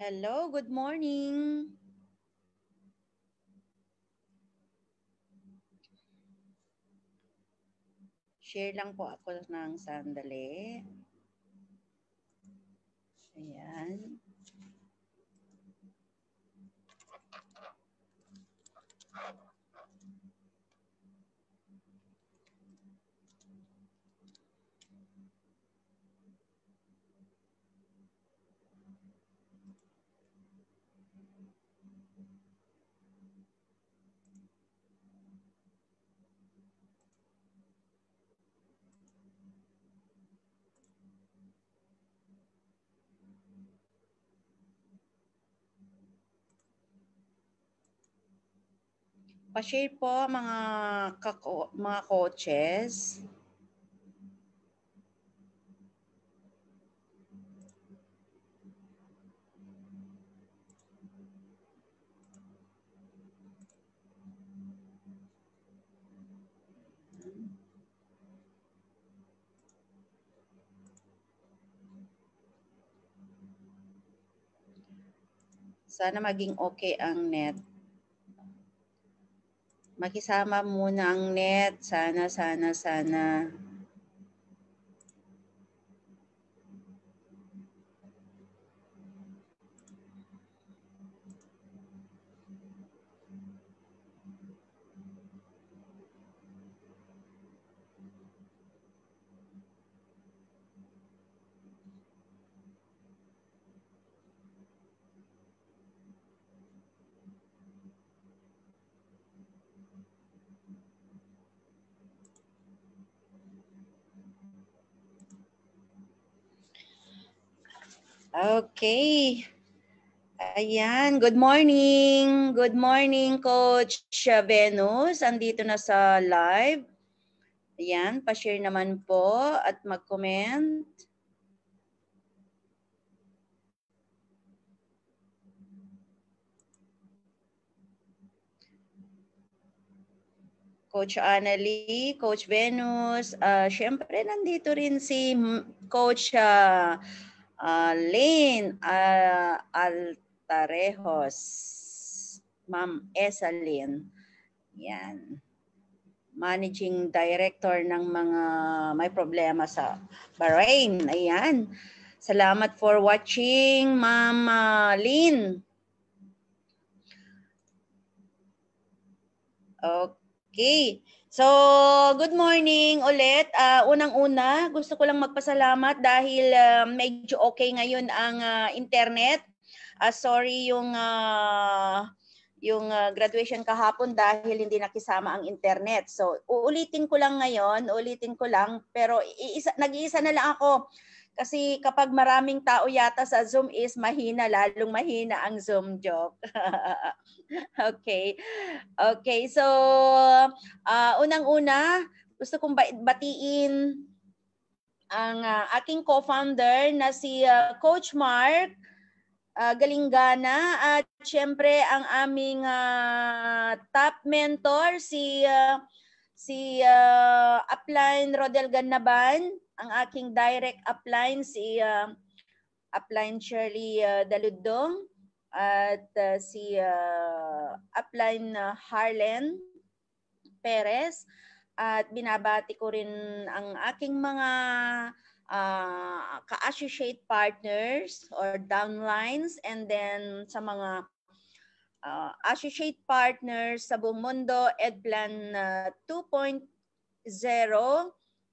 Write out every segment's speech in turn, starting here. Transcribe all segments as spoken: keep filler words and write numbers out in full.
Hello, good morning. Share lang po ako ng sandali. Ayan. Pa-share po mga kako, mga coaches. Sana maging okay ang net. Makisama muna ang net. Sana, sana, sana. Okay. Ayan, good morning. Good morning, Coach Venus. Andito na sa live. Ayan, pa-share naman po at mag-comment. Coach Annalie, Coach Venus, uh, syempre nandito rin si Coach uh, uh, Lane uh, Altarejos, Ma'am Esa Lynn. Yan. Managing Director ng mga may problema sa Bahrain. Ayan. Salamat for watching, Ma'am uh, Lynn. Okay. So, good morning ulit. Uh, unang-una, gusto ko lang magpasalamat dahil uh, medyo okay ngayon ang uh, internet. Uh, sorry yung uh, yung uh, graduation kahapon dahil hindi nakisama ang internet. So, uulitin ko lang ngayon, uulitin ko lang, pero iisa, nag-iisa na lang ako. Kasi kapag maraming tao yata sa Zoom is mahina, lalong mahina ang Zoom joke. Okay. Okay, so uh, unang-una, gusto kong batiin ang uh, aking co-founder na si uh, Coach Mark uh, Galinggana at syempre ang aming uh, top mentor si uh, si uh, upline Rodel Gannaban, ang aking direct upline si uh, upline Shirley uh, Daludong at uh, si uh, upline uh, Harlen Perez at binabati ko rin ang aking mga uh, ka-associate partners or downlines and then sa mga uh, associate partners sa buong mundo, EdPlan uh, two point oh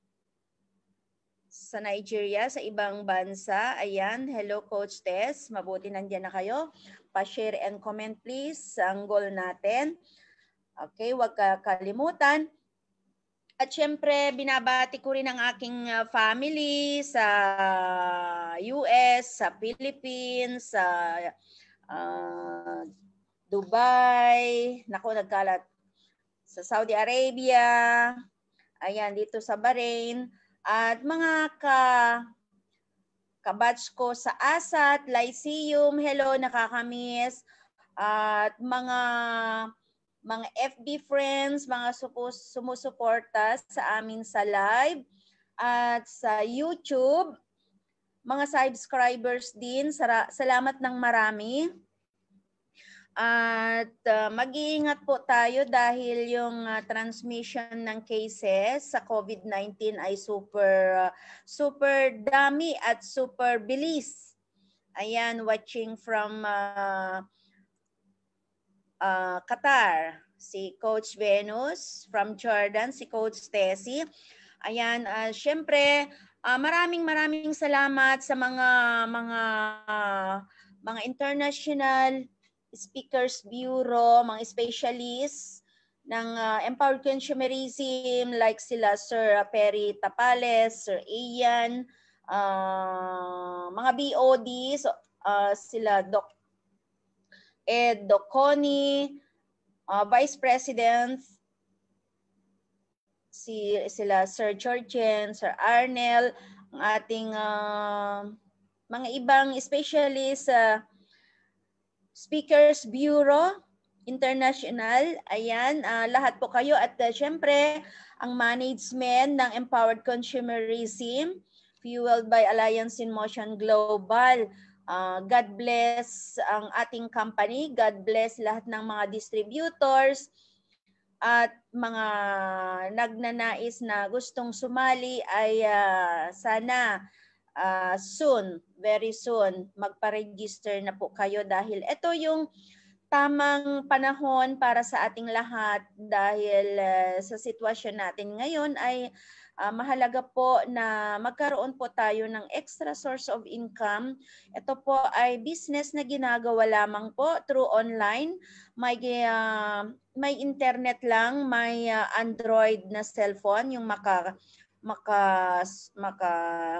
sa Nigeria, sa ibang bansa. Ayan, hello Coach Tess, mabuti nandiyan na kayo. Pa-share and comment please ang goal natin. Okay, huwag kalimutan. At syempre, binabati ko rin ang aking family sa U S, sa Philippines, sa uh, Dubai, naku, nagkalat, sa Saudi Arabia, ayan, dito sa Bahrain, at mga ka kabatch ko sa ASAT, Lyceum, hello, nakakamiss, at mga mga F B friends, mga sumusuporta sa amin sa live at sa YouTube. mga subscribers din. Salamat ng marami. At uh, mag-iingat po tayo dahil yung uh, transmission ng cases sa COVID nineteen ay super uh, super dami at super bilis. Ayan, watching from uh, uh, Qatar, si Coach Venus, from Jordan, si Coach Tessie. Ayan, uh, syempre, uh, maraming maraming salamat sa mga mga uh, mga international speakers bureau, mga specialists ng uh, empowered consumerism like sila Sir Perry Tapales, Sir Ian, uh, mga B O Ds, uh, sila Doc Ed Doconi, uh, Vice President si sila Sir Georgian, Sir Arnel, ang ating uh, mga ibang specialist sa uh, Speakers Bureau International. Ayan, uh, lahat po kayo at uh, syempre ang management ng Empowered Consumerism fueled by Alliance in Motion Global. Uh, God bless ang ating company. God bless lahat ng mga distributors at mga nagnanais na gustong sumali ay uh, sana uh, soon, very soon, magpa-register na po kayo dahil ito yung tamang panahon para sa ating lahat dahil uh, sa sitwasyon natin ngayon ay uh, mahalaga po na magkaroon po tayo ng extra source of income. Ito po ay business na ginagawa lamang po through online. May, uh, may internet lang, may uh, Android na cellphone, yung maka, maka, maka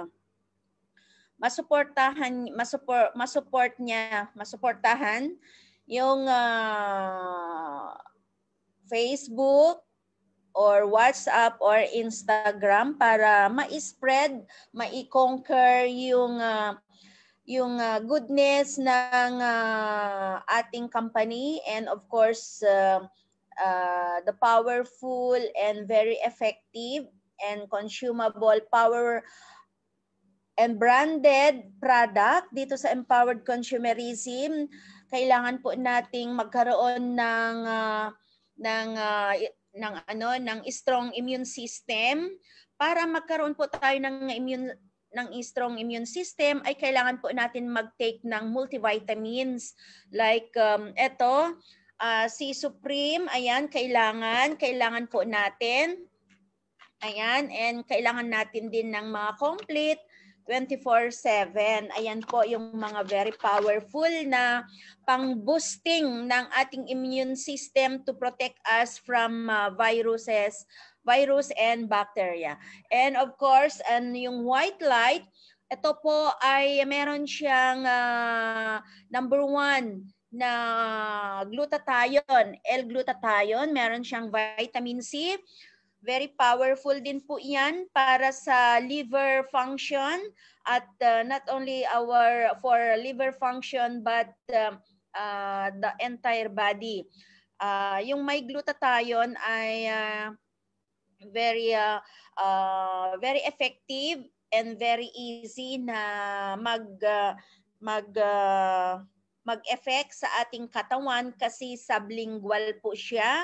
masuportahan, masuport, masuport niya, masuportahan yung uh, Facebook or WhatsApp or Instagram para ma-spread, ma-conquer yung uh, yung uh, goodness ng uh, ating company and of course uh, uh, the powerful and very effective and consumable power and branded product dito sa Empowered Consumerism. Kailangan po nating magkaroon ng uh, ng uh, ng ano ng strong immune system. Para magkaroon po tayo ng immune ng strong immune system ay kailangan po natin mag-take ng multivitamins like um, ito uh, si Supreme, ayan, kailangan kailangan po natin. Ayan, and kailangan natin din ng mga complete twenty-four seven. Ayan po yung mga very powerful na pang-boosting ng ating immune system to protect us from uh, viruses, virus and bacteria. And of course, and yung white light, ito po ay meron siyang uh, number one na glutathione, L-glutathione, meron siyang vitamin C. Very powerful din po yan para sa liver function at uh, not only our for liver function but uh, uh, the entire body. Uh, yung may glutathione ay uh, very uh, uh, very effective and very easy na mag uh, mag uh, mag-effect sa ating katawan kasi sublingual po siya.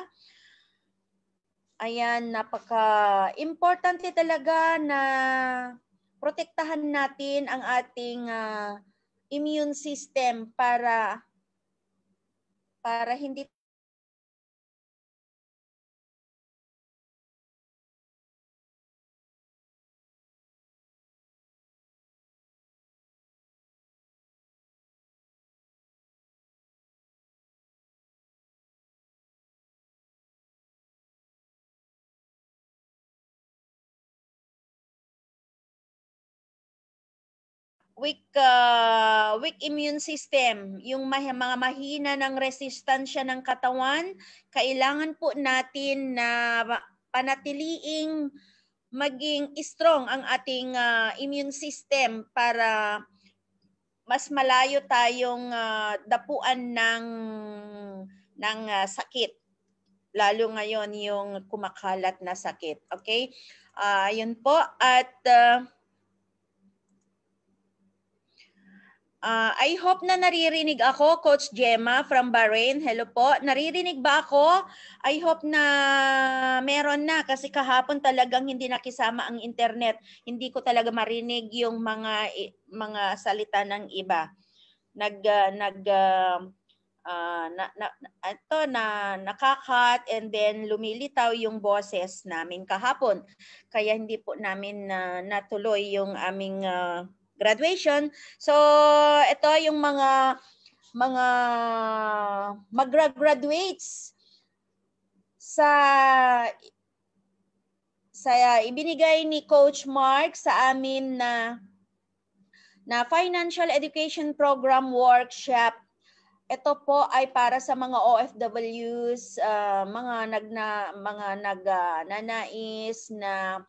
Ayan, napaka-importante talaga na protektahan natin ang ating uh, immune system para para hindi weak uh, weak immune system, yung mga mahina ng resistensya ng katawan, kailangan po natin na panatiliing maging strong ang ating uh, immune system para mas malayo tayong uh, dapuan ng ng uh, sakit. Lalo ngayon yung kumakalat na sakit. Okay? Uh, yun po. At uh, Uh, I hope na naririnig ako, Coach Gemma from Bahrain. Hello po. Naririnig ba ako? I hope na meron na kasi kahapon talagang hindi nakisama ang internet. Hindi ko talaga marinig yung mga mga salita ng iba. Nag uh, nag uh, uh, na, na ito na nakakat and then lumilitaw yung boses namin kahapon. Kaya hindi po namin uh, natuloy yung aming uh, graduation. So, ito yung mga mga magra-graduates sa sa ibinigay ni Coach Mark sa amin na na Financial Education Program Workshop. Ito po ay para sa mga O F Ws, uh, mga nagna mga nagnanais na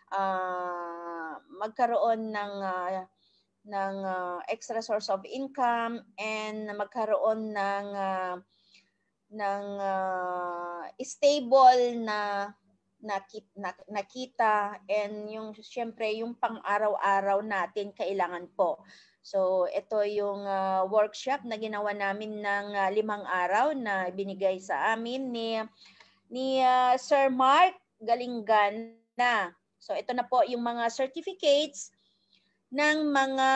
uh, magkaroon ng uh, ng uh, extra source of income and magkaroon ng uh, ng uh, stable na nakita, nakita and yung syempre yung pang-araw-araw natin kailangan po. So ito yung uh, workshop na ginawa namin ng uh, limang araw na binigay sa amin ni ni uh, Sir Mark Galinggana. So ito na po yung mga certificates ng mga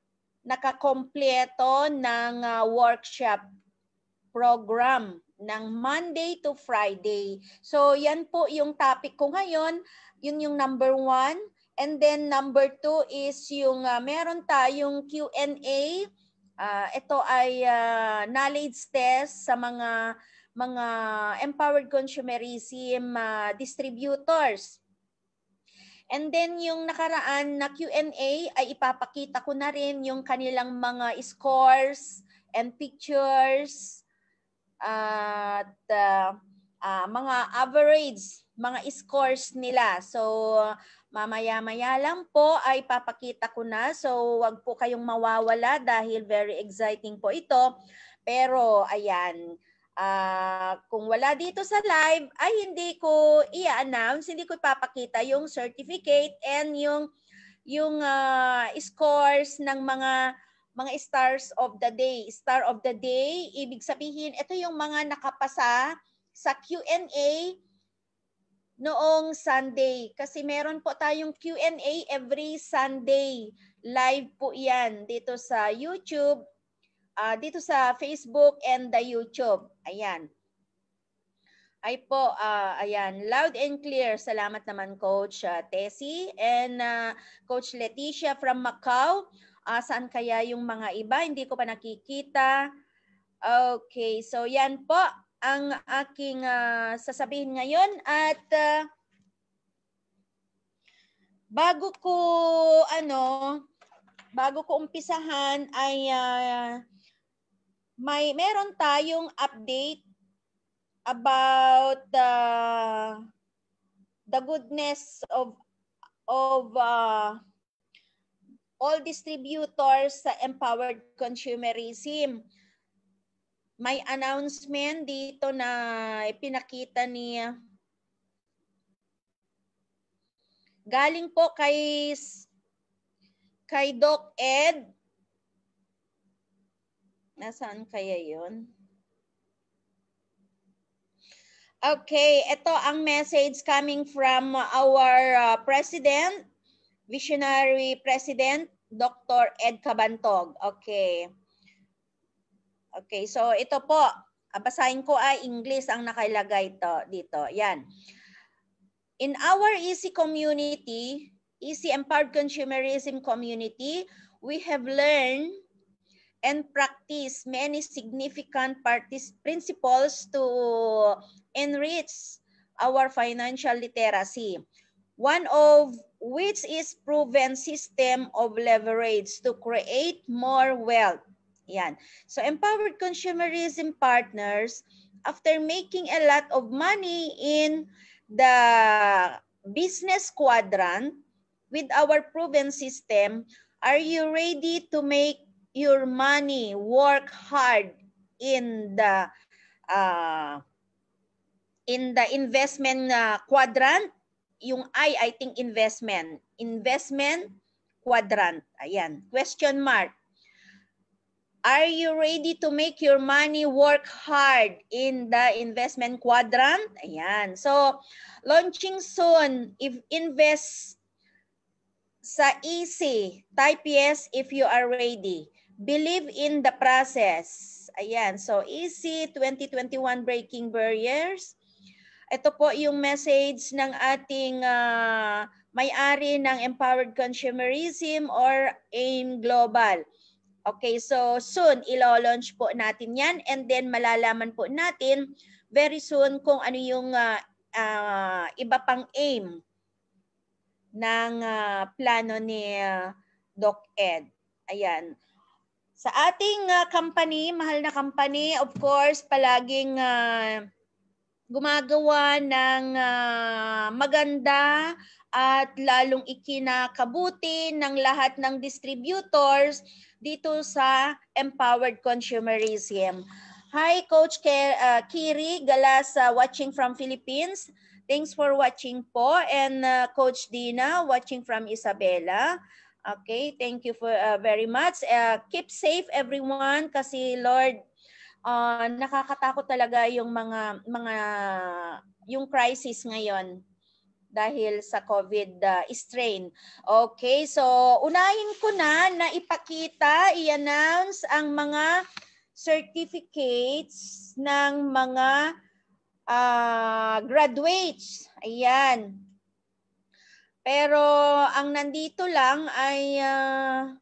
nakakompleto ng uh, workshop program ng Monday to Friday. So yan po yung topic ko ngayon. Yun yung number one. And then number two is yung uh, meron tayong Q and A. Uh, ito ay uh, knowledge test sa mga mga empowered consumerism uh, distributors. And then yung nakaraan na Q and A ay ipapakita ko na rin yung kanilang mga scores and pictures at uh, uh, mga average, mga scores nila. So mamaya-maya lang po ay papakita ko na. So wag po kayong mawawala dahil very exciting po ito. Pero ayan, Uh, kung wala dito sa live, ay hindi ko i-announce, hindi ko ipapakita yung certificate and yung yung uh, scores ng mga mga stars of the day. Star of the day, ibig sabihin, ito yung mga nakapasa sa Q and A noong Sunday. Kasi meron po tayong Q and A every Sunday. Live po yan dito sa YouTube. Uh, dito sa Facebook and the YouTube. Ayan. Ay po, uh, ayan. Loud and clear. Salamat naman Coach uh, Tessie and uh, Coach Leticia from Macau. Uh, saan kaya yung mga iba? Hindi ko pa nakikita. Okay, so yan po ang aking uh, sasabihin ngayon. At uh, bago ko, ano, bago ko umpisahan ay... Uh, May meron tayong update about the the goodness of of uh, all distributors sa empowered consumerism. May announcement dito na ipinakita ni galing po kay kay Doc Ed. Nasaan kaya yun? Okay, ito ang message coming from our uh, President, Visionary President, Doctor Ed Cabantog. Okay. Okay, so ito po, basahin ko ay English ang nakalagay ito, dito. Yan. In our Easy community, Easy Empowered Consumerism community, we have learned and practice many significant principles to enrich our financial literacy. One of which is proven system of leverage to create more wealth. Yan. So empowered consumerism partners, after making a lot of money in the business quadrant with our proven system, are you ready to make your money work hard in the uh, in the investment uh, quadrant? Yung I, I think investment. Investment quadrant. Ayan. Question mark. Are you ready to make your money work hard in the investment quadrant? Ayan. So, launching soon. If invest sa easy, type yes if you are ready. Believe in the process. Ayan. So, easy twenty twenty-one breaking barriers. Ito po yung message ng ating uh, may-ari ng Empowered Consumerism or AIM Global. Okay, so soon ilo-launch po natin yan and then malalaman po natin very soon kung ano yung uh, uh, iba pang aim ng uh, plano ni uh, Doc Ed. Ayan. Sa ating uh, company, mahal na company, of course, palaging uh, gumagawa ng uh, maganda at lalong ikinakabuti ng lahat ng distributors dito sa Empowered Consumerism. Hi, Coach uh, Kiri Galas uh, watching from Philippines. Thanks for watching po. And uh, Coach Dina watching from Isabela. Okay, thank you for uh, very much. Uh, keep safe everyone kasi Lord, Uh, nakakatakot talaga yung mga mga yung crisis ngayon dahil sa COVID uh, strain. Okay, so unahin ko na na ipakita, i-announce ang mga certificates ng mga uh, graduates. Ayan. Pero ang nandito lang ay uh,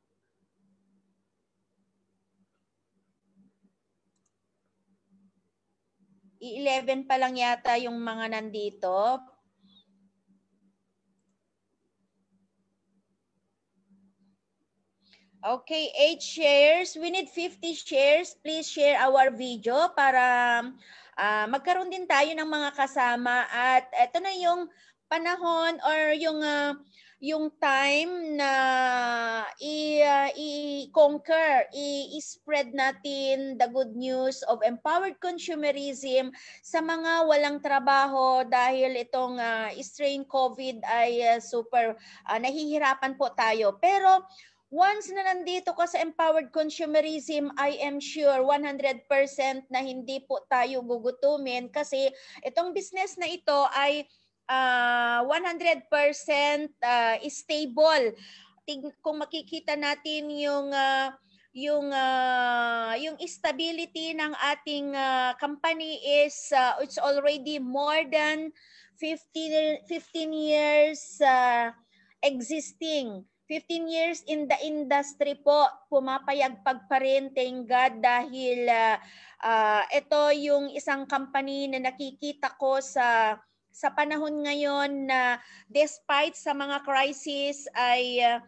eleven pa lang yata yung mga nandito. Okay, eight shares. We need fifty shares. Please share our video para uh, magkaroon din tayo ng mga kasama. At ito na yung panahon or yung uh, yung time na i-conquer, uh, i-spread natin the good news of empowered consumerism sa mga walang trabaho dahil itong uh, strain COVID ay uh, super uh, nahihirapan po tayo. Pero once na nandito ka sa empowered consumerism, I am sure one hundred percent na hindi po tayo gugutumin kasi itong business na ito ay uh, one hundred percent uh, stable. Tig kung makikita natin yung uh, yung uh, yung stability ng ating uh, company is uh, it's already more than fifteen years uh, existing. fifteen years in the industry po, pumapayagpag pa rin, thank God, dahil uh, uh, ito yung isang company na nakikita ko sa sa panahon ngayon na despite sa mga crisis ay uh,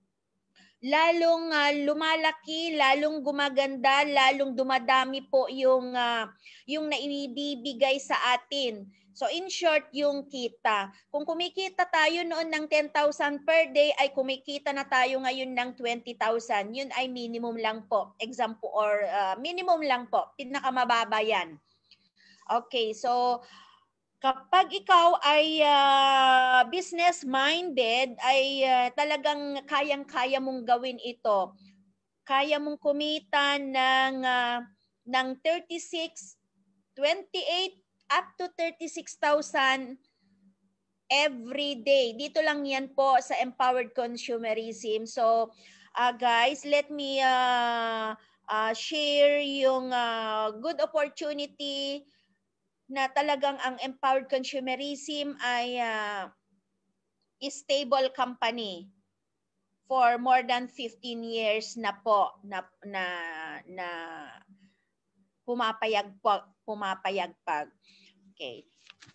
lalong uh, lumalaki, lalong gumaganda, lalong dumadami po yung uh, yung naibibigay sa atin. So in short, yung kita. Kung kumikita tayo noon ng ten thousand per day, ay kumikita na tayo ngayon ng twenty thousand. Yun ay minimum lang po. Example or uh, minimum lang po. Pinakamababa yan. Okay, so kapag ikaw ay uh, business-minded, ay uh, talagang kayang-kaya mong gawin ito. Kaya mong kumita ng, uh, ng thirty-six, twenty-eight, up to thirty-six thousand every day. Dito lang yan po sa Empowered Consumerism. So, uh, guys, let me uh, uh, share yung uh, good opportunity na talagang ang Empowered Consumerism ay uh, stable company for more than fifteen years na po na na, na pumapayagpag pumapayagpag. Okay.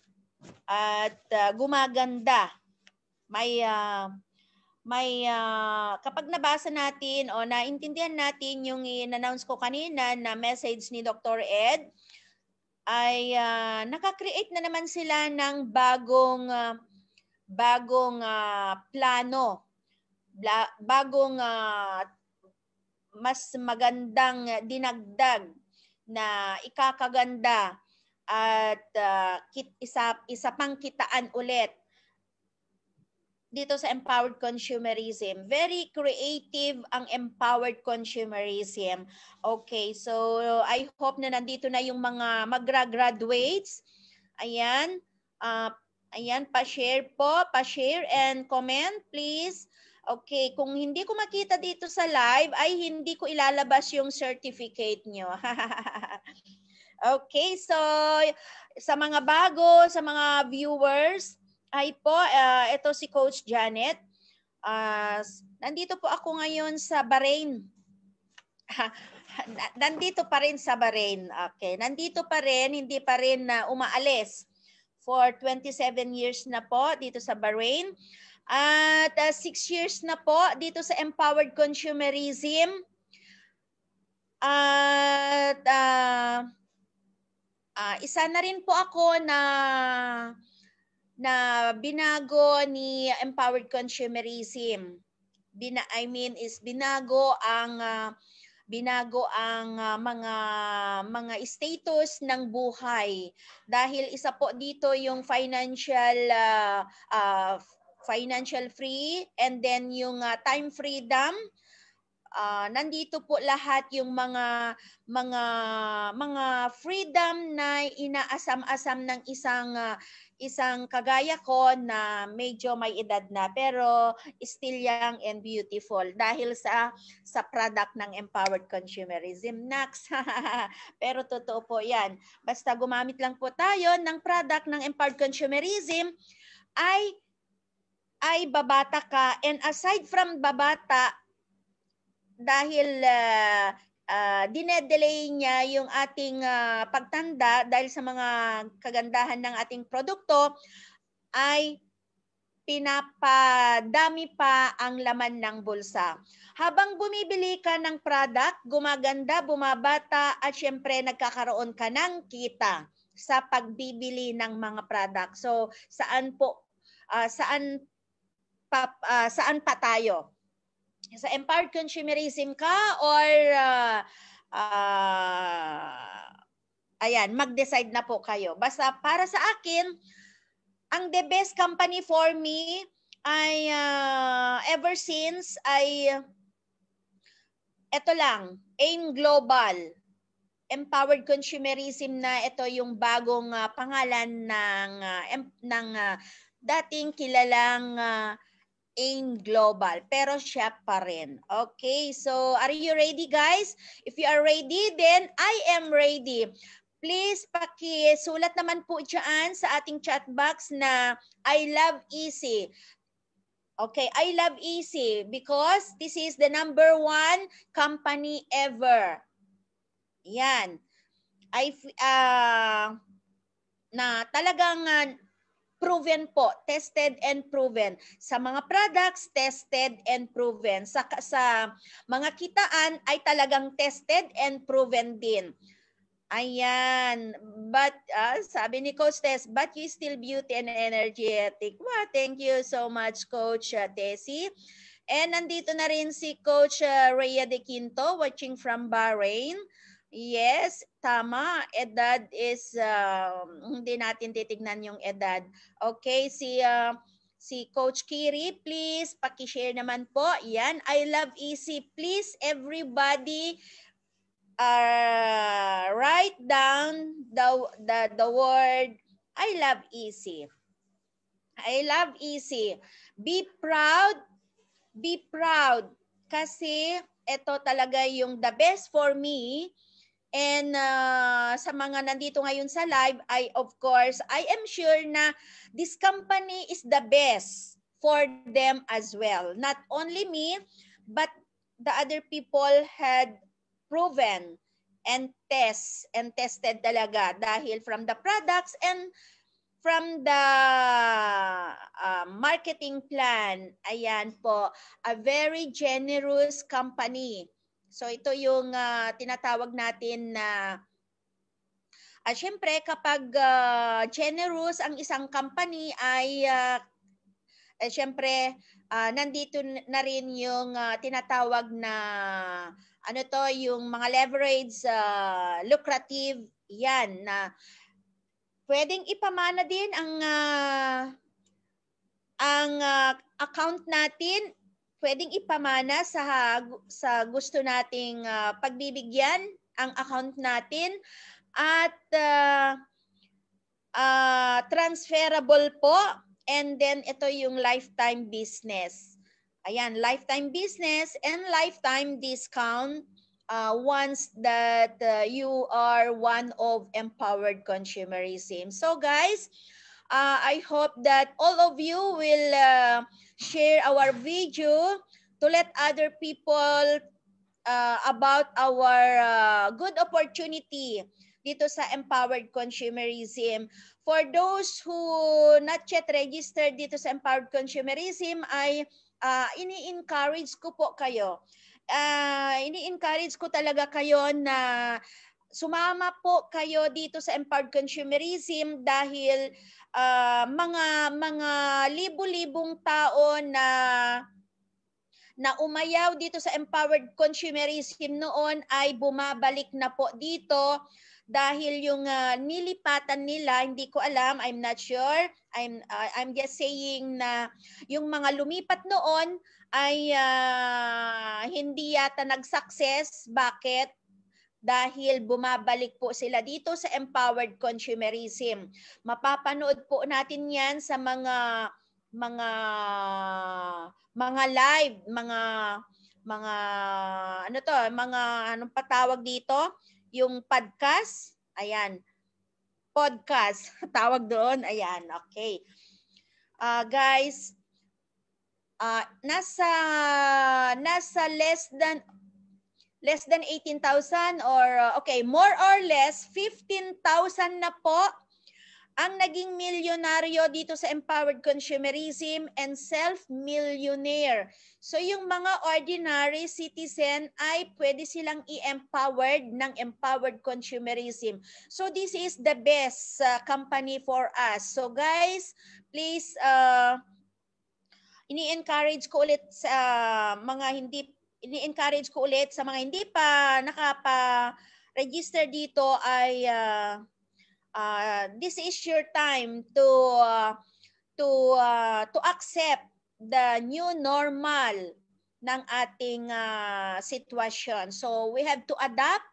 At uh, gumaganda. May uh, may uh, kapag nabasa natin o naintindihan natin yung in-announce ko kanina na message ni Doctor Ed, ay uh, naka-create na naman sila ng bagong uh, bagong uh, plano, Bla- bagong uh, mas magandang dinagdag na ikakaganda at uh, kit, isa, isa pang kitaan ulit dito sa empowered consumerism. Very creative ang empowered consumerism. Okay, so I hope na nandito na yung mga magra-graduates. Ayan, uh, ayan, pa-share po, pa-share and comment please. Okay, kung hindi ko makita dito sa live, ay hindi ko ilalabas yung certificate nyo. Okay, so sa mga bago, sa mga viewers, ay po, uh, ito si Coach Janet. Uh, nandito po ako ngayon sa Bahrain. Nandito pa rin sa Bahrain. Okay, nandito pa rin, hindi pa rin na uh, umaalis. For twenty-seven years na po dito sa Bahrain. At uh, six years na po dito sa empowered consumerism. At uh, uh, isa na rin po ako na na binago ni empowered consumerism. Bina, I mean is binago ang uh, binago ang uh, mga mga status ng buhay dahil isa po dito yung financial uh, uh, financial free and then yung uh, time freedom. Uh, nandito po lahat yung mga mga mga freedom na inaasam-asam ng isang uh, isang kagaya ko na medyo may edad na pero still young and beautiful dahil sa sa product ng empowered consumerism. Next. Pero totoo po 'yan. Basta gumamit lang po tayo ng product ng empowered consumerism ay ay babata ka, and aside from babata, dahil uh, uh, dinedelay niya yung ating uh, pagtanda dahil sa mga kagandahan ng ating produkto, ay pinapadami pa ang laman ng bulsa. Habang bumibili ka ng product, gumaganda, bumabata, at syempre nagkakaroon ka ng kita sa pagbibili ng mga product. So, saan po, uh, saan pa, uh, saan pa tayo? Sa empowered consumerism ka or uh, uh, ayan, mag-decide na po kayo. Basta para sa akin, ang the best company for me ay uh, ever since ay eto lang, AIM Global. Empowered consumerism na ito yung bagong uh, pangalan ng uh, em, ng uh, dating kilalang uh, AIM Global, pero siya pa rin. Okay, so are you ready guys? If you are ready, then I am ready. Please pakisulat naman po dyan sa ating chat box na I love easy. Okay, I love easy because this is the number one company ever. Yan. I, uh, na talagang uh, proven po, tested and proven. Sa mga products, tested and proven. Sa, sa mga kitaan ay talagang tested and proven din. Ayan. But, uh, sabi ni Coach Tess, but you still beauty and energetic. Wow, thank you so much, Coach uh, Tessie. And nandito na rin si Coach uh, Rhea De Quinto, watching from Bahrain. Yes, tama. Edad is, uh, hindi natin titignan yung edad. Okay, si, uh, si Coach Kiri, please, pakishare naman po. Yan, I love easy. Please, everybody, uh, write down the, the, the word, I love easy. I love easy. Be proud, be proud. Kasi ito talaga yung the best for me. And uh, sa mga nandito ngayon sa live, I of course, I am sure na this company is the best for them as well. Not only me, but the other people had proven and test and tested talaga dahil from the products and from the uh, marketing plan. Ayan po, a very generous company. So ito yung uh, tinatawag natin na uh, syempre kapag uh, generous ang isang company ay uh, eh, syempre uh, nandito na rin yung uh, tinatawag na ano to, yung mga leverage uh, lucrative, yan na pwedeng ipamana din ang uh, ang uh, account natin pwedeng ipamana sa sa gusto nating uh, pagbibigyan ang account natin at uh, uh, transferable po, and then ito yung lifetime business. Ayan, lifetime business and lifetime discount uh, once that uh, you are one of empowered consumerism. So guys, uh, I hope that all of you will uh, share our video to let other people uh, about our uh, good opportunity dito sa empowered consumerism. For those who not yet registered dito sa empowered consumerism, ay uh, ini-encourage ko po kayo. Uh, ini-encourage ko talaga kayo na sumama po kayo dito sa empowered consumerism dahil uh, mga mga libu-libong tao na na umayaw dito sa empowered consumerism noon ay bumabalik na po dito dahil yung uh, nilipatan nila, hindi ko alam, I'm not sure. I'm uh, I'm just saying na yung mga lumipat noon ay uh, hindi yata nag-success. Bakit? Dahil bumabalik po sila dito sa empowered consumerism. Mapapanood po natin 'yan sa mga mga mga live, mga mga ano to, mga anong patawag dito? Yung podcast. Ayan. Podcast tawag doon. Ayan, okay. Uh, guys, uh, nasa nasa less than less than eighteen thousand or uh, okay, more or less fifteen thousand na po ang naging milyonaryo dito sa empowered consumerism and self-millionaire. So yung mga ordinary citizen ay pwede silang i-empowered ng empowered consumerism. So this is the best uh, company for us. So guys, please uh, ini-encourage ko ulit sa uh, mga hindi ini-encourage ko ulit sa mga hindi pa nakapa-register dito ay uh, uh, this is your time to uh, to uh, to accept the new normal ng ating uh, sitwasyon. So we have to adapt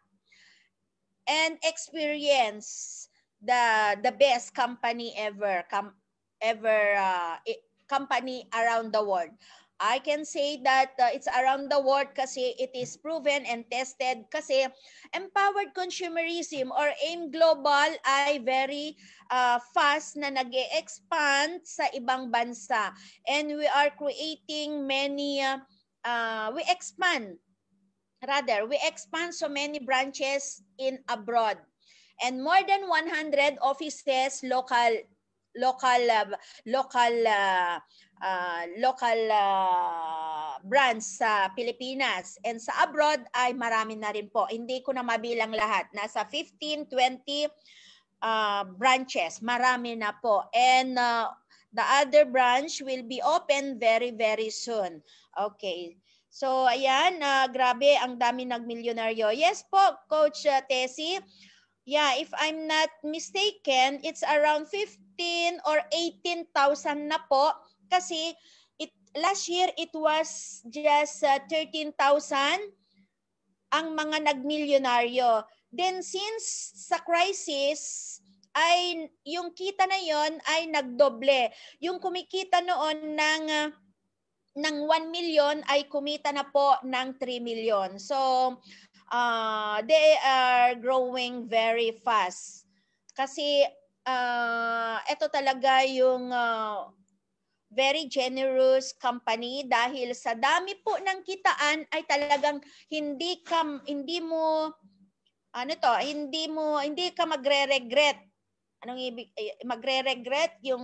and experience the the best company ever com, ever uh, company around the world. I can say that uh, it's around the world kasi it is proven and tested kasi empowered consumerism or AIM Global ay very uh, fast na nag-e-expand sa ibang bansa. And we are creating many, uh, uh, we expand, rather, we expand so many branches in abroad. And more than one hundred offices, local, local, uh, local, uh, Uh, local uh, branch sa Pilipinas and sa abroad ay marami na rin po. Hindi ko na mabilang lahat. Nasa fifteen, twenty uh, branches. Marami na po. And uh, the other branch will be open very, very soon. Okay. So, ayan. Uh, grabe, ang dami nagmilyonaryo. Yes po, Coach uh, Tessie. Yeah, if I'm not mistaken, it's around fifteen or eighteen thousand na po. Kasi it, last year it was just uh, thirteen thousand ang mga nagmilyonaryo. Then since sa crisis, ay yung kita na yon ay nagdoble. Yung kumikita noon ng, uh, ng one million ay kumita na po ng three million. So uh, they are growing very fast. Kasi uh, ito talaga yung uh, very generous company dahil sa dami po ng kitaan ay talagang hindi ka hindi mo ano to, hindi mo hindi ka magre-regret. Anong ibig magre-regret yung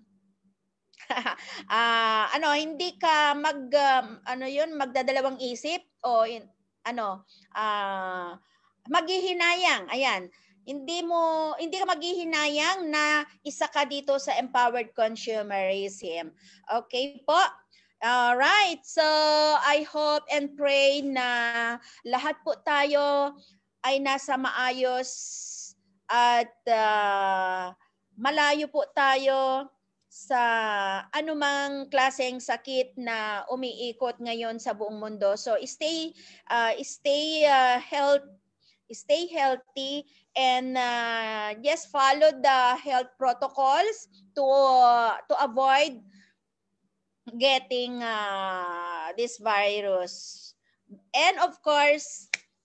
uh, ano, hindi ka mag um, ano yun, magdadalawang isip o in, ano, uh, maghihinayang. Ayan. Hindi mo hindi ka maghihinayang na isa ka dito sa empowered consumerism. Okay po? All right. So I hope and pray na lahat po tayo ay nasa maayos at uh, malayo po tayo sa anumang klaseng sakit na umiikot ngayon sa buong mundo. So stay uh, stay uh, health stay healthy and uh, just follow the health protocols to uh, to avoid getting uh, this virus. And of course,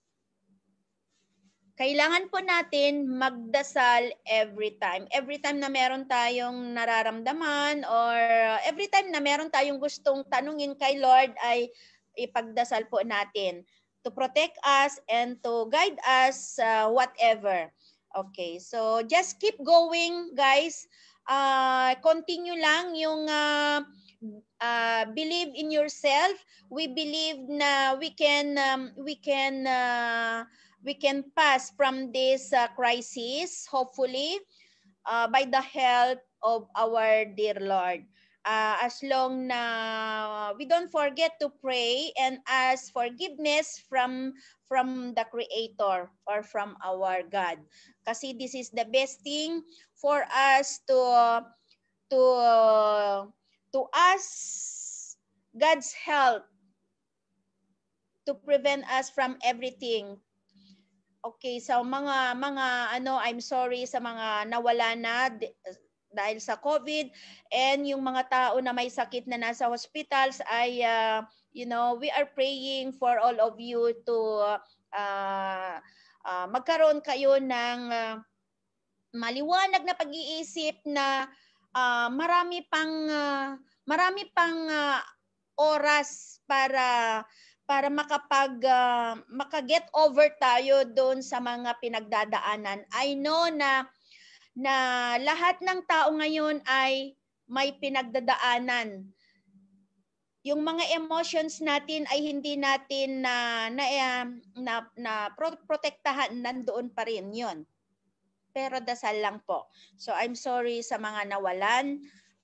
kailangan po natin magdasal every time. Every time na meron tayong nararamdaman or every time na meron tayong gustong tanungin kay Lord ay ipagdasal po natin to protect us and to guide us uh, whatever. Okay, so just keep going, guys. Uh, continue lang yung uh, uh, believe in yourself. We believe na we can um, we can uh, we can pass from this uh, crisis, hopefully, uh, by the help of our dear Lord. Uh, as long na we don't forget to pray and ask forgiveness from from the Creator or from our God. Kasi this is the best thing for us to to to ask God's help to prevent us from everything. Okay, so mga mga ano, I'm sorry sa mga nawala na dahil sa COVID, and yung mga tao na may sakit na nasa hospitals ay uh, you know, we are praying for all of you to uh, uh, magkaroon kayo ng uh, maliwanag na pag-iisip na uh, marami pang uh, marami pang uh, oras para para makapag uh, maka-get over tayo doon sa mga pinagdadaanan. I know na na lahat ng tao ngayon ay may pinagdadaanan. Yung mga emotions natin ay hindi natin na na na, na protektahan, nandoon pa rin 'yon. Pero dasal lang po. So I'm sorry sa mga nawalan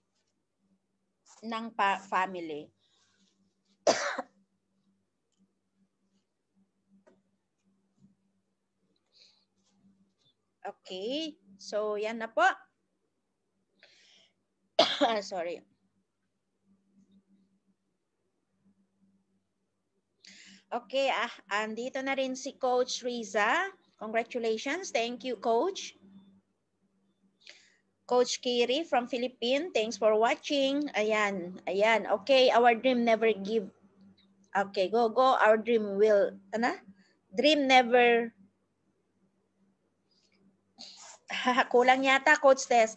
ng pa- family. Okay, so yan na po. Sorry. Okay, ah, andito na rin si Coach Riza. Congratulations. Thank you, Coach. Coach Kiri from Philippines, thanks for watching. Ayan, ayan. Okay, our dream never give. Okay, go, go. Our dream will, ano? Dream never. Kulang yata, Coach Tess.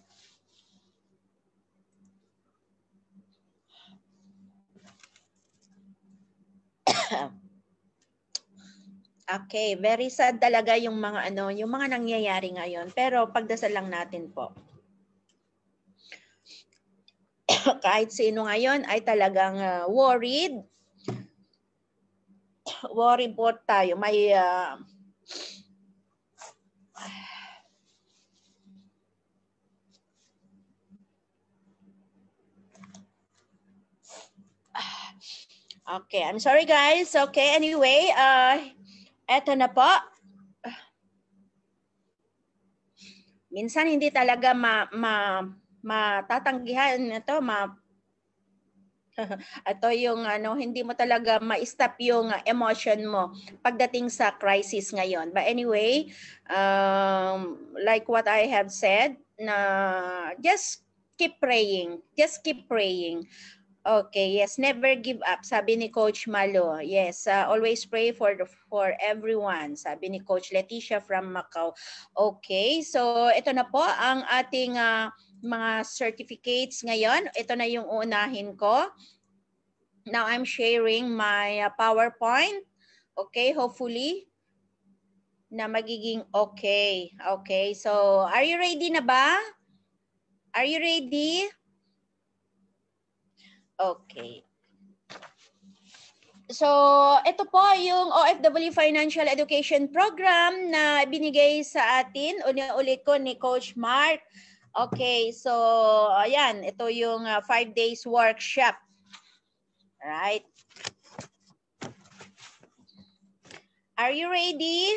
Okay, very sad talaga yung mga ano, yung mga nangyayari ngayon. Pero pagdasal lang natin po. Kahit sino ngayon ay talagang uh, worried. Worried po tayo. May uh, Okay, I'm sorry guys. Okay, anyway, uh, eto na po. Minsan hindi talaga ma, ma, matatanggihan ito, ma, ito yung ano, hindi mo talaga ma-stop yung emotion mo pagdating sa crisis ngayon. But anyway, um, like what I have said, na just keep praying. Just keep praying. Okay, yes, never give up, sabi ni Coach Malo. Yes, uh, always pray for the, for everyone, sabi ni Coach Leticia from Macau. Okay, so ito na po ang ating uh, mga certificates ngayon. Ito na yung unahin ko. Now I'm sharing my uh, PowerPoint. Okay, hopefully na magiging okay. Okay, so are you ready na ba? Are you ready? Okay. So, ito po yung O F W Financial Education Program na binigay sa atin. Uli-ulit ko ni Coach Mark. Okay, so ayan, ito yung uh, five days workshop. Right? Are you ready?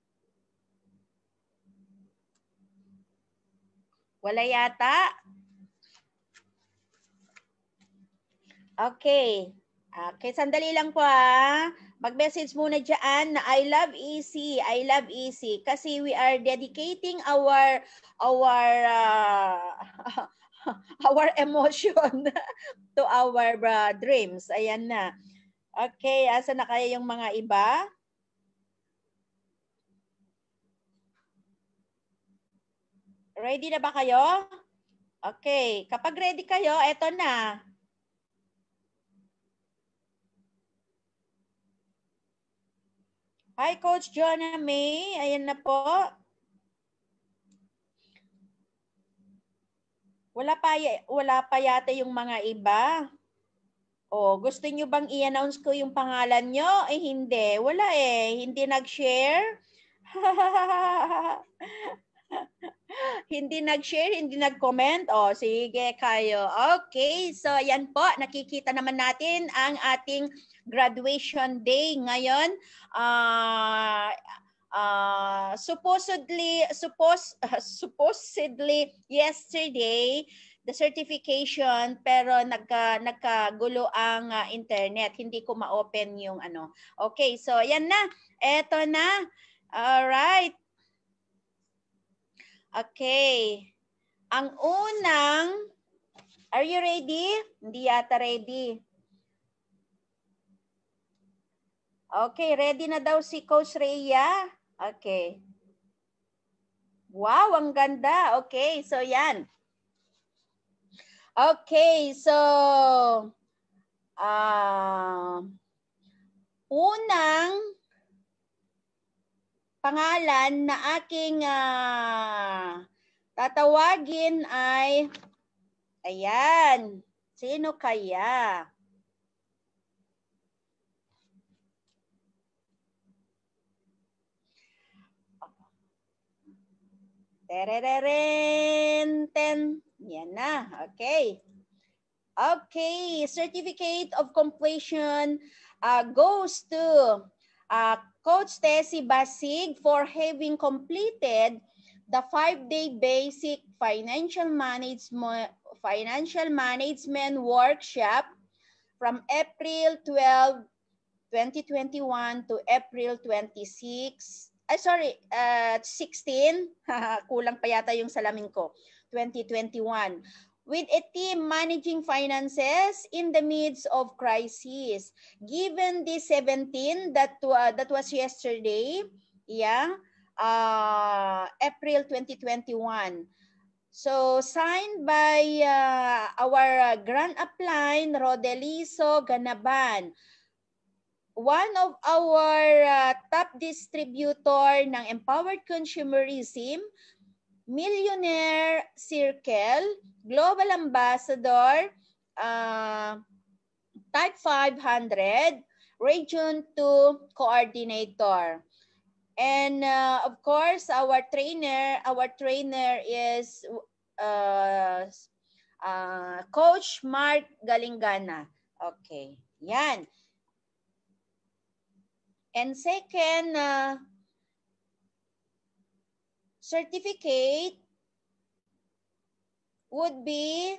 Wala yata? Okay. Okay, sandali lang po ha. Mag-message muna dyan na I love easy, I love easy. Kasi we are dedicating our, our, uh, our emotion to our uh, dreams. Ayan na. Okay, asa na kaya yung mga iba? Ready na ba kayo? Okay, kapag ready kayo, eto na. Hi, Coach Jonah May. Ayan na po. Wala pa, wala pa yata yung mga iba. O, gusto nyo bang i-announce ko yung pangalan nyo? Eh, hindi. Wala eh. Hindi nag-share. Hindi nag-share, hindi nag-comment. O, sige kayo. Okay, so yan po. Nakikita naman natin ang ating graduation day ngayon. Ah... Uh, Uh, supposedly, suppose, uh, supposedly yesterday, the certification, pero nagka, nagkagulo ang uh, internet. Hindi ko ma-open yung ano. Okay, so yan na. Eto na. Alright. Okay. Ang unang, are you ready? Hindi yata ready. Okay, ready na daw si Coach Rhea. Okay. Wow, ang ganda. Okay, so yan. Okay, so uh, unang pangalan na aking uh, tatawagin ay, ayan, sino kaya? Terereren, ten. Yan na. Okay. Okay. Certificate of completion uh, goes to uh, Coach Tessie Basig for having completed the five-day basic financial management financial management workshop from April twelfth, twenty twenty-one to April twenty-sixth. Ay, sorry, uh, sixteen. Kulang pa yata yung salamin ko. twenty twenty-one. With a team managing finances in the midst of crisis. Given the seventeen, that, uh, that was yesterday, yeah, uh, April twenty twenty-one. So, signed by uh, our uh, Grand Upline, Rodelizo Ganaban, one of our uh, top distributor ng Empowered Consumerism, Millionaire Circle, Global Ambassador, uh, Type five hundred, Region two Coordinator. And uh, of course, our trainer, our trainer is uh, uh, Coach Mark Galingana. Okay, yan. And second, uh, certificate would be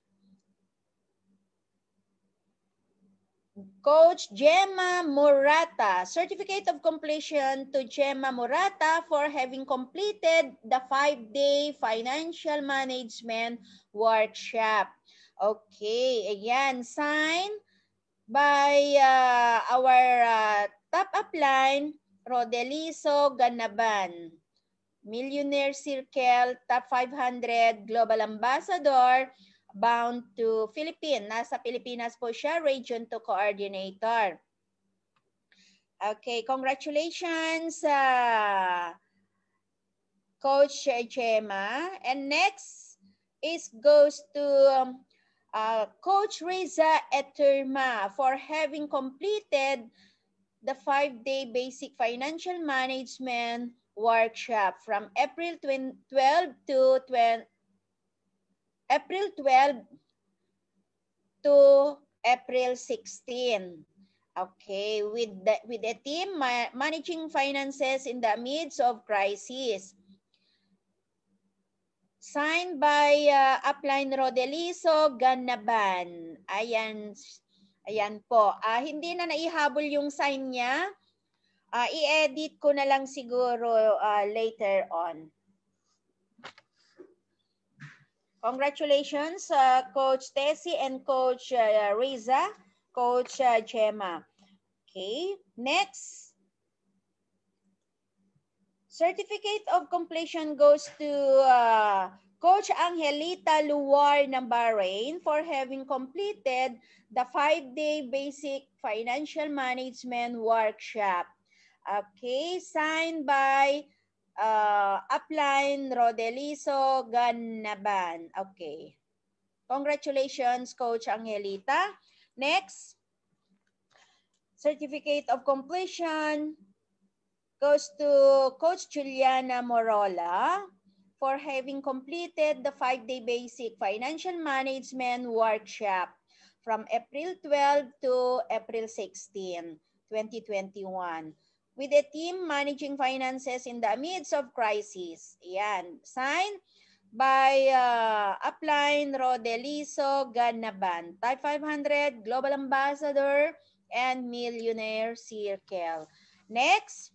Coach Gemma Murata. Certificate of completion to Gemma Murata for having completed the five-day financial management workshop. Okay, ayan, signed by uh, our uh, top upline, Rodelizo Ganaban. Millionaire Circle, Top five hundred, Global Ambassador, bound to Philippines. Nasa Pilipinas po siya, Region two Coordinator. Okay, congratulations, uh, Coach Gemma. And next is goes to um, uh, Coach Reza Eterma for having completed the five-day basic financial management workshop from April twelfth to April twelfth to April sixteenth. Okay, with the, with a team ma managing finances in the midst of crisis. Signed by uh, Upline Rodelizo Ganaban. Ayan, ayan po. Uh, hindi na naihabol yung sign niya. Uh, i-edit ko na lang siguro uh, later on. Congratulations, uh, Coach Tessie and Coach uh, Riza, Coach uh, Gemma. Okay, next. Certificate of completion goes to uh, Coach Angelita Luar ng Bahrain for having completed the five-day basic financial management workshop. Okay, signed by uh, Upline Rodelizo Ganaban. Okay. Congratulations, Coach Angelita. Next. Certificate of completion goes to Coach Juliana Morola for having completed the five-day basic financial management workshop from April twelfth to April sixteenth, twenty twenty-one. With a team managing finances in the midst of crisis. Yan. Signed by uh, Upline Rodelizo Ganaban, Type five hundred, Global Ambassador, and Millionaire Circle. Next.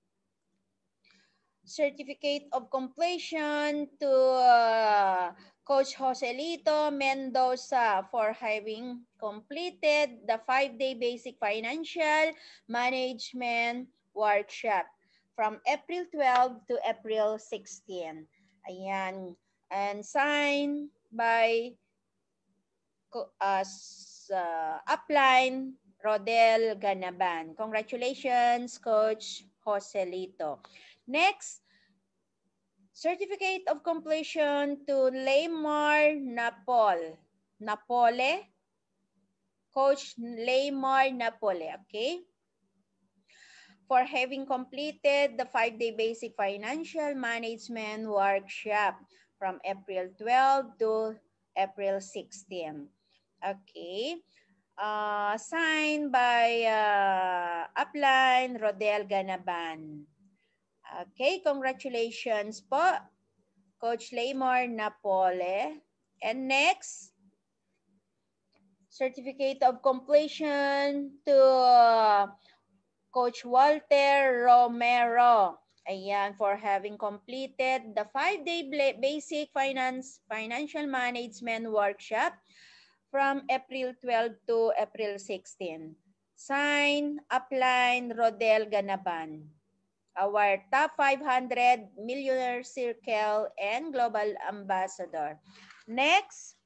Certificate of completion to uh, Coach Joselito Mendoza for having completed the five-day basic financial management workshop from April twelfth to April sixteenth. Ayan. And signed by uh, uh, Upline Rodel Ganaban. Congratulations, Coach Joselito. Next, certificate of completion to Laymar Napol. Napole. Coach Laymar Napole, okay? For having completed the five-day basic financial management workshop from April twelfth to April sixteenth. Okay. Uh, signed by uh, Upline Rodel Ganaban. Okay, congratulations po, Coach Laymar Napole. And next, certificate of completion to uh, Coach Walter Romero. Ayan, for having completed the five-day basic finance financial management workshop from April twelfth to April sixteenth. Signed, Upline Rodel Ganaban. Our top five hundred Millionaire Circle and Global Ambassador. Next,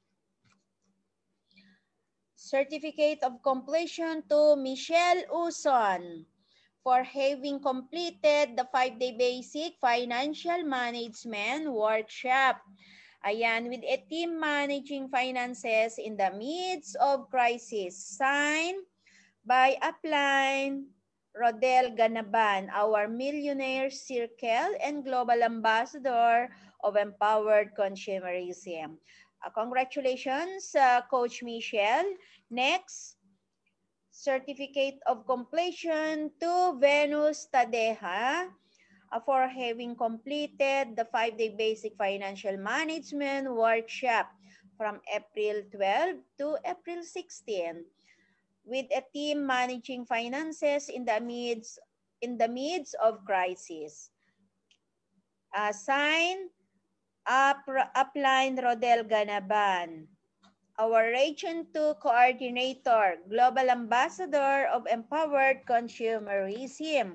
certificate of completion to Michelle Uson for having completed the five-day basic financial management workshop. Ayan, with a team managing finances in the midst of crisis. Signed by Upline Rodel Ganaban, our Millionaire Circle and Global Ambassador of Empowered Consumerism. Uh, congratulations, uh, Coach Michelle. Next, certificate of completion to Venus Tadeja uh, for having completed the five-day basic financial management workshop from April twelfth to April sixteenth. With a team managing finances in the midst in the midst of crisis. Uh, signed, up, Upline Rodel Ganaban, our Region two Coordinator, Global Ambassador of Empowered Consumerism.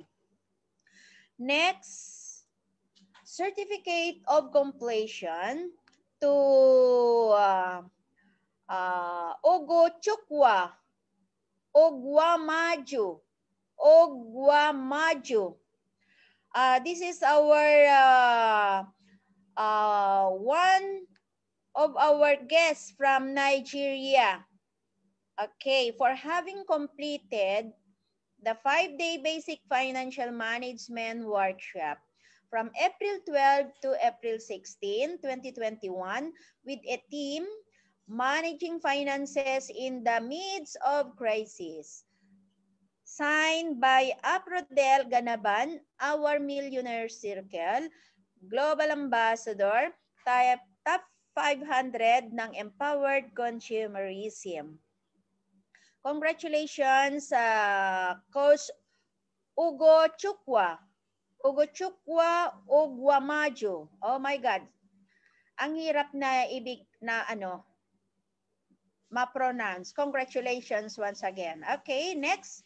Next, certificate of completion to uh, uh, Ogo Chukwa, Ogwamaju. Ogwamaju. Uh, this is our uh, uh, one of our guests from Nigeria. Okay, for having completed the five-day basic financial management workshop from April twelfth to April sixteenth, twenty twenty-one with a team managing finances in the midst of crisis. Signed by Aprodel Ganaban, our Millionaire Circle, Global Ambassador, type, top five hundred ng empowered consumerism. Congratulations sa uh, Coach Ugo Chukwa. Ugo Chukwa Ugwamajo. Oh my God. Ang hirap na ibig na ano, ma-pronounce. Congratulations once again. Okay, next.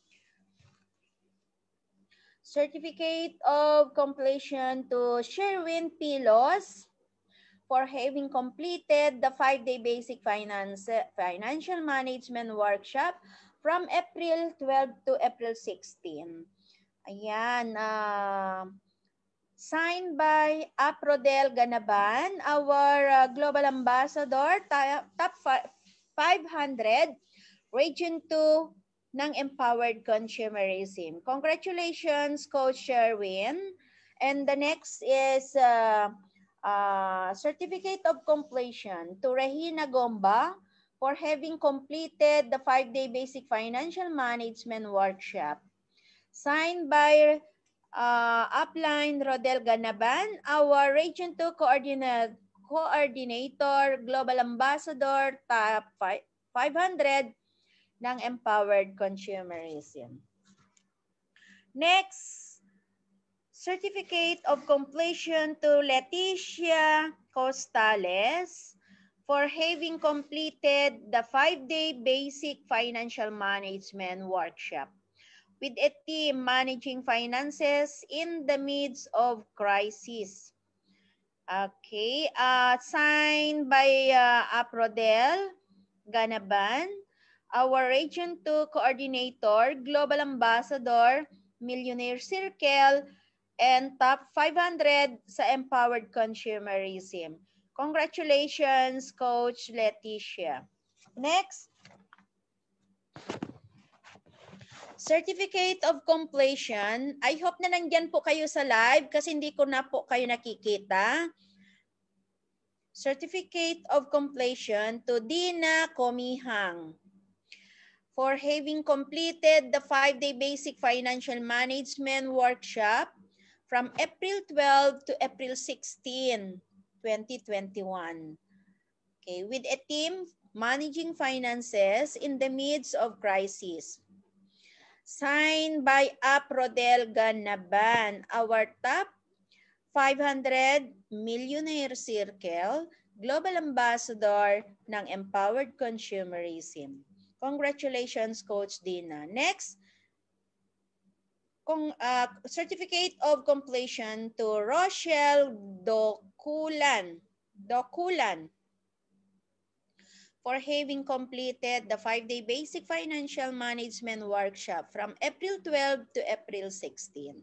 Certificate of completion to Sherwin Pilos for having completed the five-day basic finance financial management workshop from April twelfth to April sixteenth. Ayan, uh, signed by Aprodel Ganaban, our uh, global ambassador, top five hundred, Region two ng Empowered Consumerism. Congratulations, Coach Sherwin. And the next is uh, uh, Certificate of Completion to Regina Gomba for having completed the five-day basic financial management workshop. Signed by uh, Upline Rodel Ganaban, our Region two Coordinator, Coordinator Global Ambassador, top five hundred ng Empowered Consumerism. Next, Certificate of Completion to Leticia Costales for having completed the five-day basic financial management workshop with a team managing finances in the midst of crisis. Okay, uh, signed by uh, Aprodel Ganaban, our Region two Coordinator, Global Ambassador, Millionaire Circle, and top five hundred sa Empowered Consumerism. Congratulations, Coach Leticia. Next, Certificate of Completion. I hope na nandyan po kayo sa live kasi hindi ko na po kayo nakikita. Certificate of Completion to Dina Comihang for having completed the five-day basic financial management workshop from April twelfth to April sixteenth, twenty twenty-one. Okay, with a team managing finances in the midst of crisis. Signed by Aprodel Ganaban, our top five hundred Millionaire Circle, Global Ambassador ng Empowered Consumerism. Congratulations, Coach Dina. Next, kung, uh, Certificate of Completion to Rochelle Dokulan, Dokulan for having completed the five-day basic financial management workshop from April twelfth to April sixteenth.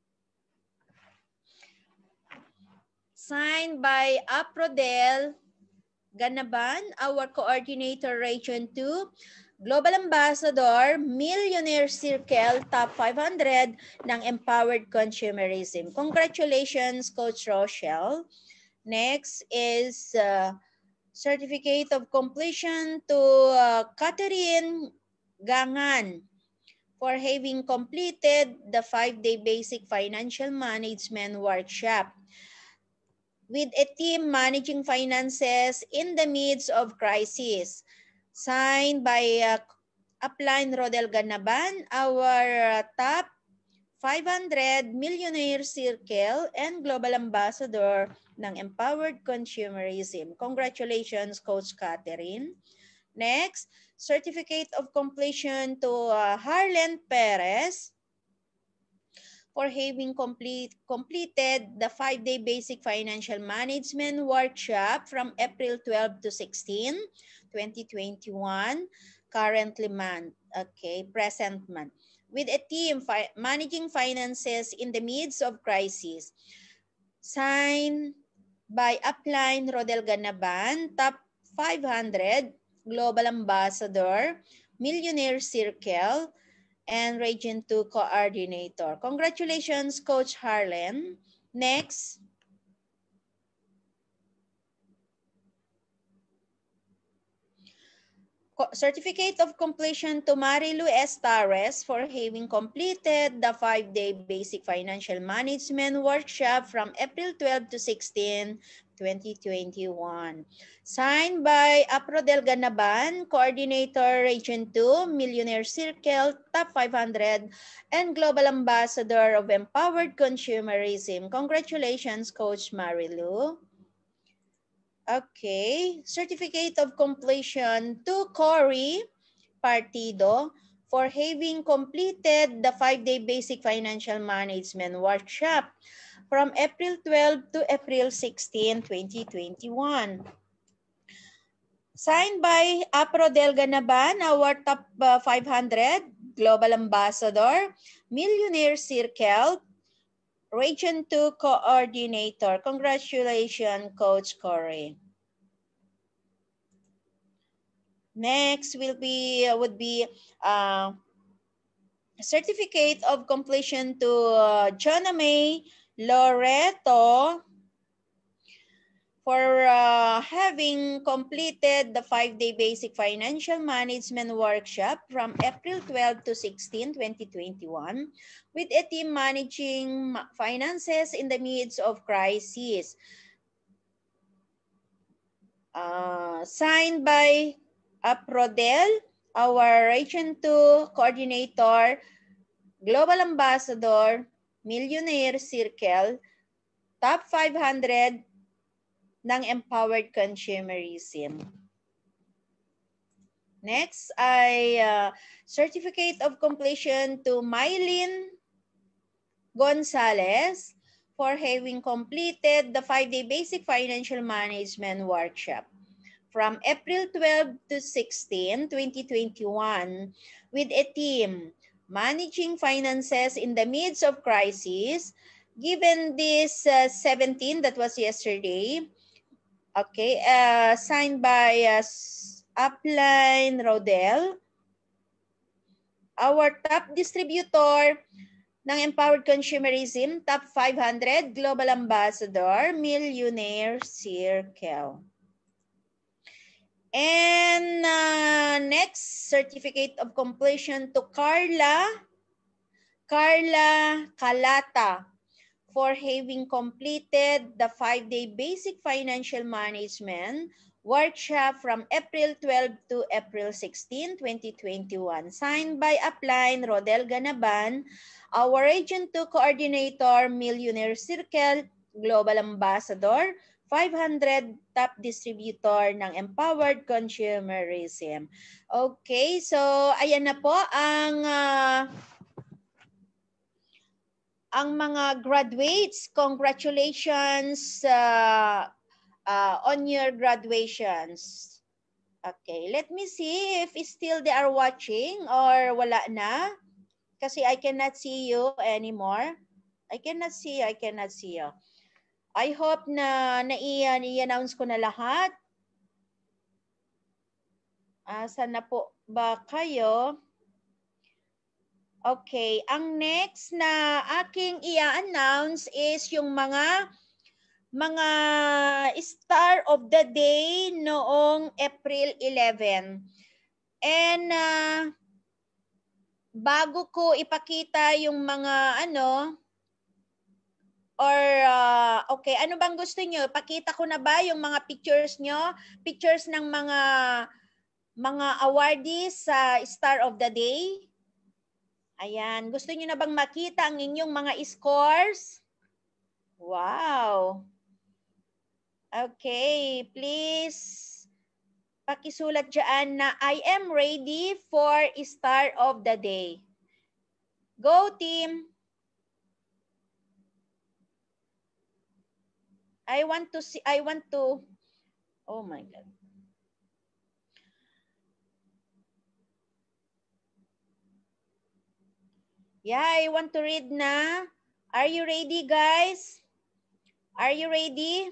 Signed by Aprodel Ganaban, our Coordinator Region two, Global Ambassador, Millionaire Circle, top five hundred ng Empowered Consumerism. Congratulations, Coach Rochelle. Next is uh, Certificate of Completion to uh, Catherine Gangan for having completed the five-day basic financial management workshop with a team managing finances in the midst of crisis. Signed by uh, Upline Rodel Ganaban, our uh, top five hundred Millionaire Circle and Global Ambassador ng Empowered Consumerism. Congratulations, Coach Catherine. Next, Certificate of Completion to uh, Harlen Perez for having complete, completed the five-day basic financial management workshop from April twelfth to sixteenth, twenty twenty-one, currently month, okay, present month, with a team fi managing finances in the midst of crisis. Signed by Upline Rodel Ganaban, top five hundred, Global Ambassador, Millionaire Circle, and Region two Coordinator. Congratulations, Coach Harlan. Next. Certificate of completion to Marilu Estares for having completed the five-day basic financial management workshop from April twelfth to sixteenth, twenty twenty-one. Signed by Aprodel Ganaban, Coordinator Region two, Millionaire Circle, Top five hundred, and Global Ambassador of Empowered Consumerism. Congratulations, Coach Marilu. Okay, certificate of completion to Cory Partido for having completed the five-day basic financial management workshop from April twelfth to April sixteenth, twenty twenty-one. Signed by Aprodel Ganaban, our top uh, five hundred Global Ambassador, Millionaire Circle, Region two Coordinator. Congratulations, Coach Cory. Next will be uh, would be uh, certificate of completion to uh, Jonna May Loreto for uh, having completed the five-day basic financial management workshop from April twelfth to sixteenth, twenty twenty-one with a team managing finances in the midst of crisis. Uh, signed by Aprodel, our Region two Coordinator, Global Ambassador, Millionaire Circle, Top five hundred ng Empowered Consumerism. Next ay uh, Certificate of Completion to Mylene Gonzalez for having completed the five-day basic financial management workshop from April twelfth to sixteenth, twenty twenty-one with a team managing finances in the midst of crisis. Given this uh, seventeen, that was yesterday, okay, uh, signed by uh, Upline Rodel, our top distributor ng Empowered Consumerism, Top five hundred, Global Ambassador, Millionaire Circle. And uh, next, certificate of completion to Carla, Carla Calata for having completed the five-day basic financial management workshop from April twelfth to April sixteenth, twenty twenty-one. Signed by Upline Rodel Ganaban, our Region two Coordinator, Millionaire Circle, Global Ambassador, five hundred top distributor ng Empowered Consumerism. Okay, so ayan na po ang uh, ang mga graduates. Congratulations uh, uh, on your graduations. Okay, let me see if still they are watching or wala na. Kasi I cannot see you anymore. I cannot see you, I cannot see you. I hope na nai-announce ko na lahat. Asan na po ba kayo? Okay, ang next na aking i-announce is yung mga mga star of the day noong April eleventh. And uh, bago ko ipakita yung mga ano, or uh, okay, ano bang gusto nyo? Pakita ko na ba yung mga pictures nyo? Pictures ng mga mga awardees sa Star of the Day? Ayan, gusto niyo na bang makita ang inyong mga scores? Wow. Okay, please pakisulat dyan na I am ready for Star of the Day. Go team. I want to see, I want to, oh my God. Yeah, I want to read na. Are you ready, guys? Are you ready?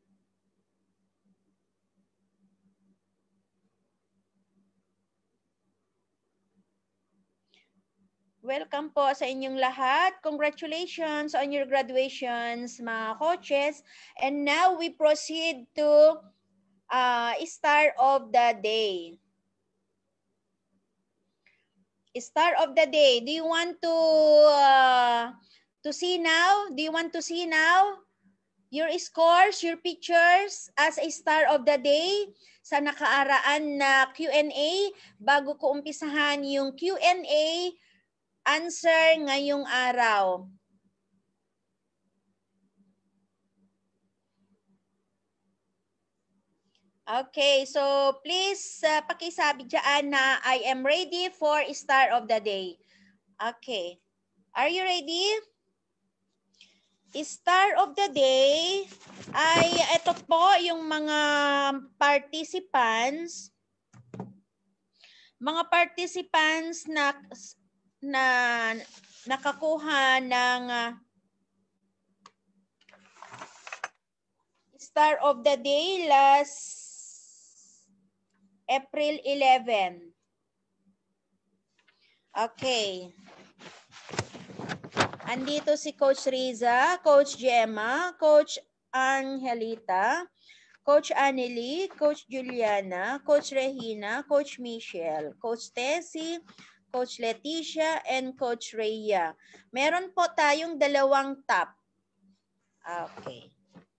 Welcome po sa inyong lahat. Congratulations on your graduations, mga coaches. And now we proceed to uh, Star of the Day. Star of the day. Do you want to uh, to see now? Do you want to see now your scores, your pictures as a star of the day sa nakaaraan na Q and A bago ko umpisahan yung Q and A answer ngayong araw? Okay, so please uh, pakisabi dyan na I am ready for star of the day. Okay. Are you ready? Star of the day ay ito po yung mga participants mga participants na na nakakuha ng uh, star of the day last April eleventh. Okay. Andito si Coach Riza, Coach Gemma, Coach Angelita, Coach Anneli, Coach Juliana, Coach Regina, Coach Michelle, Coach Tessie, Coach Leticia, and Coach Rhea. Meron po tayong dalawang top. Okay.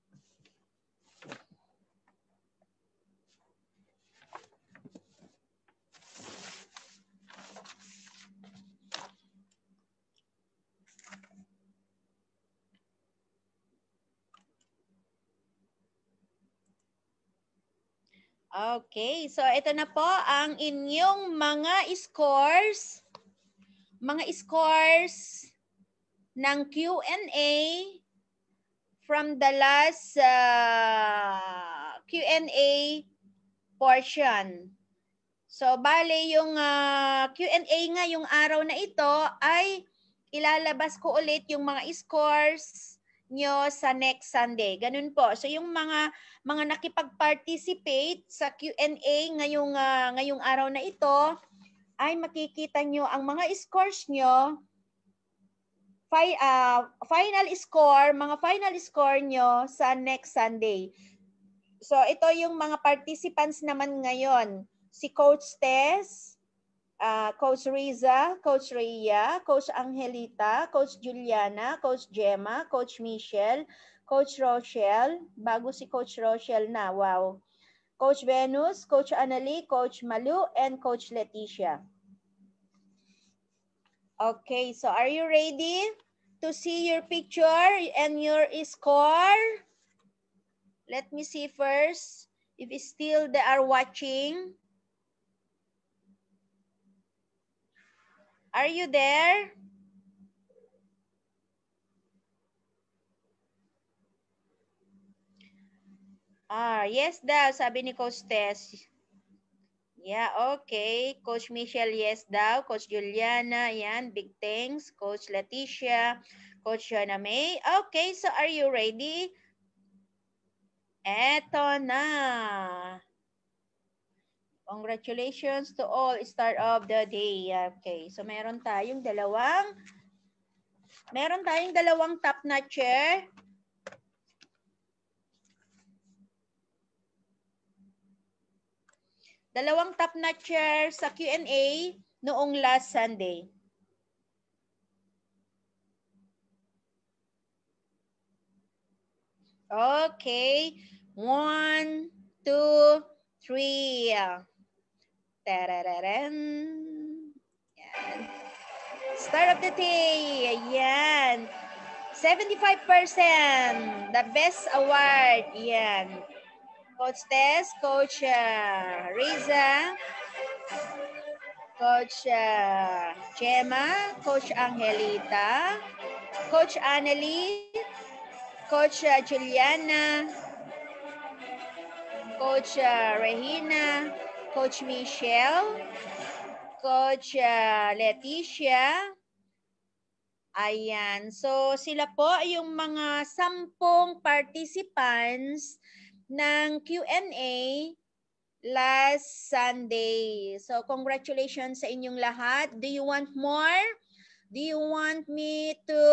Okay, so ito na po ang inyong mga scores. Mga scores ng Q and A from the last uh, Q and A portion. So, bale yung uh, Q and A nga yung araw na ito ay ilalabas ko ulit yung mga scores nyo sa next Sunday. Ganun po. So, yung mga mga nakipag-participate sa Q and A ngayong, uh, ngayong araw na ito, ay makikita nyo ang mga scores nyo, fi uh, final score, mga final score nyo sa next Sunday. So, ito yung mga participants naman ngayon. Si Coach Tess, uh, Coach Riza, Coach Rhea, Coach Angelita, Coach Juliana, Coach Gemma, Coach Michelle, Coach Rochelle, bago si Coach Rochelle na, wow. Coach Venus, Coach Anneli, Coach Malu, and Coach Leticia. Okay, so are you ready to see your picture and your score? Let me see first if still they are watching. Are you there? Ah, yes daw, sabi ni Coach Tess. Yeah, okay. Coach Michelle, yes daw. Coach Juliana, yan, big thanks. Coach Leticia, Coach Joanna May. Okay, so are you ready? Eto na. Congratulations to all start of the day. Okay, so meron tayong dalawang meron tayong dalawang top notcher. Dalawang top notcher sa Q and A noong last Sunday. Okay. One, two, three. Tarararan. Yan. Start of the day. Yan. seventy-five percent. The best award. Yan. Coach Tess, Coach uh, Riza, Coach uh, Gemma, Coach Angelita, Coach Anneli, Coach uh, Juliana, Coach uh, Regina, Coach Michelle, Coach uh, Leticia. Ayan. So, sila po yung mga sampung participants ng Q and A last Sunday. So, congratulations sa inyong lahat. Do you want more? Do you want me to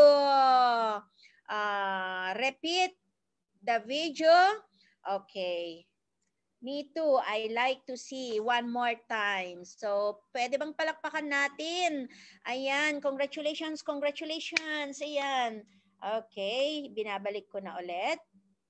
uh, repeat the video? Okay. Me too. I like to see one more time. So, pwede bang palakpakan natin? Ayan, congratulations, congratulations. Ayan. Okay, binabalik ko na ulit.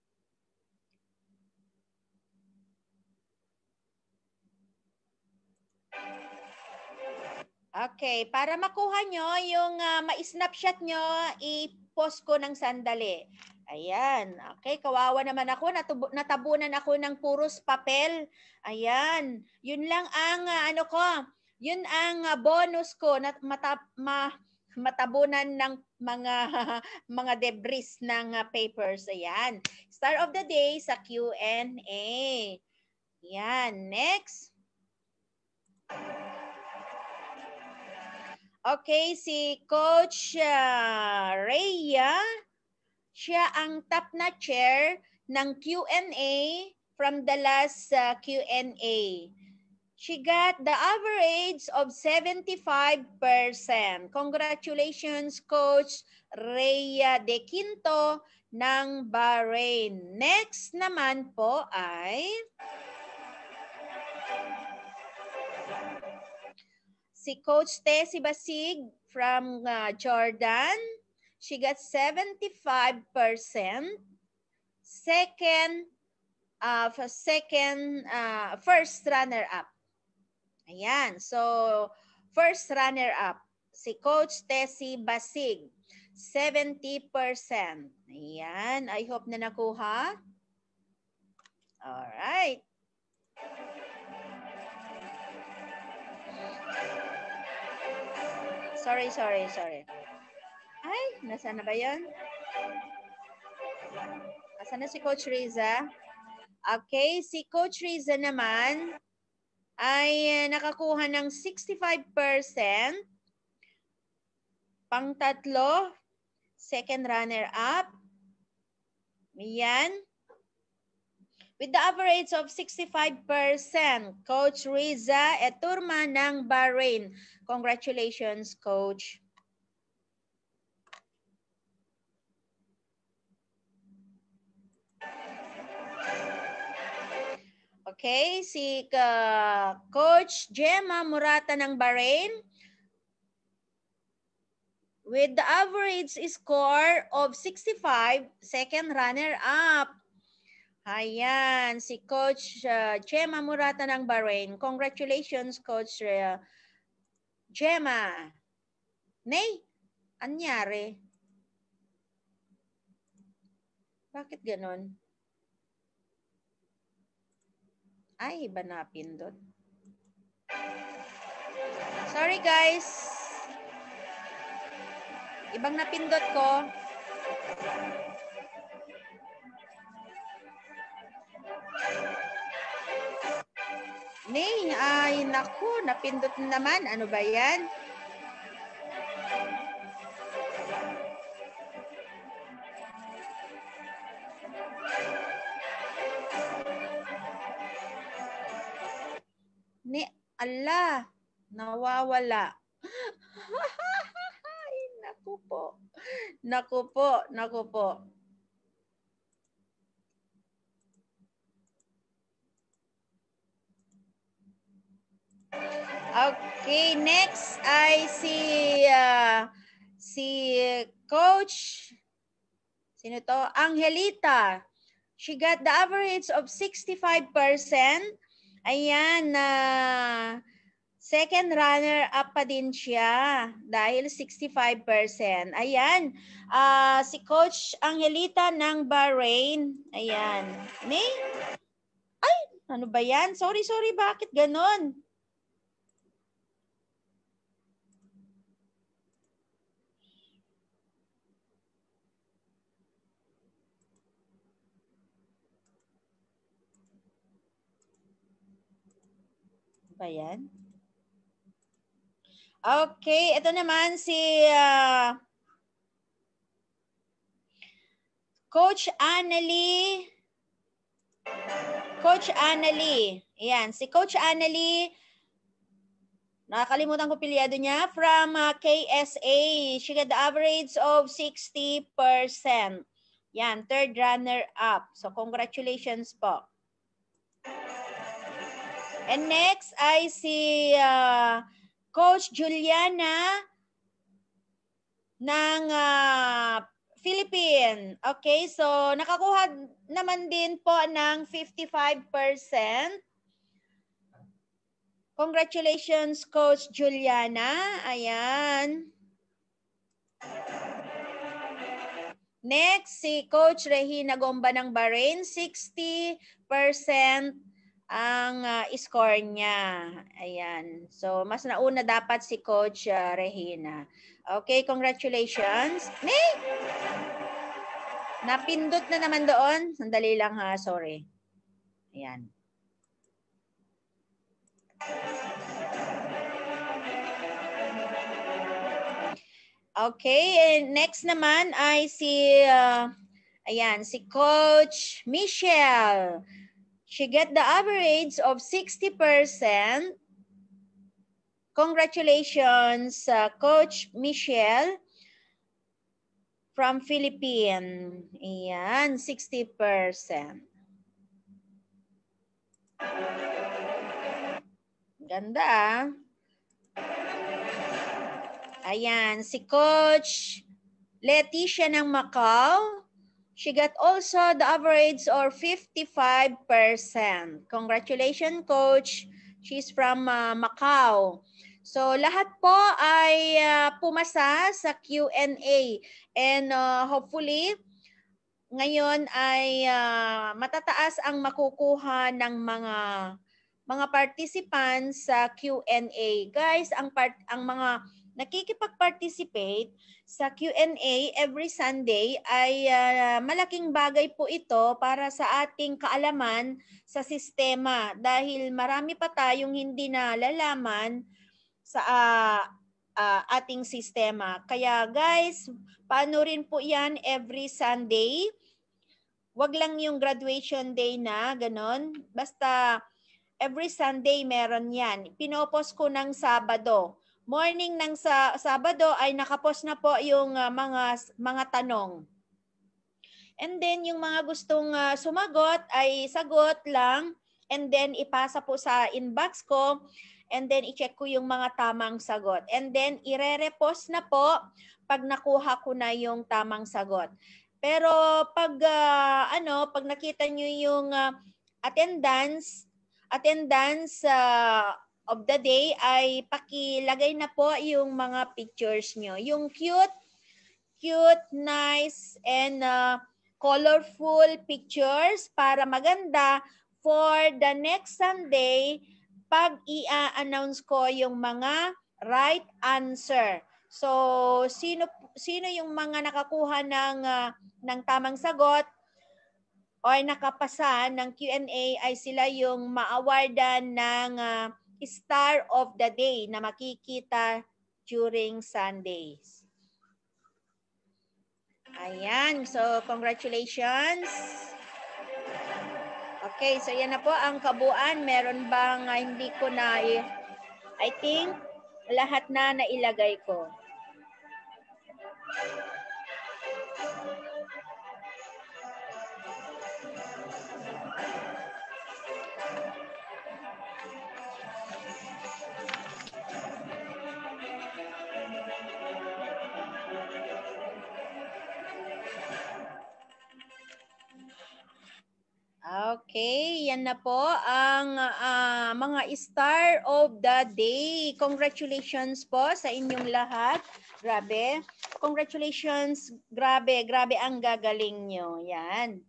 Okay, para makuha nyo yung uh, ma-snapshot nyo, i-post ko ng sandali. Ayan, okay, kawawa naman ako, natubo, natabunan ako ng puros papel. Ayan, yun lang ang uh, ano ko, yun ang uh, bonus ko na mata, ma, matabunan ng mga mga debris ng uh, papers. Ayan, star of the day sa Q and A. Ayan, next. Okay, si Coach uh, Rhea, siya ang top na chair ng Q and A from the last uh, Q and A. She got the average of seventy-five percent. Congratulations, Coach Rhea De Quinto ng Bahrain. Next naman po ay si Coach Tessie Basig from uh, Jordan. She got seventy-five percent. Second, uh, second, uh, first runner-up. Ayan. So, first runner-up, si Coach Tessie Basig, seventy percent. Ayan. I hope na nakuha. Alright. Sorry, sorry, sorry. Ay, nasaan na ba yun? Nasaan na si Coach Riza? Okay, si Coach Riza naman ay nakakuha ng sixty-five percent. Pang tatlo, second runner-up. Yan. With the average of sixty-five percent, Coach Riza Eturma ng Bahrain. Congratulations, Coach. Okay, si uh, Coach Gemma Murata ng Bahrain with the average score of sixty-five, second runner-up. Ayan, si Coach uh, Gemma Murata ng Bahrain. Congratulations, Coach uh, Gemma. Nay, anyari? Bakit ganon? Ay, iba na pindot. Sorry guys. Ibang napindot ko. Nay, ay naku, napindot naman. Ano ba yan? Ni, ala, nawawala. Ay, naku po. Naku po, naku po. Okay, next ay si uh, si Coach, sino to? Angelita. She got the average of sixty-five percent. Ayan, na uh, second runner-up pa din siya dahil sixty-five percent. Ayan, uh, si Coach Angelita ng Bahrain. Ayan. Ni? Ay, ano ba yan? Sorry, sorry, bakit ganon? Ba yan? Okay, ito naman si uh, Coach Annalie. Coach Annalie. Ayan, si Coach Annalie, nakakalimutan ko pilyado niya, from uh, K S A. She got the average of sixty percent. Yan, third runner up. So, congratulations po. And next ay si uh, Coach Juliana ng uh, Philippine. Okay, so nakakuha naman din po ng fifty-five percent. Congratulations, Coach Juliana. Ayan. Next, si Coach Regina Gomba ng Bahrain, sixty percent ang uh, score niya. Ayan. So, mas nauna dapat si Coach uh, Regina. Okay, congratulations. May! Napindot na naman doon. Sandali lang ha, sorry. Ayan. Okay, and next naman ay si uh, ayan, si Coach Michelle. She get the average of sixty percent. Congratulations, uh, Coach Michelle from Philippines. Ayan, sixty percent. Ganda ah. Ayan, si Coach Leticia ng Macau. She got also the average or fifty-five percent. Congratulations, Coach. She's from uh, Macau. So, lahat po ay uh, pumasa sa Q and A. And uh, hopefully, ngayon ay uh, matataas ang makukuha ng mga mga participants sa Q and A. Guys, ang part ang mga nakikipag-participate sa Q and A every Sunday ay uh, malaking bagay po ito para sa ating kaalaman sa sistema dahil marami pa tayong hindi nalalaman sa uh, uh, ating sistema. Kaya guys, paano rin po yan every Sunday? Wag lang yung graduation day na, ganon. Basta every Sunday meron yan. Pinopost ko ng Sabado. Morning ng sa Sabado ay nakapost na po yung uh, mga mga tanong. And then yung mga gustong uh, sumagot ay sagot lang and then ipasa po sa inbox ko and then i-check ko yung mga tamang sagot. And then ire-repost na po pag nakuha ko na yung tamang sagot. Pero pag uh, ano, pag nakita niyo yung uh, attendance attendance uh, of the day ay pakilagay na po yung mga pictures nyo. Yung cute, cute, nice, and uh, colorful pictures para maganda for the next Sunday pag i-announce ko yung mga right answer. So, sino sino yung mga nakakuha ng, uh, ng tamang sagot o nakapasa ng Q and A ay sila yung ma-awardan ng uh, Star of the Day na makikita during Sundays. Ayan. So, congratulations. Okay. So, yan na po ang kabuuan. Meron bang uh, hindi ko na, I think, lahat na nailagay ko. Okay, yan na po ang uh, mga Star of the Day. Congratulations po sa inyong lahat. Grabe. Congratulations. Grabe, grabe ang gagaling nyo. Yan.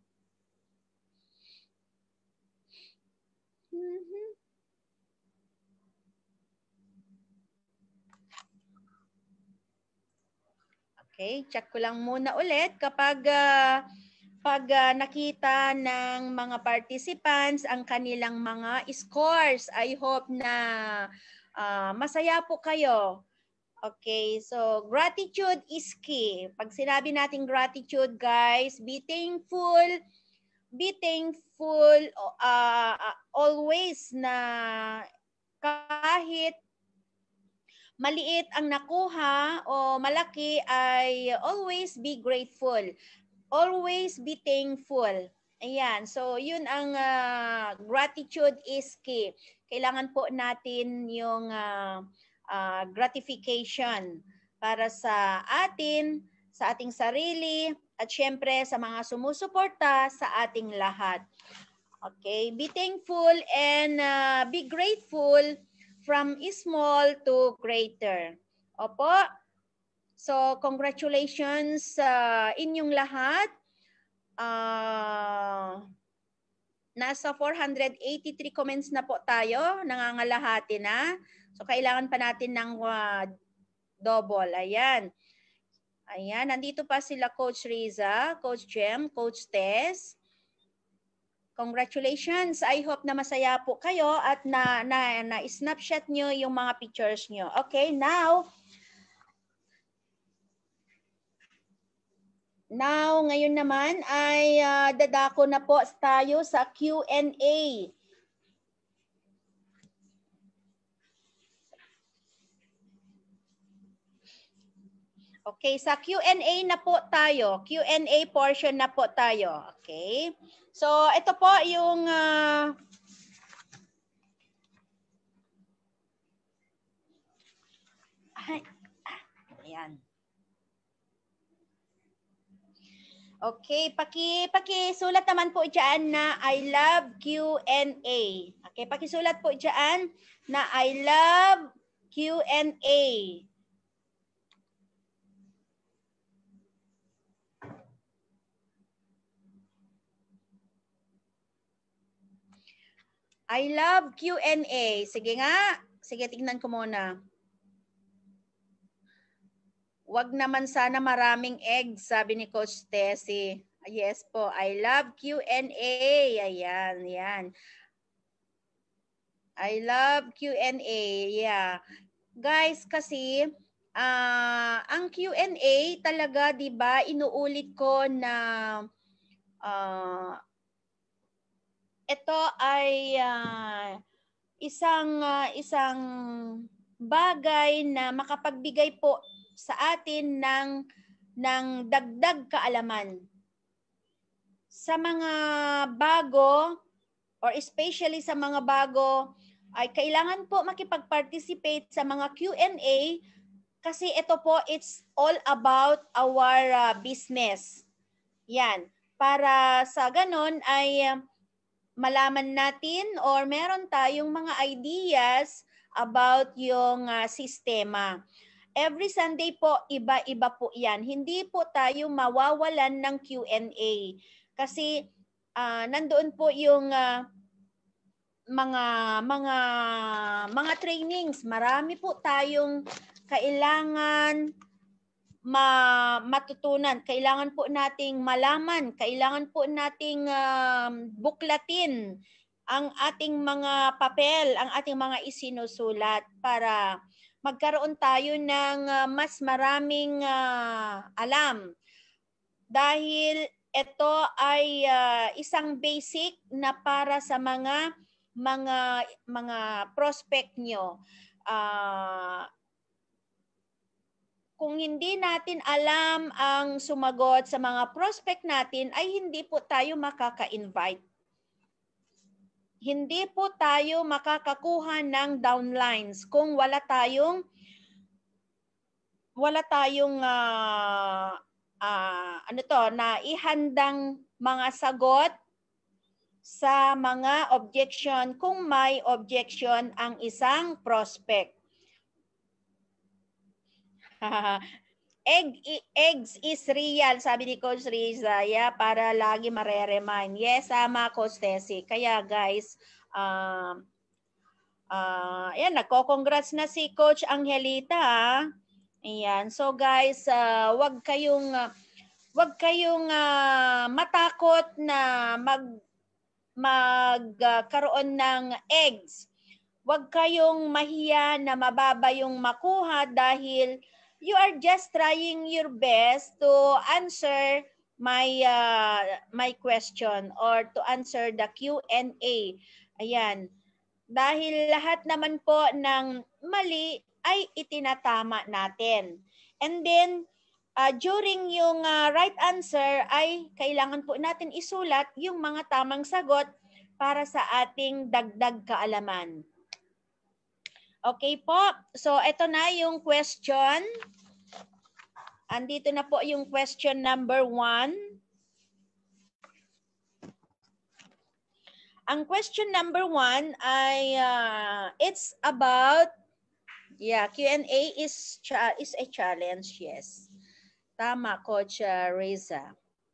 Okay, check ko lang muna ulit kapag uh, pag uh, nakita ng mga participants ang kanilang mga scores. I hope na uh, masaya po kayo. Okay, so gratitude is key. Pag sinabi natin gratitude, guys, be thankful, be thankful uh, always na kahit maliit ang nakuha o malaki ay always be grateful. Always be thankful. Ayan, so yun ang uh, gratitude is key. Kailangan po natin yung uh, uh, gratification para sa atin, sa ating sarili, at syempre sa mga sumusuporta sa ating lahat. Okay, be thankful and uh, be grateful from small to greater. Opo, so congratulations sa uh, inyong lahat. Uh, nasa four hundred eighty-three comments na po tayo, nangangalahati na. So, kailangan pa natin ng uh, double. Ayan. Ayan, nandito pa sila Coach Riza, Coach Jem, Coach Tess. Congratulations. I hope na masaya po kayo at na, na, na snapshot nyo yung mga pictures nyo. Okay, now, Now, ngayon naman ay uh, dadako na po tayo sa Q and A. Okay, sa Q and A na po tayo. Q and A portion na po tayo. Okay. So, ito po yung uh, ay, ayan. Okay, paki pakisulat naman po diyan na I love Q and A. Okay, pakisulat po diyan na I love Q and A. I love Q and A. Sige nga. Sige, tingnan ko muna. Wag naman sana maraming eggs, sabi ni Coach Tessie. Yes po, I love Q and A. Ayan, yan. I love Q and A. Yeah. Guys, kasi uh, ang Q and A talaga, 'di ba, inuulit ko na uh, ito ay uh, isang uh, isang bagay na makapagbigay po sa atin ng ng dagdag kaalaman. Sa mga bago or especially sa mga bago ay kailangan po makipag-participate sa mga Q and A kasi ito po it's all about our uh, business. Yan, para sa ganon ay uh, malaman natin or meron tayong mga ideas about yung uh, sistema. Every Sunday po, iba-iba po yan. Hindi po tayo mawawalan ng Q and A. Kasi uh, nandoon po yung uh, mga mga mga trainings. Marami po tayong kailangan ma matutunan. Kailangan po nating malaman. Kailangan po nating uh, buklatin ang ating mga papel, ang ating mga isinusulat para magkaroon tayo ng uh, mas maraming uh, alam. Dahil ito ay uh, isang basic na para sa mga mga mga prospect nyo. Uh, kung hindi natin alam ang sumagot sa mga prospect natin, ay hindi po tayo makaka-invite. Hindi po tayo makakakuha ng downlines kung wala tayong wala tayong uh, uh, ano to, na ihandang mga sagot sa mga objection kung may objection ang isang prospect. Egg, eggs is real, sabi ni Coach Riza, yeah, para lagi mareremind. Yes, sama, Coach Tessie. Kaya guys, uh, uh, ayan, nagko-congrats na si Coach Angelita. Ha? Ayan, so guys, uh, wag kayong, uh, wag kayong uh, matakot na mag, magkaroon uh, ng eggs. Wag kayong mahiya na mababa yung makuha dahil you are just trying your best to answer my uh, my question or to answer the Q and A. Ayan. Dahil lahat naman po ng mali ay itinatama natin. And then, uh, during yung uh, right answer ay kailangan po natin isulat yung mga tamang sagot para sa ating dagdag kaalaman. Okay po. So, ito na yung question. Andito na po yung question number one. Ang question number one ay uh, it's about, yeah, Q and A is is a challenge, yes. Tama, Coach uh, Reza.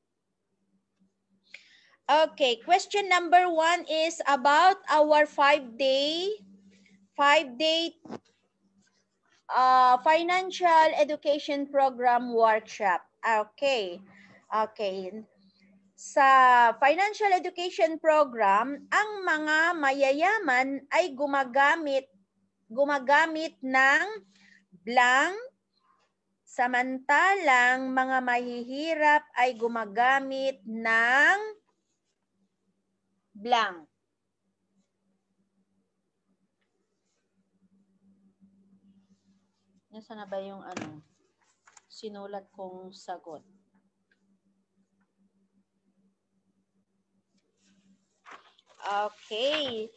Okay, question number one is about our five-day, five-day uh, financial education program workshop. Okay, okay. Sa financial education program, ang mga mayayaman ay gumagamit gumagamit ng blank, samantalang mga mahihirap ay gumagamit ng blank. Nasaan na ba yung ano? Sinulat kong sagot. Okay.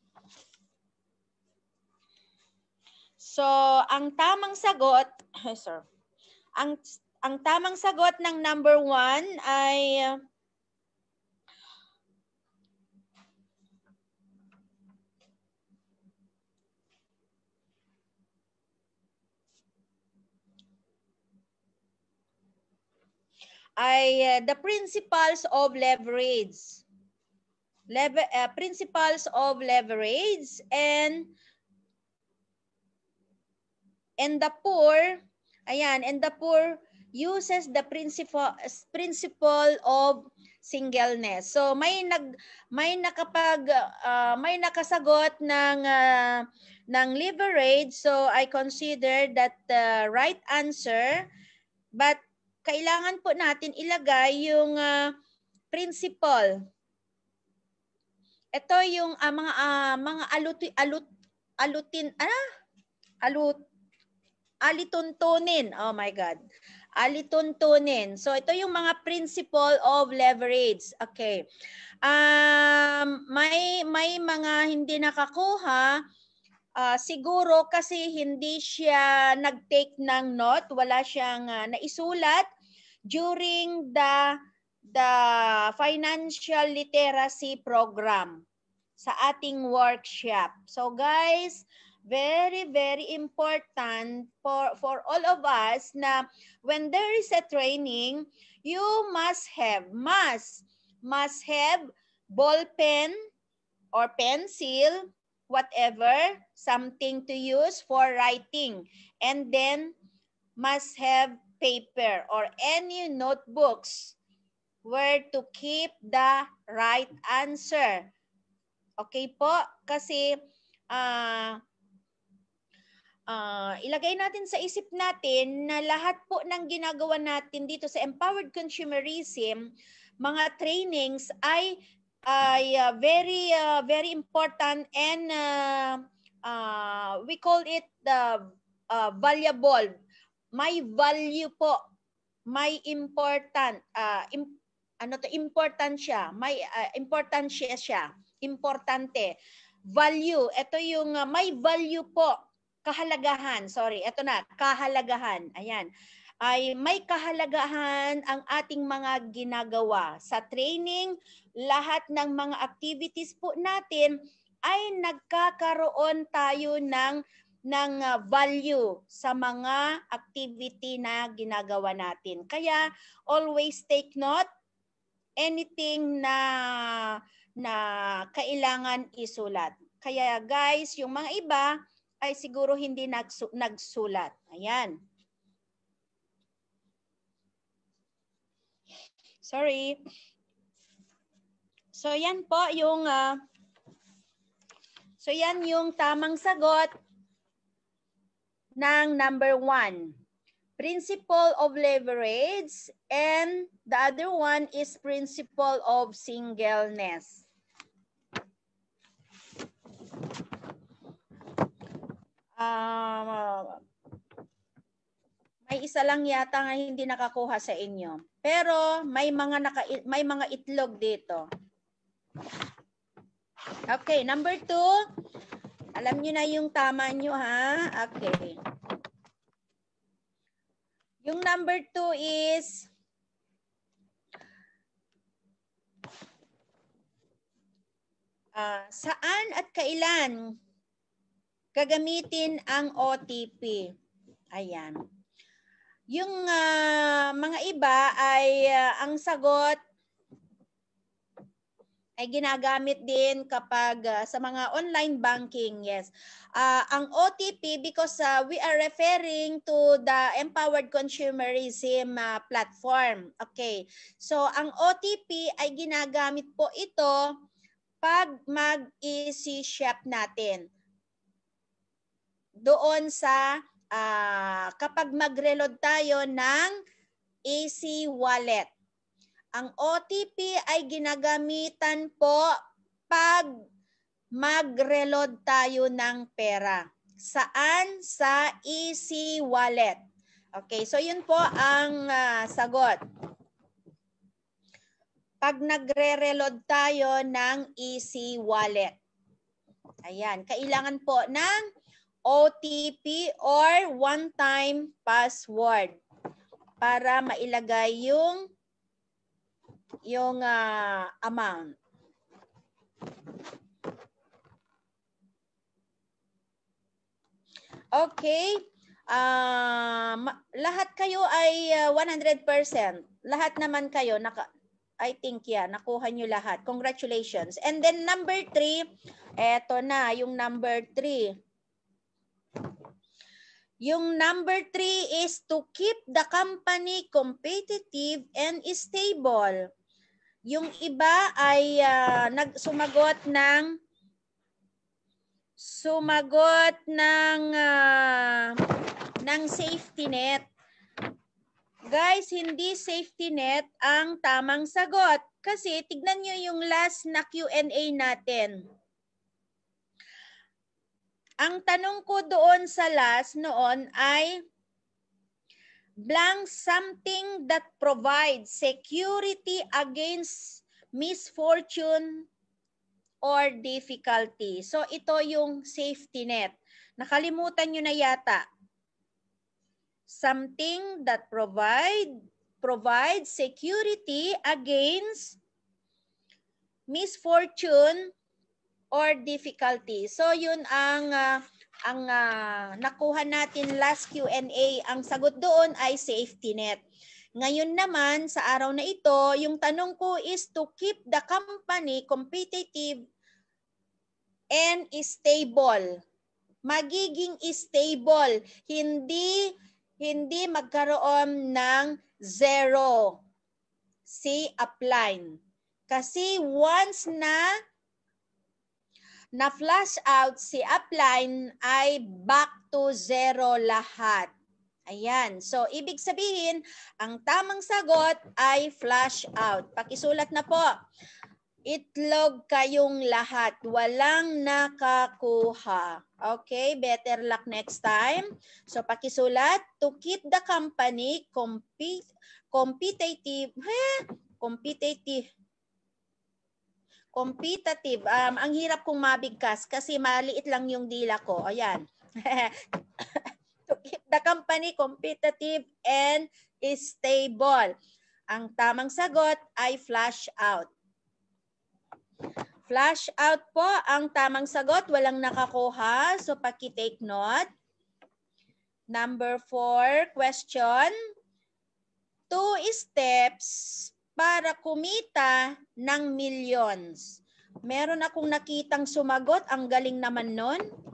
So, ang tamang sagot, sir, ang, ang tamang sagot ng number one ay ay uh, the principles of leverage. Lever, uh, principles of leverage and and the poor, ayan, and the poor uses the principle principle of singleness. So may nag may nakapag uh, may nakasagot ng uh, ng leverage, so I consider that the right answer, but kailangan po natin ilagay yung uh, principle. Ito yung uh, mga uh, mga aluti, alut alutin ah alut alituntunin. Oh my God. Alituntunin. So ito yung mga principle of leverage. Okay. Um may may mga hindi nakakuha, uh, siguro kasi hindi siya nag-take ng note, wala siyang uh, naisulat during the the financial literacy program sa ating workshop. So guys, very very important for for all of us na when there is a training, you must have must must have ball pen or pencil, whatever, something to use for writing, and then must have paper or any notebooks where to keep the right answer. Okay po? Kasi uh, uh, ilagay natin sa isip natin na lahat po ng ginagawa natin dito sa Empowered Consumerism, mga trainings ay ay uh, very uh, very important, and uh, uh, we call it the uh, valuable. May value po. May important uh, im, ano to important siya, may uh, important siya siya, importante. Value, ito yung uh, may value po, kahalagahan, sorry, ito na, kahalagahan. Ayan. Ay may kahalagahan ang ating mga ginagawa sa training. Lahat ng mga activities po natin ay nagkakaroon tayo ng ng uh, value sa mga activity na ginagawa natin. Kaya always take note, anything na na kailangan isulat. Kaya guys, yung mga iba ay siguro hindi nagsu nagsulat. Ayan. Sorry. So yan po yung uh, so yan yung tamang sagot ng number one. Principle of leverage, and the other one is principle of singleness. Uh, may may isa lang yata nga hindi nakakuha sa inyo. Pero may mga naka, may mga itlog dito. Okay, number two. Alam niyo na yung tama niyo, ha? Okay. Yung number two is uh, saan at kailan gagamitin ang O T P? Ayan. Yung uh, mga iba ay uh, ang sagot ay ginagamit din kapag uh, sa mga online banking, yes. Uh, ang O T P, because uh, we are referring to the Empowered Consumerism uh, platform. Okay. So, ang O T P ay ginagamit po ito pag mag-easy shop natin. Doon sa, uh, kapag mag-reload tayo ng Easy Wallet. Ang O T P ay ginagamitan po pag mag-reload tayo ng pera. Saan? Sa Easy Wallet. Okay, so yun po ang uh, sagot. Pag nagre-reload tayo ng Easy Wallet. Ayan, kailangan po ng O T P or one-time password para mailagay yung yung uh, amount. Okay. Uh, lahat kayo ay uh, one hundred percent. Lahat naman kayo, naka, I think yeah, nakuha nyo lahat. Congratulations. And then number three, eto na, yung number three. Yung number three is to keep the company competitive and stable. Yung iba ay uh, nagsumagot ng sumagot ng uh, ng safety net. Guys, hindi safety net ang tamang sagot kasi tignan nyo yung last na Q and A natin. Ang tanong ko doon sa last noon ay blank something that provides security against misfortune or difficulty. So ito yung safety net. Nakalimutan nyo na yata. Something that provide provides security against misfortune or difficulty. So yun ang uh, ang uh, nakuha natin last Q and A. Ang sagot doon ay safety net. Ngayon naman, sa araw na ito, yung tanong ko is to keep the company competitive and stable. Magiging stable. Hindi, hindi magkaroon ng zero. Si upline. Kasi once na na flash out si upline ay back to zero lahat. Ayan. So, ibig sabihin, ang tamang sagot ay flash out. Pakisulat na po. Itlog kayong lahat. Walang nakakuha. Okay? Better luck next time. So, pakisulat. To keep the company compete, competitive. Eh, competitive. Competitive. Um, ang hirap kong mabigkas kasi maliit lang yung dila ko. Ayan. To keep the company competitive and stable. Ang tamang sagot ay flash out. Flash out po ang tamang sagot. Walang nakakuha. So, paki-take note. Number four, question. Two steps para kumita ng millions. Meron akong nakitang sumagot. Ang galing naman nun.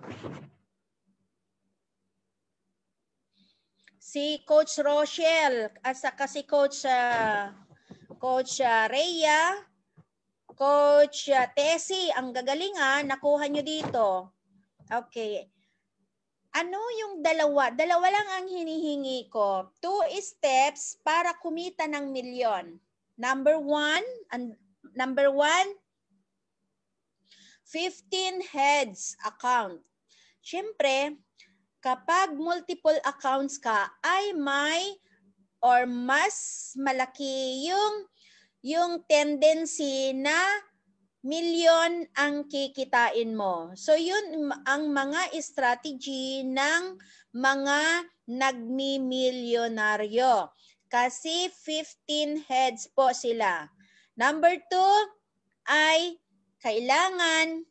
Si Coach Rochelle, at saka si Coach, uh, Coach uh, Rhea, Coach uh, Tessie, ang gagalingan, nakuha nyo dito. Okay. Ano yung dalawa? Dalawa lang ang hinihingi ko. Two steps para kumita ng milyon. Number one, and number one, fifteen heads account. Siyempre, kapag multiple accounts ka, ay may or mas malaki yung, yung tendency na milyon ang kikitain mo. So yun ang mga strategy ng mga nagmi-milyonaryo. Kasi fifteen heads po sila. Number two ay kailangan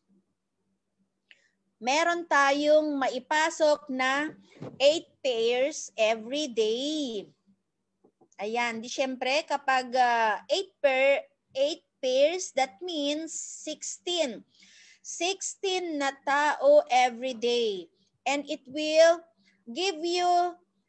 meron tayong maipasok na eight pairs every day. Ayan, di syempre kapag uh, eight per eight pairs, that means sixteen. sixteen na tao every day. And it will give you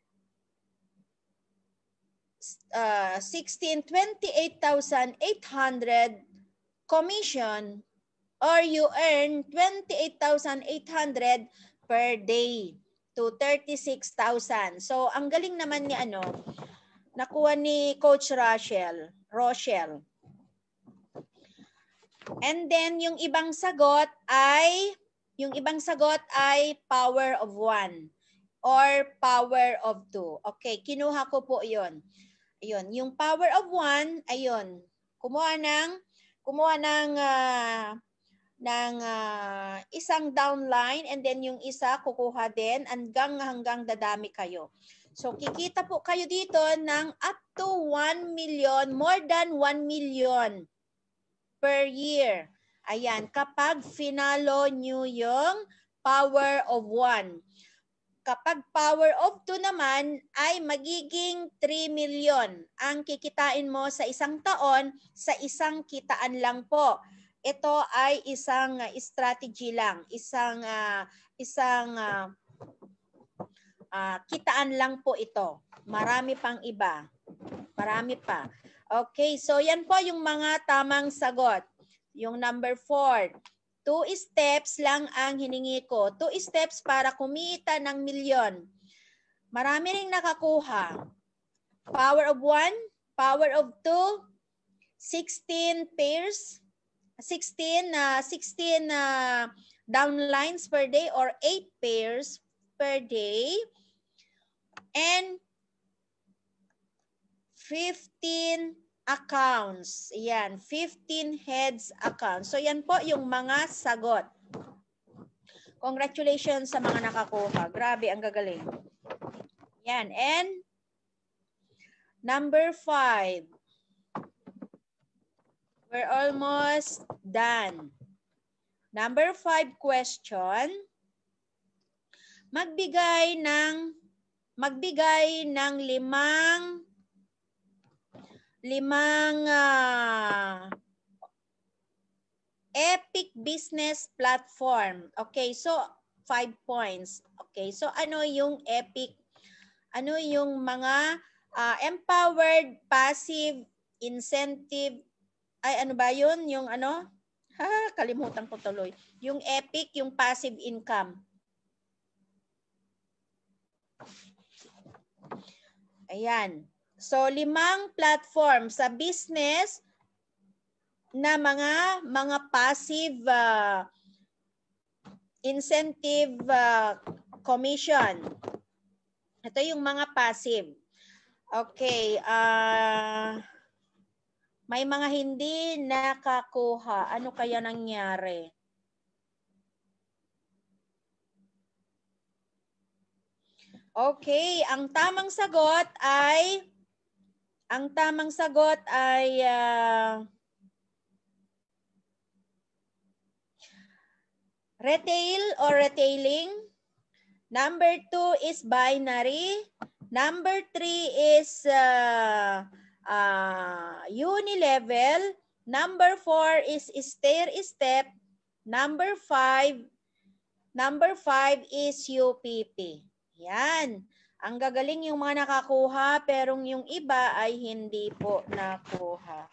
uh, sixteen, twenty-eight thousand eight hundred commission, or you earn twenty-eight thousand eight hundred per day to thirty-six thousand. So, ang galing naman ni ano, nakuha ni Coach Rochelle. Rochelle. And then, yung ibang sagot ay, yung ibang sagot ay power of one or power of two. Okay, kinuha ko po yun. Ayun, yung power of one, ayun, kumuha ng, kumuha ng, uh, ng uh, isang downline, and then yung isa kukuha din hanggang hanggang dadami kayo. So, kikita po kayo dito ng up to one million, more than one million per year. Ayan, kapag finalo nyo yung power of one. Kapag power of two naman, ay magiging three million ang kikitain mo sa isang taon, sa isang kitaan lang po. Ito ay isang uh, strategy lang, isang, uh, isang uh, uh, kitaan lang po ito. Marami pang iba. Marami pa. Okay, so yan po yung mga tamang sagot. Yung number four, two steps lang ang hiningi ko. Two steps para kumita ng milyon. Marami ring nakakuha. Power of one, power of two, sixteen pairs, sixteen, uh, sixteen uh, downlines per day or eight pairs per day, and fifteen accounts. Yan, fifteen heads accounts. So yan po yung mga sagot. Congratulations sa mga nakakuha. Grabe, ang gagaling. Yan, and number five. We're almost done. Number five question. Magbigay ng magbigay ng limang limang uh, epic business platform. Okay, so five points. Okay, so ano yung epic? Ano yung mga uh, empowered, passive, incentive, ay ano ba yun? Yung ano? Ha, kalimutan ko tuloy. Yung epic, yung passive income. Ayan. So, limang platform sa business na mga mga passive uh, incentive uh, commission. Ito yung mga passive. Okay. Uh, may mga hindi nakakuha. Ano kaya nangyari? Okay. Ang tamang sagot ay Ang tamang sagot ay uh, retail or retailing. Number two is binary. Number three is uh, uh, unilevel. Number four is stair-step. Number five, number five is U P P. Yan. Ang gagaling yung mga nakakuha, pero yung iba ay hindi po nakuha.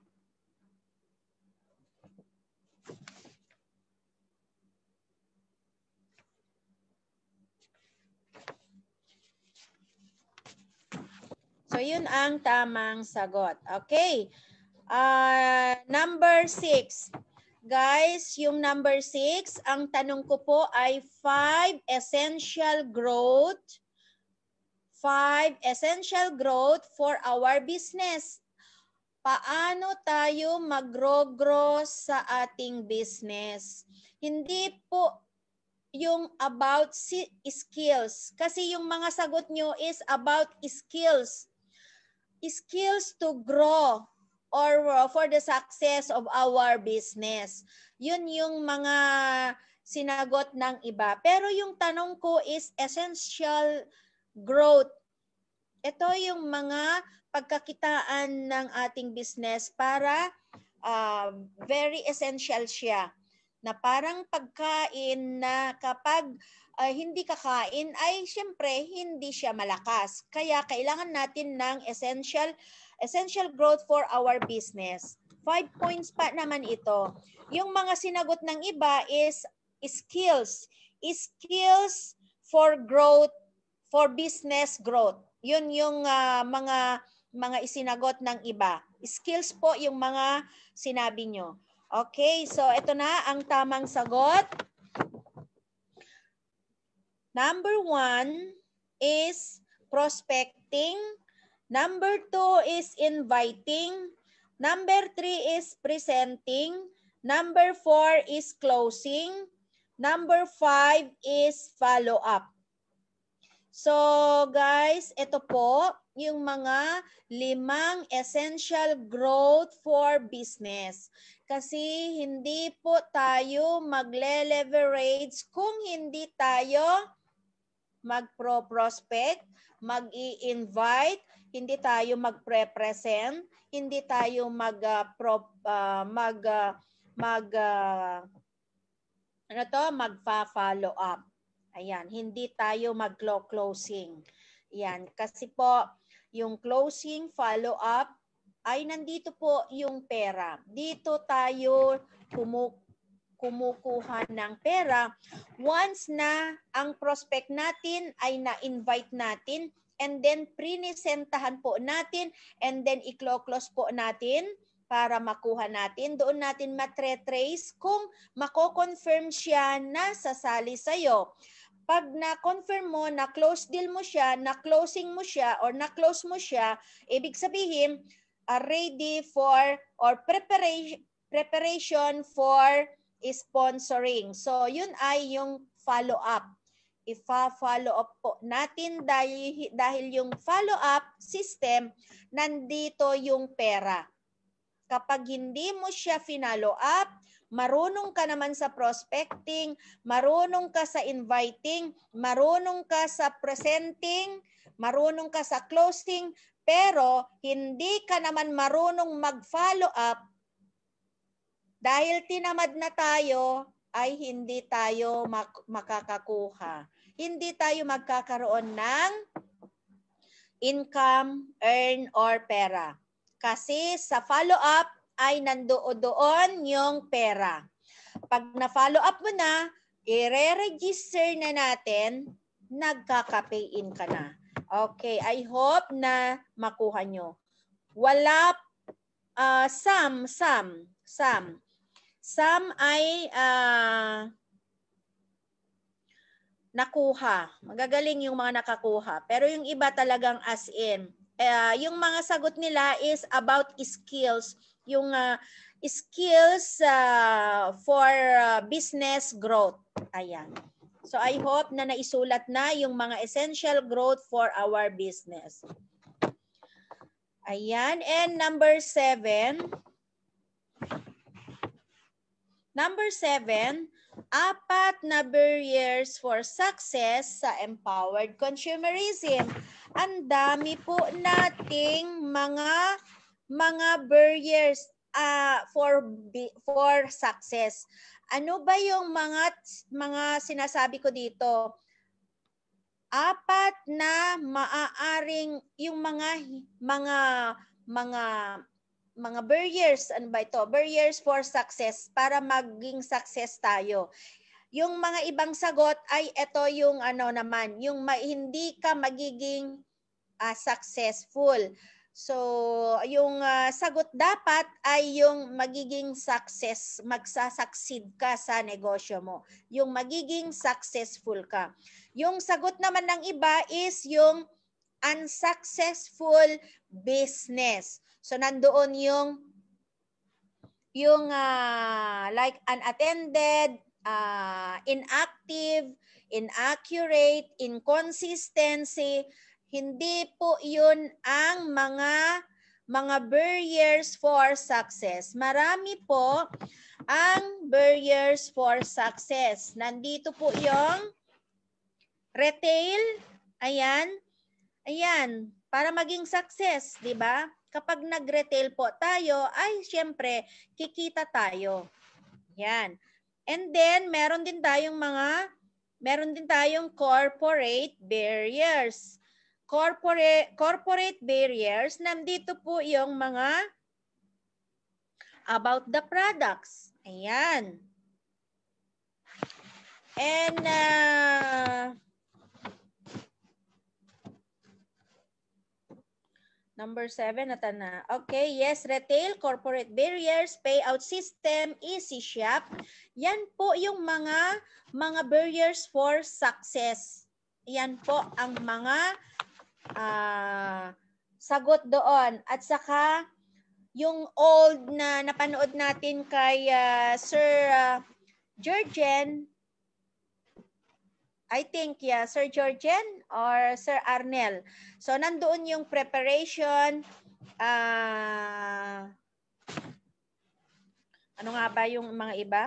So, yun ang tamang sagot. Okay. Uh, number six. Guys, yung number six, ang tanong ko po ay five essential growth. Five essential growth for our business. Paano tayo mag-grow sa ating business? Hindi po yung about skills. Kasi yung mga sagot nyo is about skills. Skills to grow or for the success of our business. Yun yung mga sinagot ng iba. Pero yung tanong ko is essential growth. Ito yung mga pagkakitaan ng ating business para uh, very essential siya. Na parang pagkain na kapag uh, hindi kakain ay syempre hindi siya malakas. Kaya kailangan natin ng essential essential growth for our business. Five points pa naman ito. Yung mga sinagot ng iba is skills. Skills for growth, for business growth. Yun yung uh, mga mga isinagot ng iba. Skills po yung mga sinabi nyo. Okay, so ito na ang tamang sagot. Number one is prospecting. Number two is inviting. Number three is presenting. Number four is closing. Number five is follow-up. So guys, ito po yung mga limang essential growth for business. Kasi hindi po tayo magle-leverage kung hindi tayo mag-pro-prospect, mag-i-invite, hindi tayo mag-pre-present, hindi tayo mag-pro uh, mag uh, mag uh, ano to, magfa-follow up. Ayan, hindi tayo mag-closing. Ayan, kasi po yung closing, follow-up, ay nandito po yung pera. Dito tayo kumu kumukuha ng pera once na ang prospect natin ay na-invite natin and then prinisentahan po natin and then i-close po natin para makuha natin. Doon natin matre-trace kung mako-confirm siya na sasali sa'yo. Pag na-confirm mo, na-close deal mo siya, na-closing mo siya, or na-close mo siya, ibig sabihin, uh, ready for or preparation, preparation for sponsoring. So, yun ay yung follow-up. Ifa-follow up po natin dahil, dahil yung follow-up system, nandito yung pera. Kapag hindi mo siya finalo up, marunong ka naman sa prospecting, marunong ka sa inviting, marunong ka sa presenting, marunong ka sa closing, pero hindi ka naman marunong mag-follow up, dahil tinamad na tayo, ay hindi tayo mak- makakakuha. Hindi tayo magkakaroon ng income, earn, or pera. Kasi sa follow-up ay nandoon yung pera. Pag na-follow up mo na, i-re-register na natin, nagkaka-pay-in ka na. Okay, I hope na makuha nyo. Wala, uh, some, some, some. Some ay uh, nakuha. Magagaling yung mga nakakuha. Pero yung iba talagang as in. Uh, yung mga sagot nila is about skills. Yung uh, skills uh, for uh, business growth. Ayan. So I hope na naisulat na yung mga essential growth for our business. Ayan. And number seven. Number seven, apat na barriers for success sa empowered consumerism. Ang dami po nating mga mga barriers uh, for for success. Ano ba yung mga mga sinasabi ko dito? Apat na maaaring yung mga mga mga mga barriers, ano ba ito? Barriers for success, para maging success tayo. Yung mga ibang sagot ay ito yung ano naman, yung ma- hindi ka magiging uh, successful. So, yung uh, sagot dapat ay yung magiging success, magsasucceed ka sa negosyo mo. Yung magiging successful ka. Yung sagot naman ng iba is yung unsuccessful business. So, nandoon yung yung uh, like unattended, uh, inactive, inaccurate, inconsistency. Hindi po yun ang mga mga barriers for success. Marami po ang barriers for success. Nandito po yung retail. Ayan. Ayan. Para maging success, di ba? Kapag nag-retail po tayo, ay siyempre, kikita tayo. Yan. And then, meron din tayong mga, meron din tayong corporate barriers. Corporate, corporate barriers, nandito po yung mga about the products. Ayan. And, uh, number seven, nata na. Okay, yes, retail, corporate barriers, payout system, easy shop. Yan po yung mga mga barriers for success. Yan po ang mga uh, sagot doon. At saka yung old na napanood natin kay uh, Sir uh, Georgian, I think, yeah, Sir Georgian or Sir Arnel. So, nandoon yung preparation. Uh, ano nga ba yung mga iba?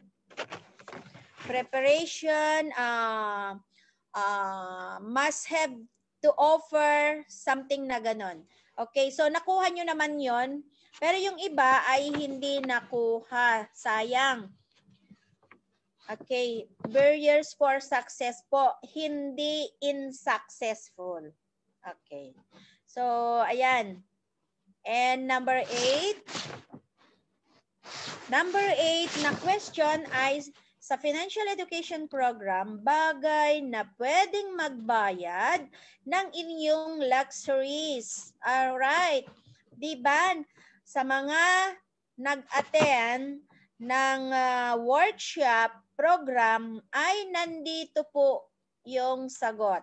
Preparation, uh, uh, must have to offer something na ganon. Okay, so nakuha nyo naman yon. Pero yung iba ay hindi nakuha. Sayang. Okay, barriers for success po, hindi unsuccessful. Okay, so ayan. And number eight. Number eight na question ay sa financial education program, bagay na pwedeng magbayad ng inyong luxuries. Alright, diba? Sa mga nag-attend ng uh, workshop program ay nandito po yung sagot.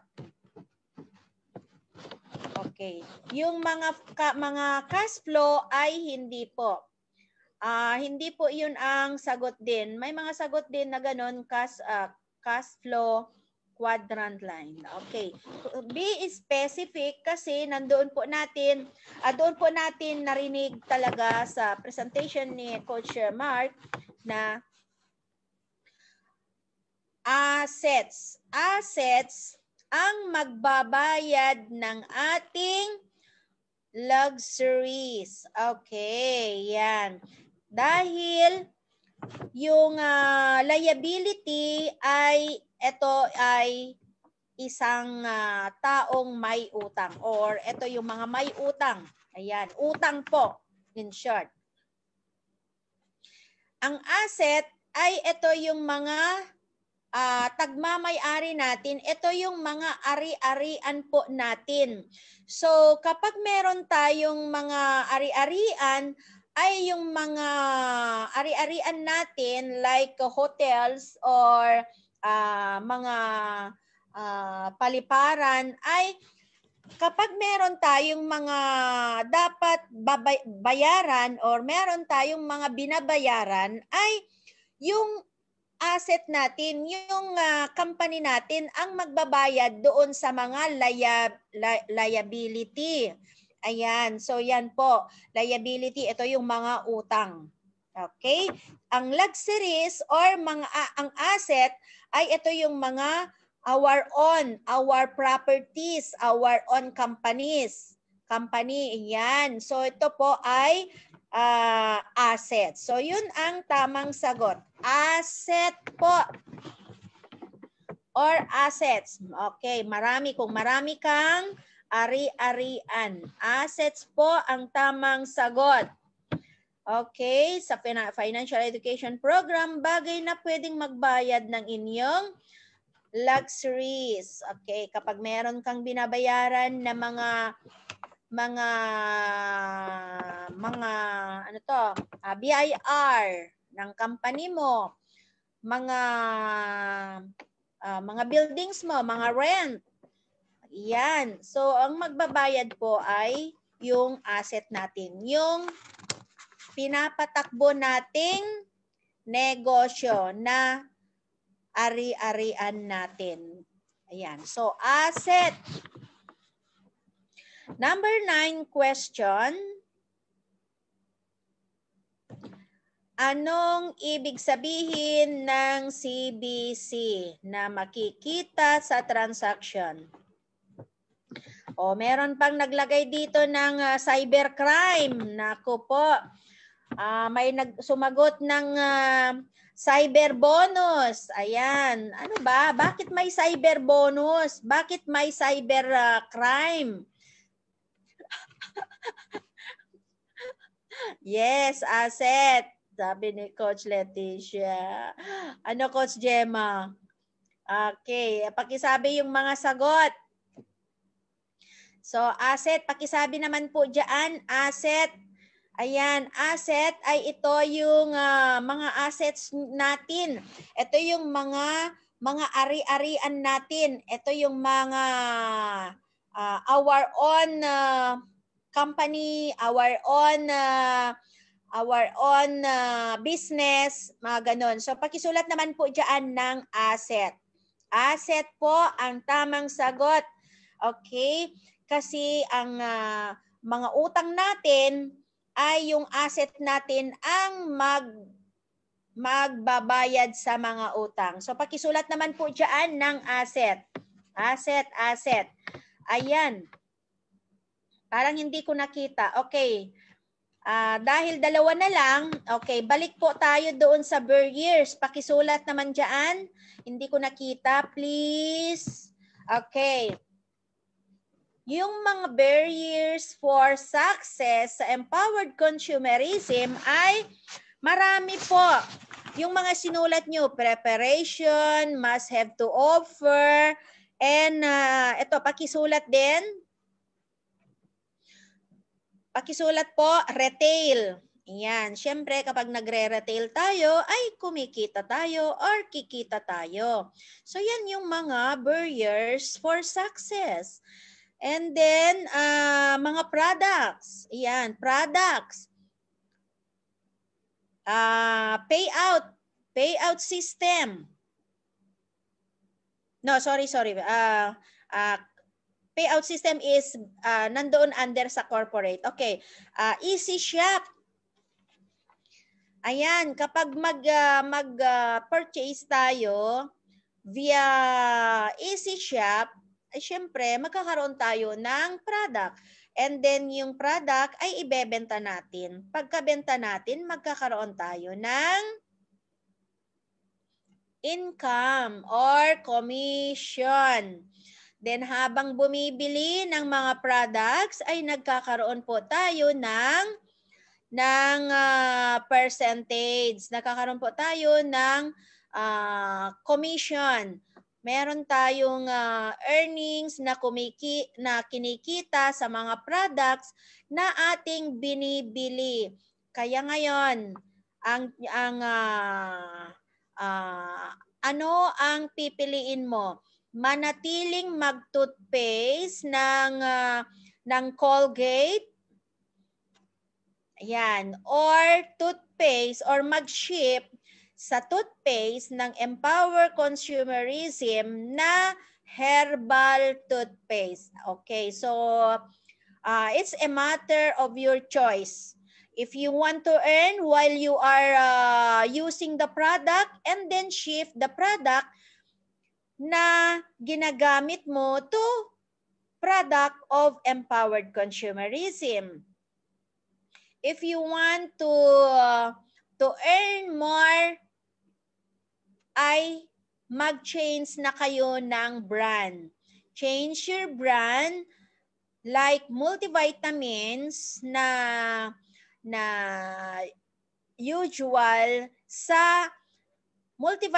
Okay. Yung mga ka, mga cash flow ay hindi po. Uh, hindi po yun ang sagot din. May mga sagot din na ganun, cash, uh, cash flow quadrant line. Okay. Be specific kasi nandoon po natin, uh, doon po natin narinig talaga sa presentation ni Coach Mark na assets. Assets ang magbabayad ng ating luxuries. Okay, yan. Dahil yung uh, liability ay, ito ay isang uh, taong may utang or ito yung mga may utang. Ayan, utang po in short. Ang asset ay ito yung mga Uh, tagmamay-ari natin, ito yung mga ari-arian po natin. So, kapag meron tayong mga ari-arian, ay yung mga ari-arian natin like hotels or uh, mga uh, paliparan, ay kapag meron tayong mga dapat bayaran or meron tayong mga binabayaran, ay yung asset natin, yung uh, company natin ang magbabayad doon sa mga lia, li, liability. Ayan, so yan po, liability, ito yung mga utang. Okay? Ang luxuries or mga uh, ang asset ay ito yung mga our own, our properties, our own companies. Company, yan. So ito po ay Uh, asset. So, yun ang tamang sagot. Asset po. Or assets. Okay, marami. Kung marami kang ari-arian. Assets po ang tamang sagot. Okay, sa financial education program, bagay na pwedeng magbayad ng inyong luxuries. Okay, kapag meron kang binabayaran na mga mga mga ano to, uh, B I R ng company mo, mga uh, mga buildings mo, mga rent. Yan. So ang magbabayad po ay yung asset natin, yung pinapatakbo nating negosyo na ari-arian natin. Ayan. So asset. Number nine question. Anong ibig sabihin ng C B C na makikita sa transaction? O meron pang naglagay dito ng uh, cybercrime. Naku po. Uh, may nag sumagot ng uh, cyber bonus. Ayan. Ano ba? Bakit may cyber bonus? Bakit may cyber uh, crime? Yes, asset. Sabi ni Coach Leticia. Ano, Coach Gemma? Okay. Pakisabi yung mga sagot. So, asset. Pakisabi naman po dyan. Asset. Ayan. Asset ay ito yung uh, mga assets natin. Ito yung mga mga ari-arian natin. Ito yung mga uh, our own uh, company, our own uh, our own uh, business, mga ganon. So, pakisulat naman po dyan ng asset. Asset po ang tamang sagot. Okay? Kasi ang uh, mga utang natin ay yung asset natin ang mag magbabayad sa mga utang. So, pakisulat naman po dyan ng asset. Asset, asset. Ayan. Parang hindi ko nakita. Okay. Uh, dahil dalawa na lang, okay, balik po tayo doon sa barriers. Pakisulat naman dyan. Hindi ko nakita, please. Okay. Yung mga barriers for success sa empowered consumerism ay marami po. Yung mga sinulat nyo, preparation, must have to offer, and uh, ito, pakisulat din. Pakisulat po, retail. Yan. Siyempre, kapag nagre-retail tayo, ay kumikita tayo or kikita tayo. So, yan yung mga barriers for success. And then, uh, mga products. Yan, products. Uh, payout. Payout system. No, sorry, sorry. Uh, uh, Payout system is uh, nandoon under sa corporate. Okay. Uh, Easy Shop. Ayan, kapag mag, uh, mag uh, purchase tayo via Easy Shop, ay syempre magkakaroon tayo ng product. And then yung product ay ibebenta natin. Pagkabenta natin, magkakaroon tayo ng income or commission. Then habang bumibili ng mga products ay nagkakaroon po tayo ng ng uh, percentage. Nagkakaroon po tayo ng uh, commission. Meron tayong uh, earnings na kumiki na kinikita sa mga products na ating binibili. Kaya ngayon, ang ang uh, uh, ano ang pipiliin mo? Manatiling mag-toothpaste ng, uh, ng Colgate, ayan, or toothpaste, or mag-ship sa toothpaste ng Empower Consumerism na herbal toothpaste. Okay, so uh, it's a matter of your choice. If you want to earn while you are uh, using the product and then shift the product na ginagamit mo to product of empowered consumerism. If you want to uh, to earn more, ay mag-change na kayo ng brand. Change your brand like multivitamins na na usual sa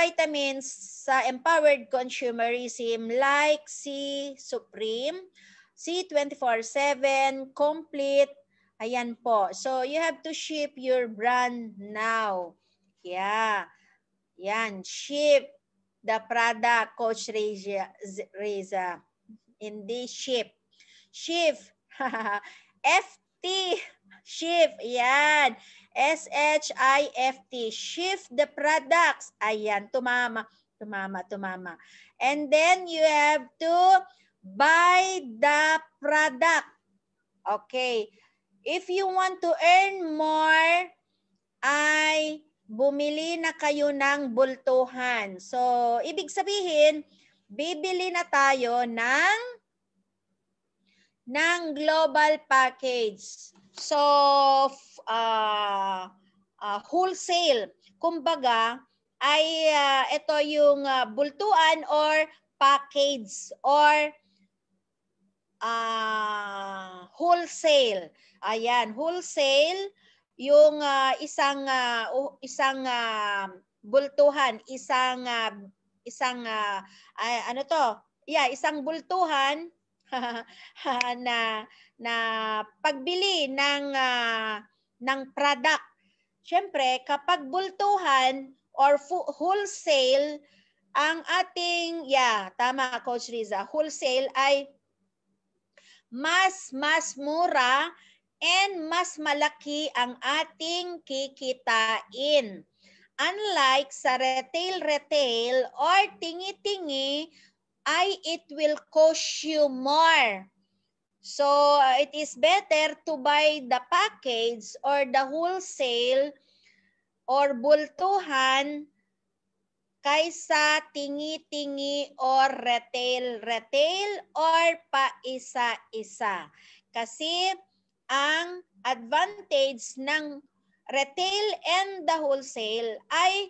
multivitamins sa empowered consumerism like si Supreme, See, twenty-four seven, complete. Ayan po. So, you have to ship your brand now. Yeah. Yan. Ship the product, Coach Reza. Reza. Hindi ship. Shift. F T. Shift. Yan. S H I F T. Shift the products. Ayan. Tumama. Tumama. Tumama. And then you have to buy the product. Okay. If you want to earn more, ay bumili na kayo ng bultuhan. So, ibig sabihin, bibili na tayo ng ng global package. So, uh, uh, wholesale. Kumbaga, ay uh, ito yung uh, bultuan or package or uh, wholesale. Ayan, wholesale, yung uh, isang uh, uh, isang uh, bultuhan, isang uh, isang uh, uh, ano to? Yeah, isang bultuhan na na pagbili ng uh, ng product. Siyempre, kapag bultuhan or wholesale, ang ating, yeah, tama Coach Riza, wholesale ay mas mas mura and mas malaki ang ating kikitain. Unlike sa retail-retail or tingi-tingi, ay it will cost you more. So, it is better to buy the package or the wholesale or bultuhan kaysa tingi-tingi or retail-retail or pa-isa-isa. Kasi ang advantage ng retail and the wholesale ay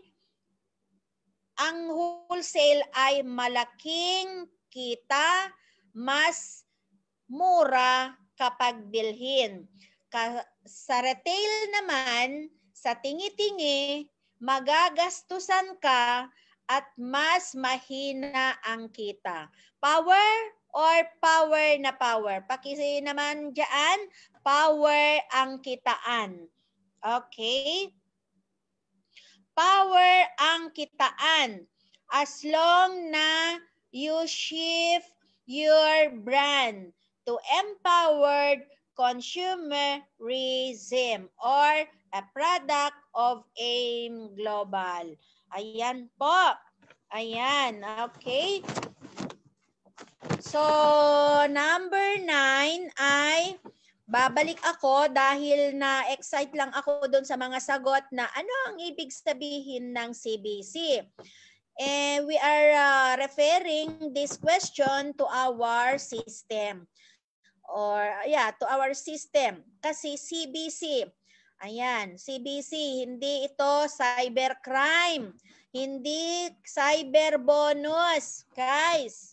ang wholesale ay malaking kita, mas mura kapag bilhin. Sa retail naman, sa tingi-tingi, magagastusan ka at mas mahina ang kita. Power or power na power? Pakisi naman dyan, power ang kitaan. Okay? Power ang kitaan. As long na you shift your brand to empowered consumerism or a product of AIM Global. Ayan po. Ayan. Okay. So, number nine ay babalik ako dahil na-excite lang ako doon sa mga sagot na ano ang ibig sabihin ng C B C. And we are uh, referring this question to our system. Or, yeah, to our system. Kasi C B C, ayan, C B C, hindi ito cybercrime. Hindi cyber bonus, guys.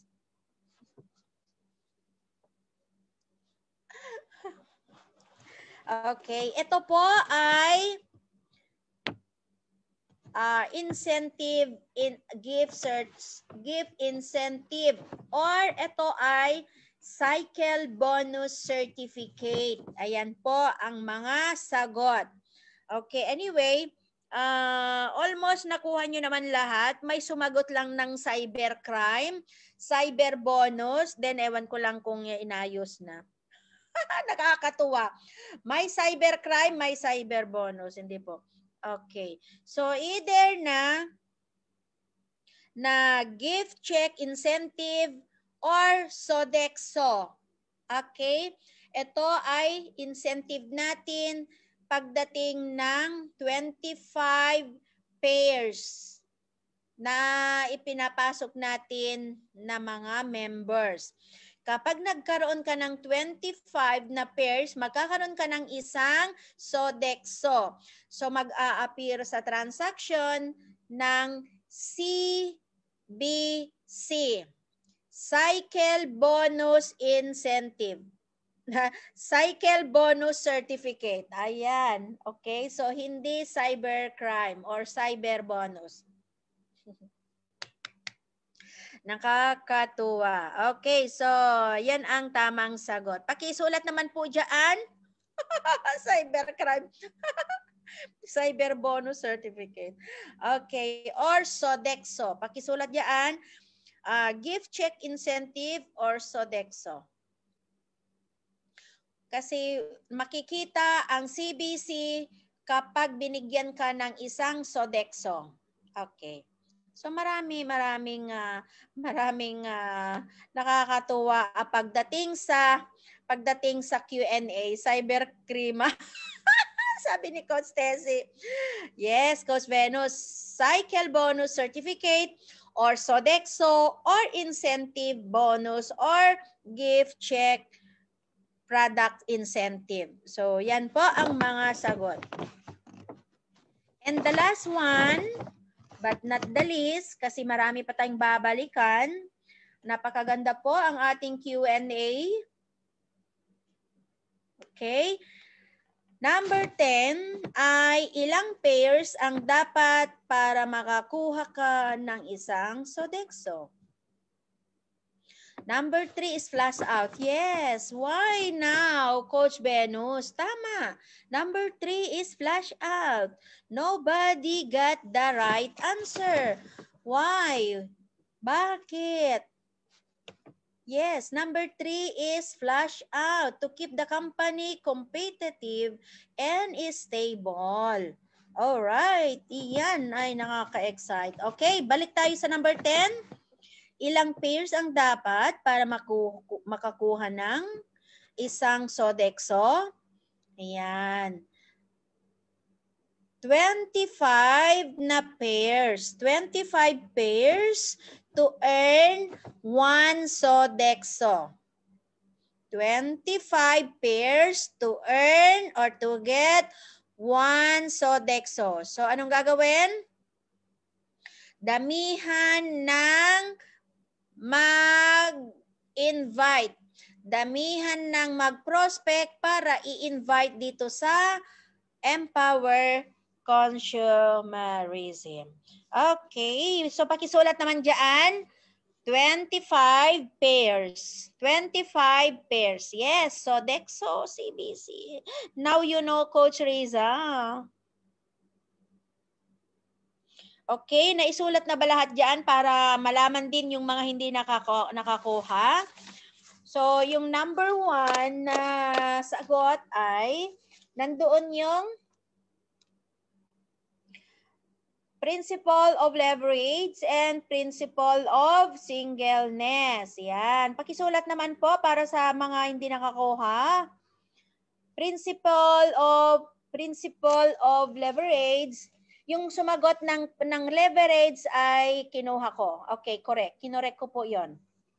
Okay, ito po ay uh, incentive in gift search, gift incentive, or ito ay cycle bonus certificate. Ayan po ang mga sagot. Okay, anyway, uh, almost nakuha nyo naman lahat. May sumagot lang ng cybercrime, cyber bonus, then ewan ko lang kung inayos na. Nakakatuwa. May cybercrime, may cyber bonus. Hindi po. Okay. So, either na na gift check incentive or Sodexo. Okay? Ito ay incentive natin pagdating ng twenty-five pairs na ipinapasok natin na mga members. Kapag nagkaroon ka ng twenty-five na pairs, magkakaroon ka ng isang Sodexo. So mag-a-appear sa transaction ng C B C. Cycle Bonus Incentive. Cycle Bonus Certificate. Ayan. Okay. So hindi cybercrime or cyber bonus. Nakakatuwa. Okay, so yan ang tamang sagot. Pakisulat naman po dyan. Cybercrime. Cyber bonus certificate. Okay, or Sodexo. Pakisulat dyan. Uh, gift check incentive or Sodexo. Kasi makikita ang C B C kapag binigyan ka ng isang Sodexo. Okay. So marami maraming uh, maraming uh, nakakatuwa uh, pagdating sa pagdating sa Q and A, cybercrime. Sabi ni Coach Tessie. Yes, Coach Venus, cycle bonus certificate or Sodexo or incentive bonus or gift check product incentive. So, yan po ang mga sagot. And the last one, but not the least, kasi marami pa tayong babalikan. Napakaganda po ang ating Q and A. Okay. Number ten ay ilang pairs ang dapat para makakuha ka ng isang Sodexo? Number three is flash out. Yes. Why now, Coach Venus? Tama. Number three is flash out. Nobody got the right answer. Why? Bakit? Yes. Number three is flash out to keep the company competitive and stable. Alright. Iyan ay nakaka-excite. Okay. Balik tayo sa number ten. Ilang pairs ang dapat para maku makakuha ng isang Sodexo? Ayan. twenty-five na pairs. twenty-five pairs to earn one Sodexo. twenty-five pairs to earn or to get one Sodexo. So, anong gagawin? Damihan ng mag-invite. Damihan ng mag-prospect para i-invite dito sa Empower Consumerism. Okay. So, pakisulat naman dyan. twenty-five pairs. twenty-five pairs. Yes. Sodexo, C B C. Now you know, Coach Riza. Okay, naisulat na ba lahat dyan para malaman din yung mga hindi nakako nakakuha? So, yung number one na sagot ay nandoon yung principle of leverage and principle of singleness. Yan. Pakisulat naman po para sa mga hindi nakakuha. Principle of principle of leverage. Yung sumagot ng, ng leverage ay kinuha ko. Okay, correct. Kinorek ko po yon.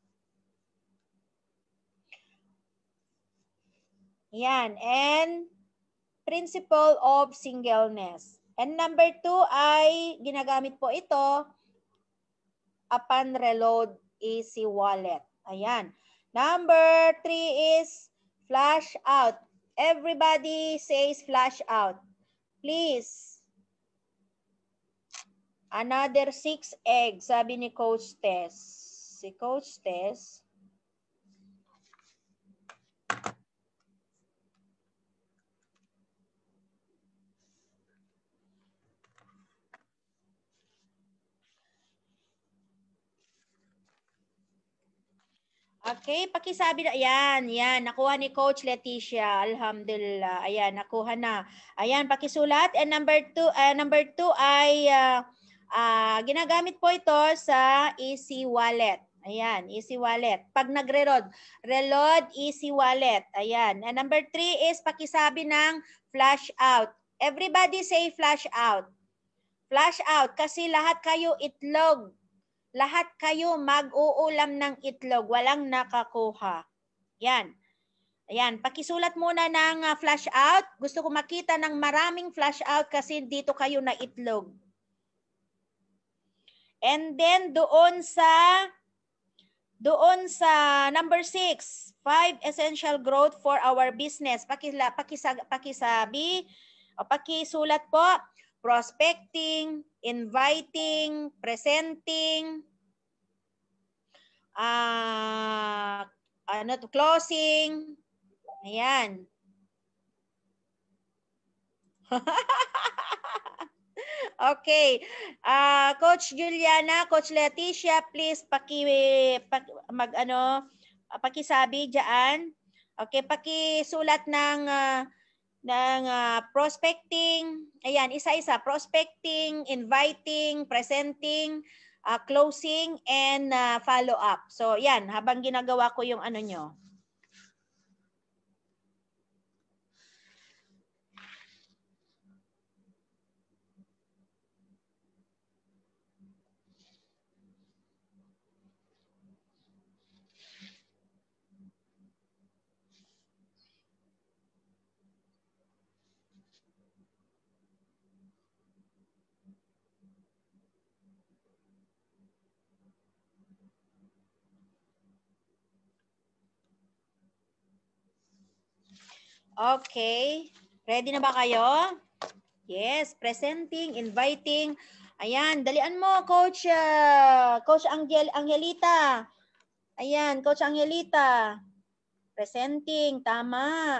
Yan. And principle of singleness. And number two ay ginagamit po ito upon reload easy wallet. Ayan. Number three is flash out. Everybody says flash out. Please. Another six eggs, sabi ni Coach Tess. Si Coach Tess. Okay, pakisabi na. Ayan, yan. Nakuha ni Coach Leticia. Alhamdulillah. Ayan, nakuha na. Ayan, pakisulat. And number two, uh, number two ay... Uh, Uh, ginagamit po ito sa Easy Wallet. Ayan, Easy Wallet. Pag nagre-load, reload Easy Wallet. Ayan. And number three is pakisabi ng flash out. Everybody say flash out. Flash out kasi lahat kayo itlog. Lahat kayo mag-uulam ng itlog. Walang nakakuha. Ayan. Ayan, pakisulat muna ng uh, flash out. Gusto ko makita ng maraming flash out kasi dito kayo na itlog. And then doon sa doon sa number six, five essential growth for our business. Pakila, pakisa, pakisabi o pakisulat po, prospecting, inviting, presenting, uh, ano to, closing. Ayan. Okay. Uh, Coach Juliana, Coach Leticia, please paki, paki mag ano, pakisabi diyan. Okay, pakisulat ng uh, ng uh, prospecting. Ayan, isa-isa, prospecting, inviting, presenting, uh, closing, and uh, follow up. So, yan, habang ginagawa ko yung ano nyo. Okay. Ready na ba kayo? Yes, presenting, inviting. Ayan, dalian mo, Coach, uh, Coach Angel, Angelita. Ayan, Coach Angelita. Presenting, tama.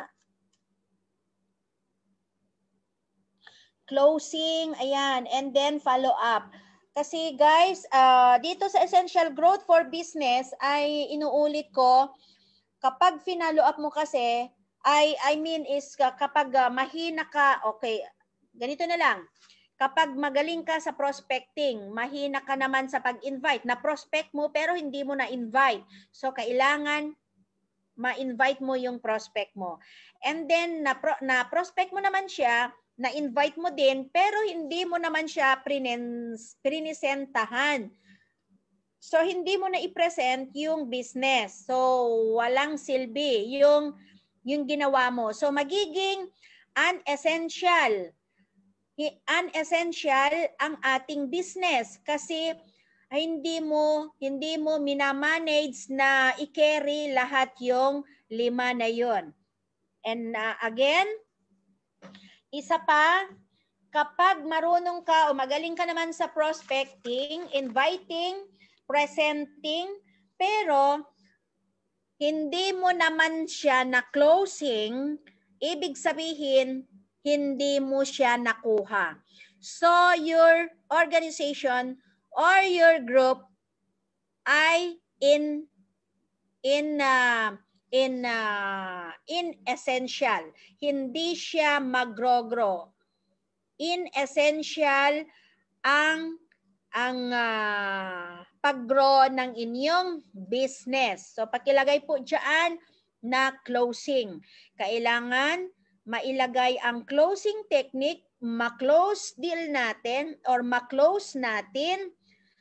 Closing, ayan, and then follow up. Kasi guys, uh, dito sa Essential Growth for Business ay inuulit ko, kapag finalo up mo kasi, I, I mean is kapag uh, mahina ka, okay, ganito na lang. Kapag magaling ka sa prospecting, mahina ka naman sa pag-invite. Na-prospect mo pero hindi mo na-invite. So, kailangan ma-invite mo yung prospect mo. And then, na-prospect mo naman siya, na-invite mo din, pero hindi mo naman siya prinisentahan. So, hindi mo na i-present yung business. So, walang silbi yung, yung ginawa mo. So, magiging unessential. Unessential ang ating business kasi hindi mo, hindi mo minamanage na i-carry lahat yung lima na yon. And uh, again, isa pa, kapag marunong ka o magaling ka naman sa prospecting, inviting, presenting, pero hindi mo naman siya na closing, ibig sabihin, hindi mo siya nakuha. So, your organization or your group ay in in uh, in uh, inessential. Hindi siya mag-grow. Inessential ang ang uh, pag-grow ng inyong business. So, pakilagay po dyan na closing. Kailangan mailagay ang closing technique, ma-close deal natin or ma-close natin,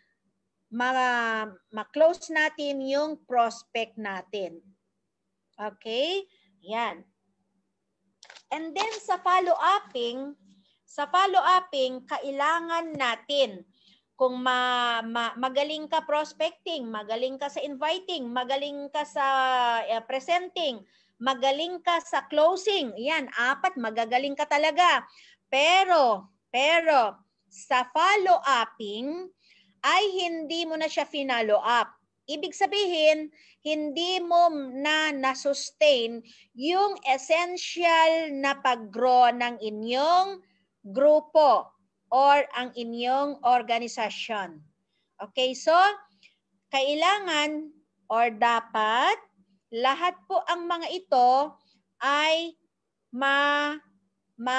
ma-close natin yung prospect natin. Okay? Yan. And then sa follow-upping, sa follow-upping, kailangan natin, kung ma, ma, magaling ka prospecting, magaling ka sa inviting, magaling ka sa uh, presenting, magaling ka sa closing, yan, apat, magagaling ka talaga. Pero, pero, sa follow-upping, ay hindi mo na siya finalo up. Ibig sabihin, hindi mo na na-sustain yung essential na pag-grow ng inyong grupo or ang inyong organisasyon. Okay, so kailangan or dapat lahat po ang mga ito ay ma ma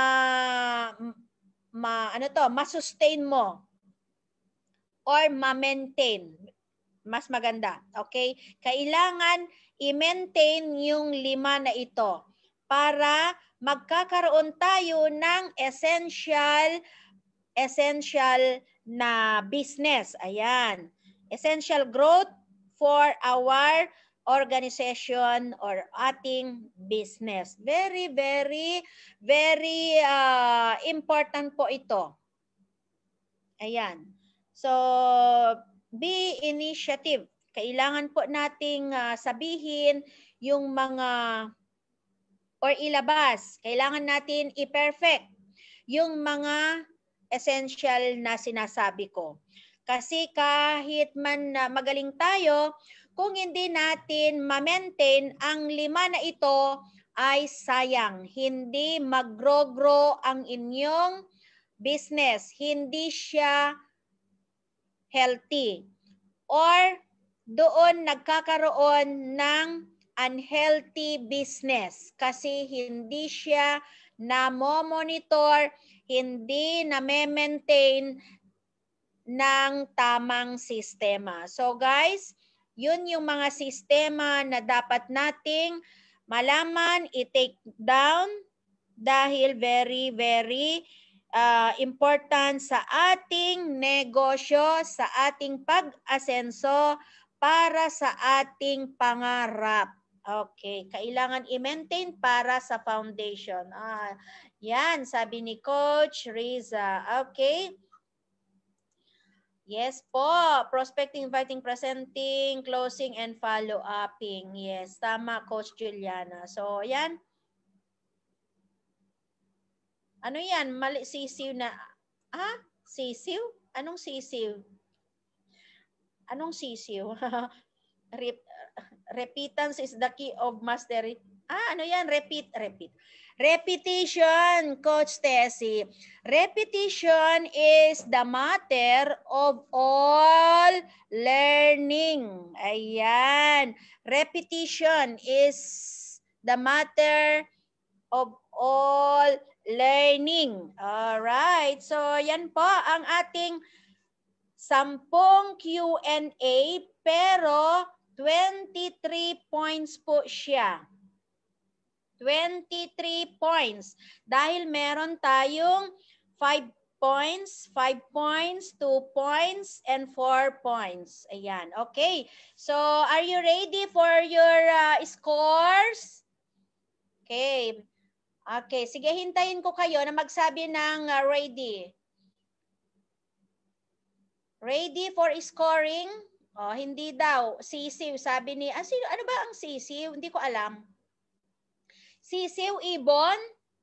ma ano to, ma-sustain mo or ma-maintain. Mas maganda. Okay? Kailangan i-maintain yung lima na ito para magkakaroon tayo ng essential essential na business. Ayan. Essential growth for our organization or ating business. Very, very, very uh, important po ito. Ayan. So, be initiative. Kailangan po nating uh, sabihin yung mga or ilabas. Kailangan natin i-perfect yung mga essential na sinasabi ko. Kasi kahit man na magaling tayo, kung hindi natin ma-maintain ang lima na ito, ay sayang. Hindi mag-grow-grow ang inyong business. Hindi siya healthy. Or doon nagkakaroon ng unhealthy business kasi hindi siya na-monitor, hindi na-maintain ng tamang sistema. So guys, yun yung mga sistema na dapat nating malaman, i-take down dahil very, very uh, important sa ating negosyo, sa ating pag-asenso, para sa ating pangarap. Okay, kailangan i-maintain para sa foundation. Ah, yan, sabi ni Coach Riza. Okay. Yes po, prospecting, inviting, presenting, closing, and follow-upping. Yes, tama, Coach Juliana. So, yan. Ano yan? Mali, sisiw na. Ah, sisiw? Anong sisiw? Anong sisiw? Rep, repentance is the key of mastery. Ah, ano yan? Repeat, repeat. Repetition, Coach Tessie. Repetition is the matter of all learning. Ayan. Repetition is the matter of all learning. Alright. So, yan po ang ating sampung Q and A, pero twenty-three points po siya. twenty-three points. Dahil meron tayong five points, five points, two points, and four points. Ayan. Okay. So, are you ready for your uh, scores? Okay. Okay. Sige, hintayin ko kayo na magsabi ng uh, ready. Ready for scoring? Oh, hindi daw. Sisiw. Sabi ni, ah, sino, ano ba ang sisiw? Hindi ko alam. Sisiw, ibon?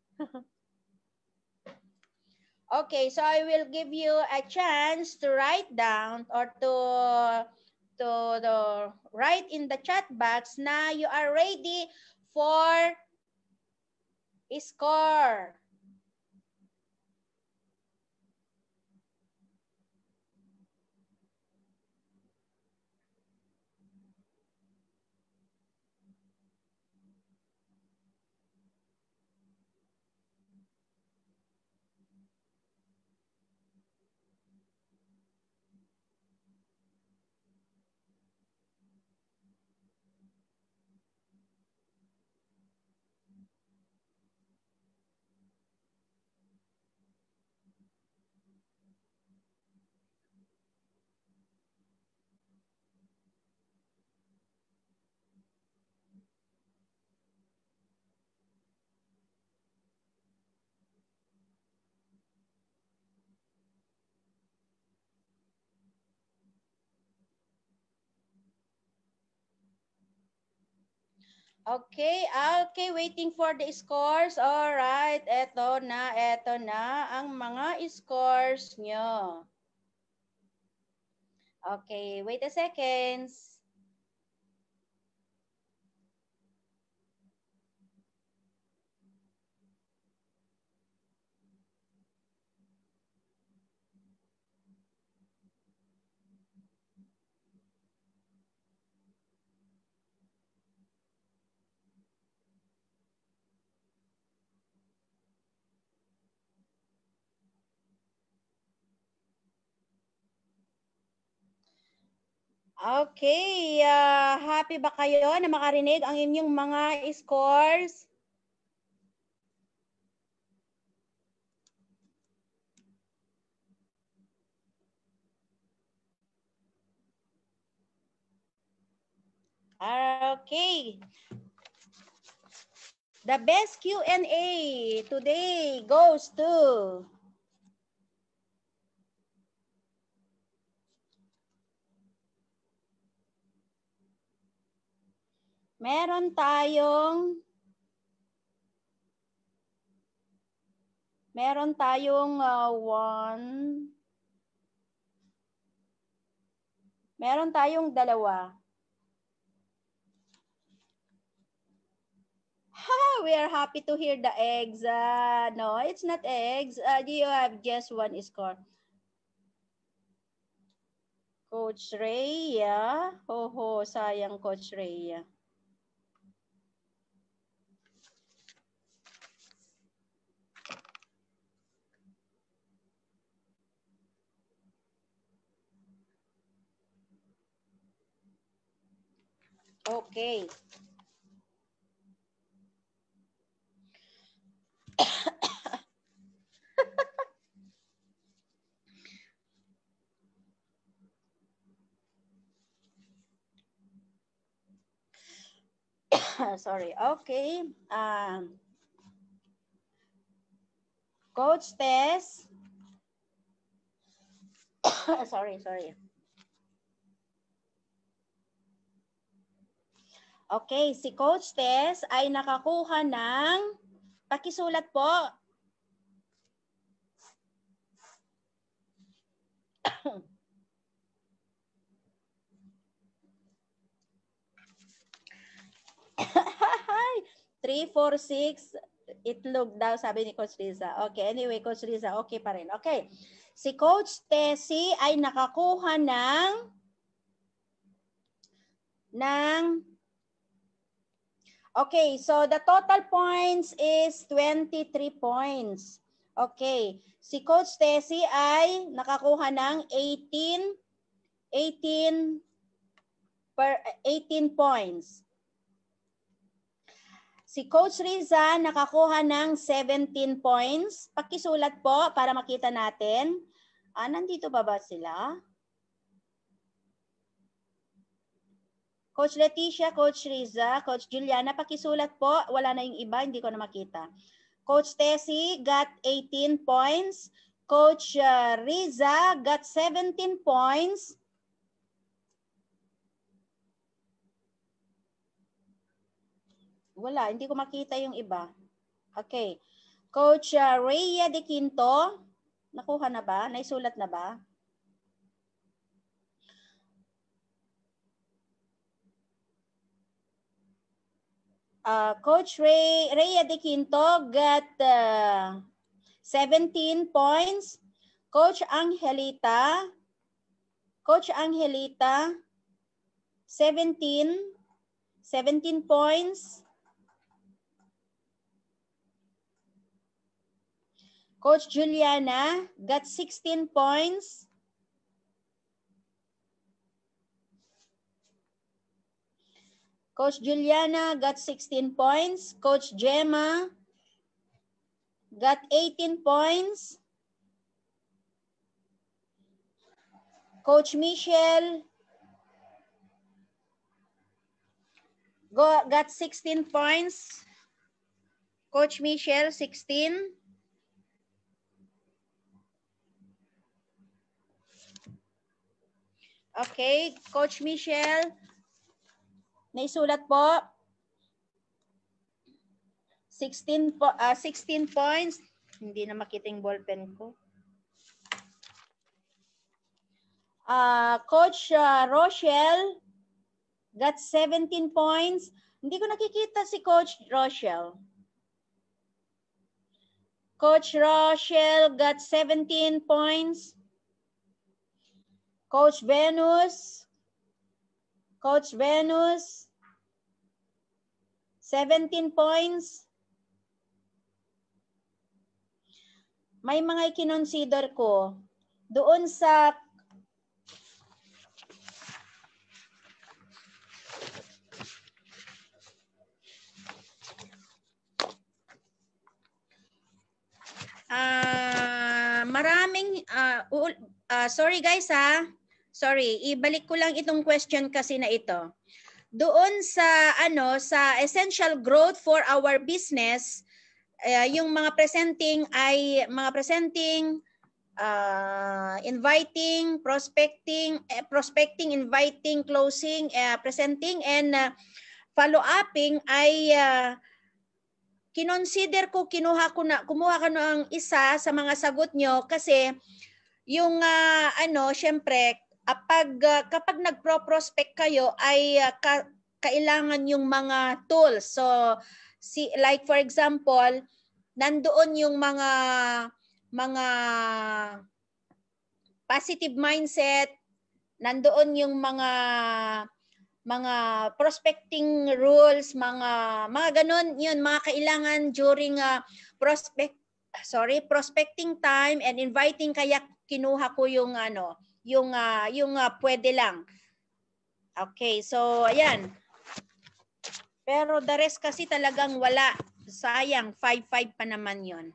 Okay, so I will give you a chance to write down or to to the write in the chat box na you are ready for score. Okay, okay, waiting for the scores. All right, eto na, eto na ang mga scores nyo. Okay, wait a second. Okay, uh, happy ba kayo na makarinig ang inyong mga scores? Okay. The best Q and A today goes to meron tayong meron tayong uh, one Meron tayong dalawa. Ha, we are happy to hear the eggs. Uh, no, it's not eggs. Uh, you have just one score. Coach Rhea. Ho, ho, sayang Coach Rhea. Okay. Sorry. Okay. Um, Coach Tess. sorry, sorry. Okay, si Coach Tess ay nakakuha ng, pakisulat po. three, four, six, itlog daw, sabi ni Coach Riza. Okay, anyway, Coach Riza, okay pa rin. Okay, si Coach Tessie ay nakakuha ng, ng, okay, so the total points is twenty-three points. Okay, si Coach Tessie ay nakakuha ng eighteen, eighteen, per, eighteen points. Si Coach Riza nakakuha ng seventeen points. Pakisulat po para makita natin. Ah, nandito ba ba sila? Coach Leticia, Coach Riza, Coach Juliana, pakisulat po. Wala na yung iba, hindi ko na makita. Coach Tessie got eighteen points. Coach uh, Riza got seventeen points. Wala, hindi ko makita yung iba. Okay. Coach uh, Rhea De Quinto, nakuha na ba? Naisulat na ba? Uh, Coach Ray, Rhea De Quinto got uh, seventeen points. Coach Angelita, Coach Angelita, seventeen, seventeen points. Coach Juliana got sixteen points. Coach Juliana got sixteen points. Coach Gemma got eighteen points. Coach Michelle got sixteen points. Coach Michelle, sixteen. Okay, Coach Michelle, naisulat po. sixteen, po, uh, sixteen points. Hindi na makita yung ballpen ko. Uh, Coach uh, Rochelle got seventeen points. Hindi ko nakikita si Coach Rochelle. Coach Rochelle got seventeen points. Coach Venus. Coach Venus. seventeen points. May mga ikinonsider ko. Doon sa uh, maraming uh, uh, sorry guys ha. Sorry, ibalik ko lang itong question kasi na ito. Doon sa ano sa essential growth for our business, uh, yung mga presenting ay mga presenting, uh, inviting, prospecting, eh, prospecting, inviting, closing, uh, presenting, and uh, follow-upping ay uh, kinonsider ko, kinuha ko na, kumuha ko na ang isa sa mga sagot nyo kasi yung uh, ano, syempre, kapag, uh, kapag nagpro-prospect kayo ay uh, ka, kailangan yung mga tools. So, si, like for example, nandoon yung mga mga positive mindset, nandoon yung mga mga prospecting rules, mga mga ganun, yun, mga kailangan during uh, prospect sorry, prospecting time and inviting, kaya kinuha ko yung ano, yung uh, yung uh, pwede lang. Okay, so ayan. Pero the rest kasi talagang wala. Sayang, five five pa naman yun.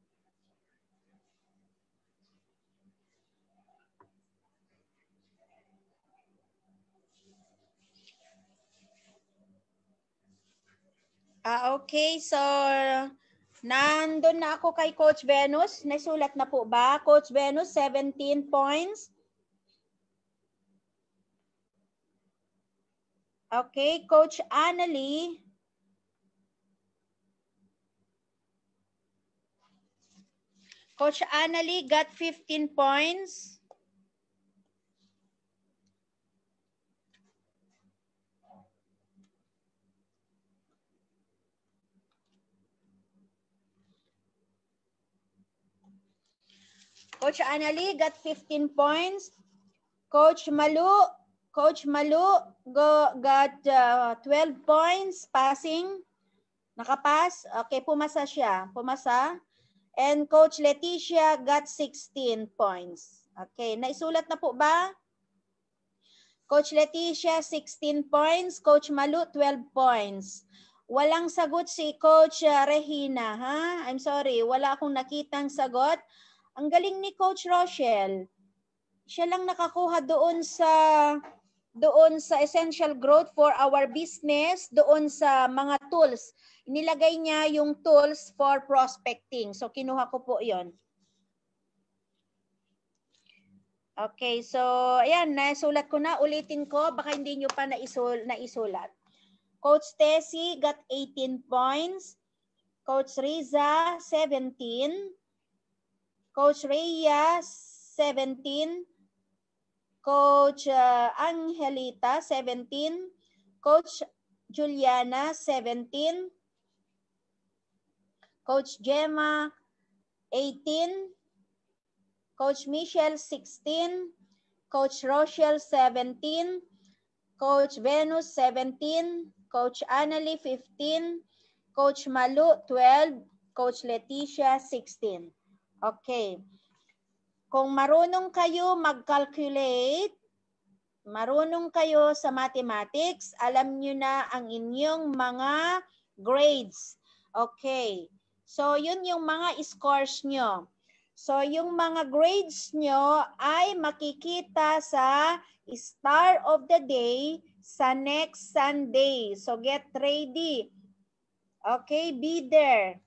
Ah, okay, so nandun na ako kay Coach Venus. Nasulat na po ba? Coach Venus, seventeen points. Okay, Coach Annalie. Coach Annalie got fifteen points. Coach Annalie got fifteen points. Coach Malu, Coach Malu go, got uh, twelve points passing. Nakapass. Okay, pumasa siya. Pumasa. And Coach Leticia got sixteen points. Okay, naisulat na po ba? Coach Leticia, sixteen points. Coach Malu, twelve points. Walang sagot si Coach Regina, ha? I'm sorry, wala akong nakitang sagot. Ang galing ni Coach Rochelle. Siya lang nakakuha doon sa doon sa essential growth for our business, doon sa mga tools. Inilagay niya yung tools for prospecting. So kinuha ko po 'yon. Okay, so ayan, nasulat ko na, ulitin ko, baka hindi nyo pa naisul, naisulat. Coach Tessie got eighteen points. Coach Riza, seventeen. Coach Rhea, seventeen. Coach uh, Angelita, seventeen. Coach Juliana, seventeen. Coach Gemma, eighteen. Coach Michelle, sixteen. Coach Rochelle, seventeen. Coach Venus, seventeen. Coach Annalie, fifteen. Coach Malu, twelve. Coach Leticia, sixteen. Okay. Kung marunong kayo mag-calculate, marunong kayo sa mathematics, alam nyo na ang inyong mga grades. Okay. So, yun yung mga scores nyo. So, yung mga grades nyo ay makikita sa Star of the Day sa next Sunday. So, get ready. Okay, be there.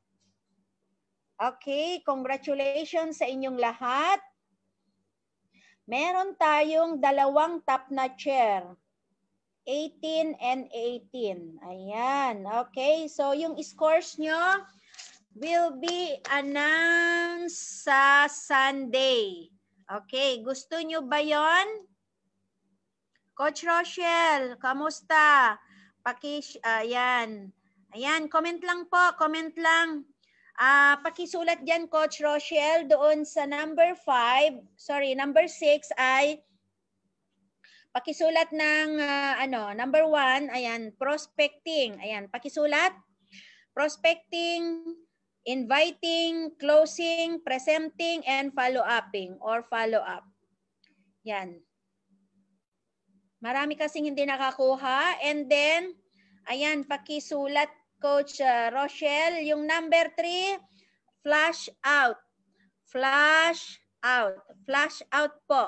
Okay, congratulations sa inyong lahat. Meron tayong dalawang top na chair. eighteen and eighteen. Ayan. Okay, so yung scores nyo will be announced sa Sunday. Okay, gusto nyo ba yon? Coach Rochelle, kamusta? Paki, ayan. Ayan, comment lang po, comment lang. Uh, pakisulat dyan, Coach Rochelle, doon sa number five, sorry, number six ay pakisulat ng, uh, ano, number one, ayan, prospecting. Ayan, pakisulat. Prospecting, inviting, closing, presenting, and follow-upping or follow-up. Yan. Marami kasing hindi nakakuha. And then, ayan, pakisulat, Coach uh, Rochelle, yung number three, flash out. Flash out. Flash out po.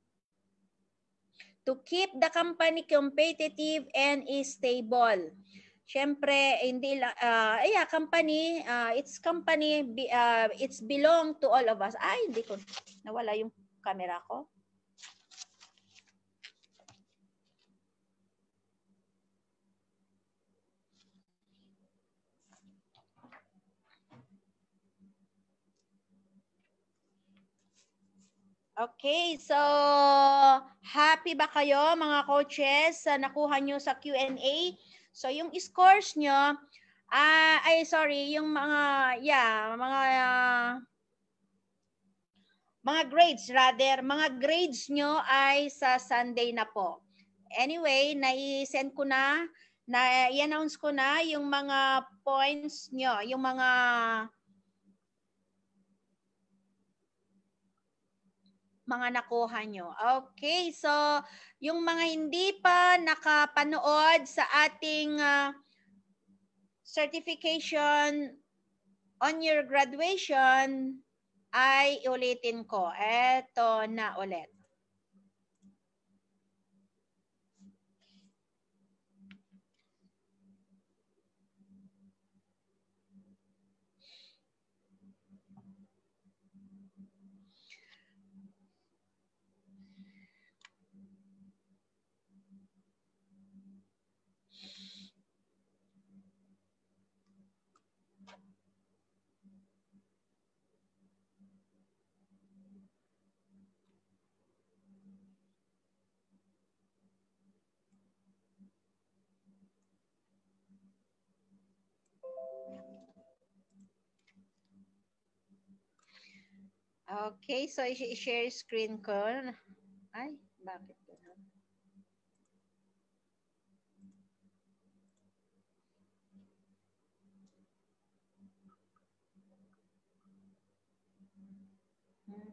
To keep the company competitive and stable. Siyempre, hindi lang, uh, yeah, company, uh, it's company, uh, it's belong to all of us. Ay, hindi ko, nawala yung camera ko. Okay, so happy ba kayo mga coaches sa nakuha nyo sa Q and A? So yung scores nyo, ah, ay sorry, yung mga, yeah, mga, uh, mga grades rather, mga grades nyo ay sa Sunday na po. Anyway, nai-send ko na, na i-announce ko na yung mga points nyo, yung mga mga nakuha nyo. Okay, so yung mga hindi pa nakapanood sa ating uh, certification on your graduation, ay ulitin ko. Eto na ulit. Okay, so i-share screen ko. Ay, bakit ganun? Hmm.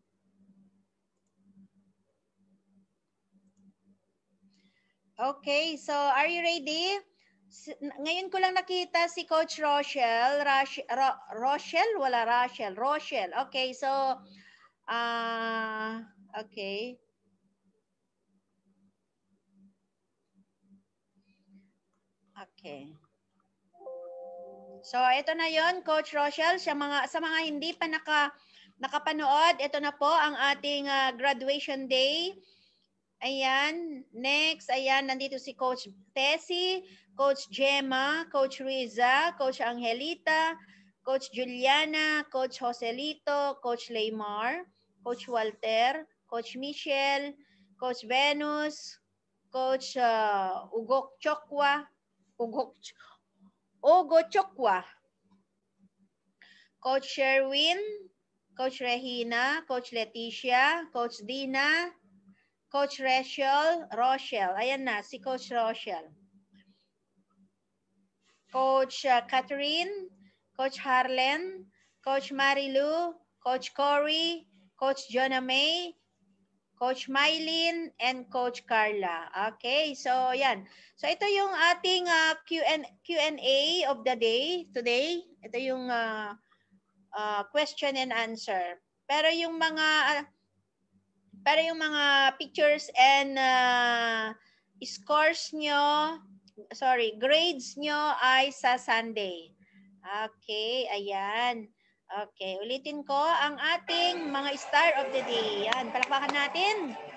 Okay, so are you ready? Ngayon ko lang nakita si Coach Rochelle. Roch- Ro- Rochelle? Wala Rochelle. Rochelle. Okay, so, ah, uh, okay. Okay. So, ito na yon Coach Rochelle. Sa mga, sa mga hindi pa naka, nakapanood, ito na po ang ating uh, graduation day. Ayan. Next, ayan, nandito si Coach Tessie, Coach Gemma, Coach Riza, Coach Angelita, Coach Juliana, Coach Joselito, Coach Leymar, Coach Walter, Coach Michelle, Coach Venus, Coach uh, Ugok Chokwa, Ugok, Ugo Chokwa, Coach Sherwin, Coach Regina, Coach Leticia, Coach Dina, Coach Rachel, Rochelle. Ayan na, si Coach Rochelle. Coach uh, Catherine, Coach Harlen, Coach Marilu, Coach Corey, Coach Jonah May, Coach Mylene, and Coach Carla. Okay, so yan. So ito yung ating uh, Q and Q and A of the day today. Ito yung uh, uh, question and answer. Pero yung mga uh, pero yung mga pictures and uh, scores nyo, sorry, grades nyo ay sa Sunday. Okay, ayan. Okay, ulitin ko ang ating mga star of the day. Yan, palakpakan natin.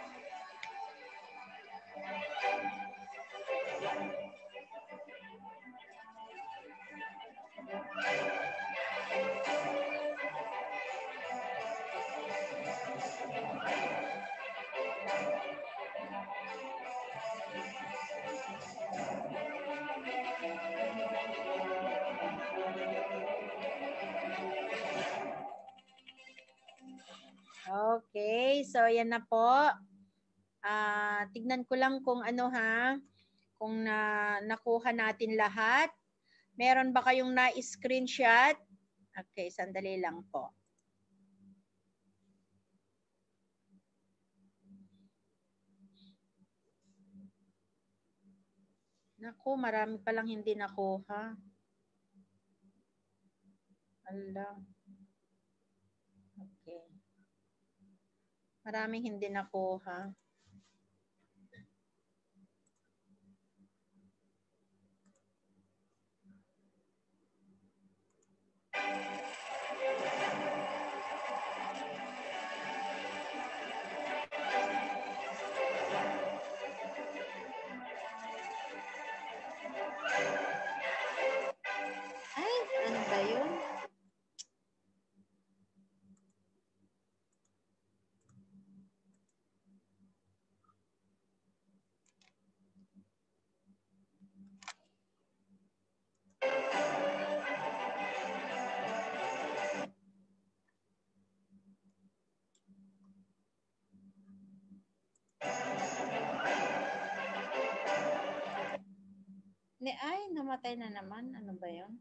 Okay, so yan na po. Uh, tignan ko lang kung ano ha, kung na, nakuha natin lahat. Meron ba kayong na-screenshot? Okay, sandali lang po. Naku, marami palang hindi nakuha. Ala. Okay. Maraming hindi nakuha. Ay, ano ba yun? Ay, namatay na naman. Ano ba yun?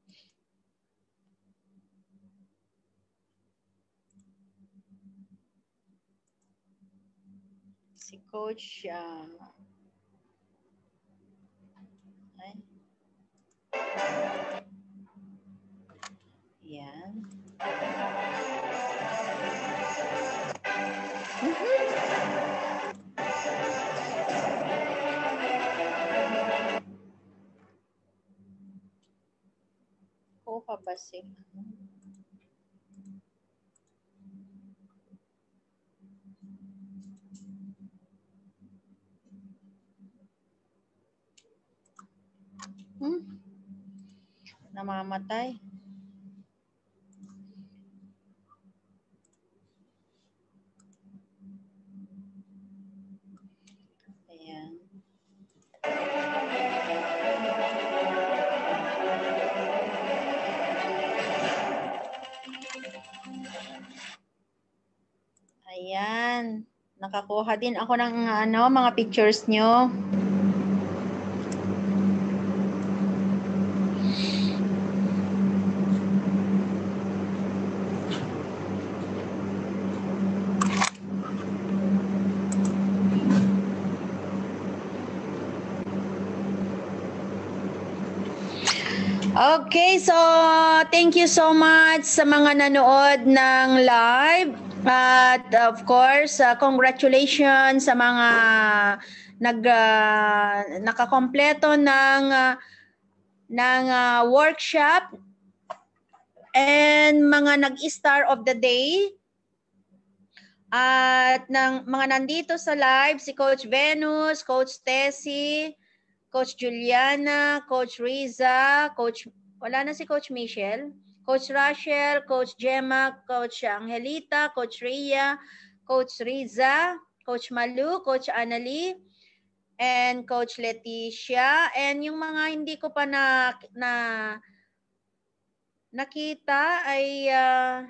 Si Coach... Uh, ay. Yan. Kuha ba si... Hmm? Namamatay. Ayan. Ayan. Nakakuha din ako ng ano, mga pictures nyo. Okay, so thank you so much sa mga nanood ng live. At of course, uh, congratulations sa mga nag uh, nakakompleto ng uh, ng uh, workshop and mga nag-star of the day. At ng mga nandito sa live, si Coach Venus, Coach Tessie, Coach Juliana, Coach Riza, Coach, wala na si Coach Michelle, Coach Rachel, Coach Gemma, Coach Angelita, Coach Rhea, Coach Riza, Coach Malu, Coach Annalie, and Coach Leticia. And yung mga hindi ko pa na, na nakita ay uh,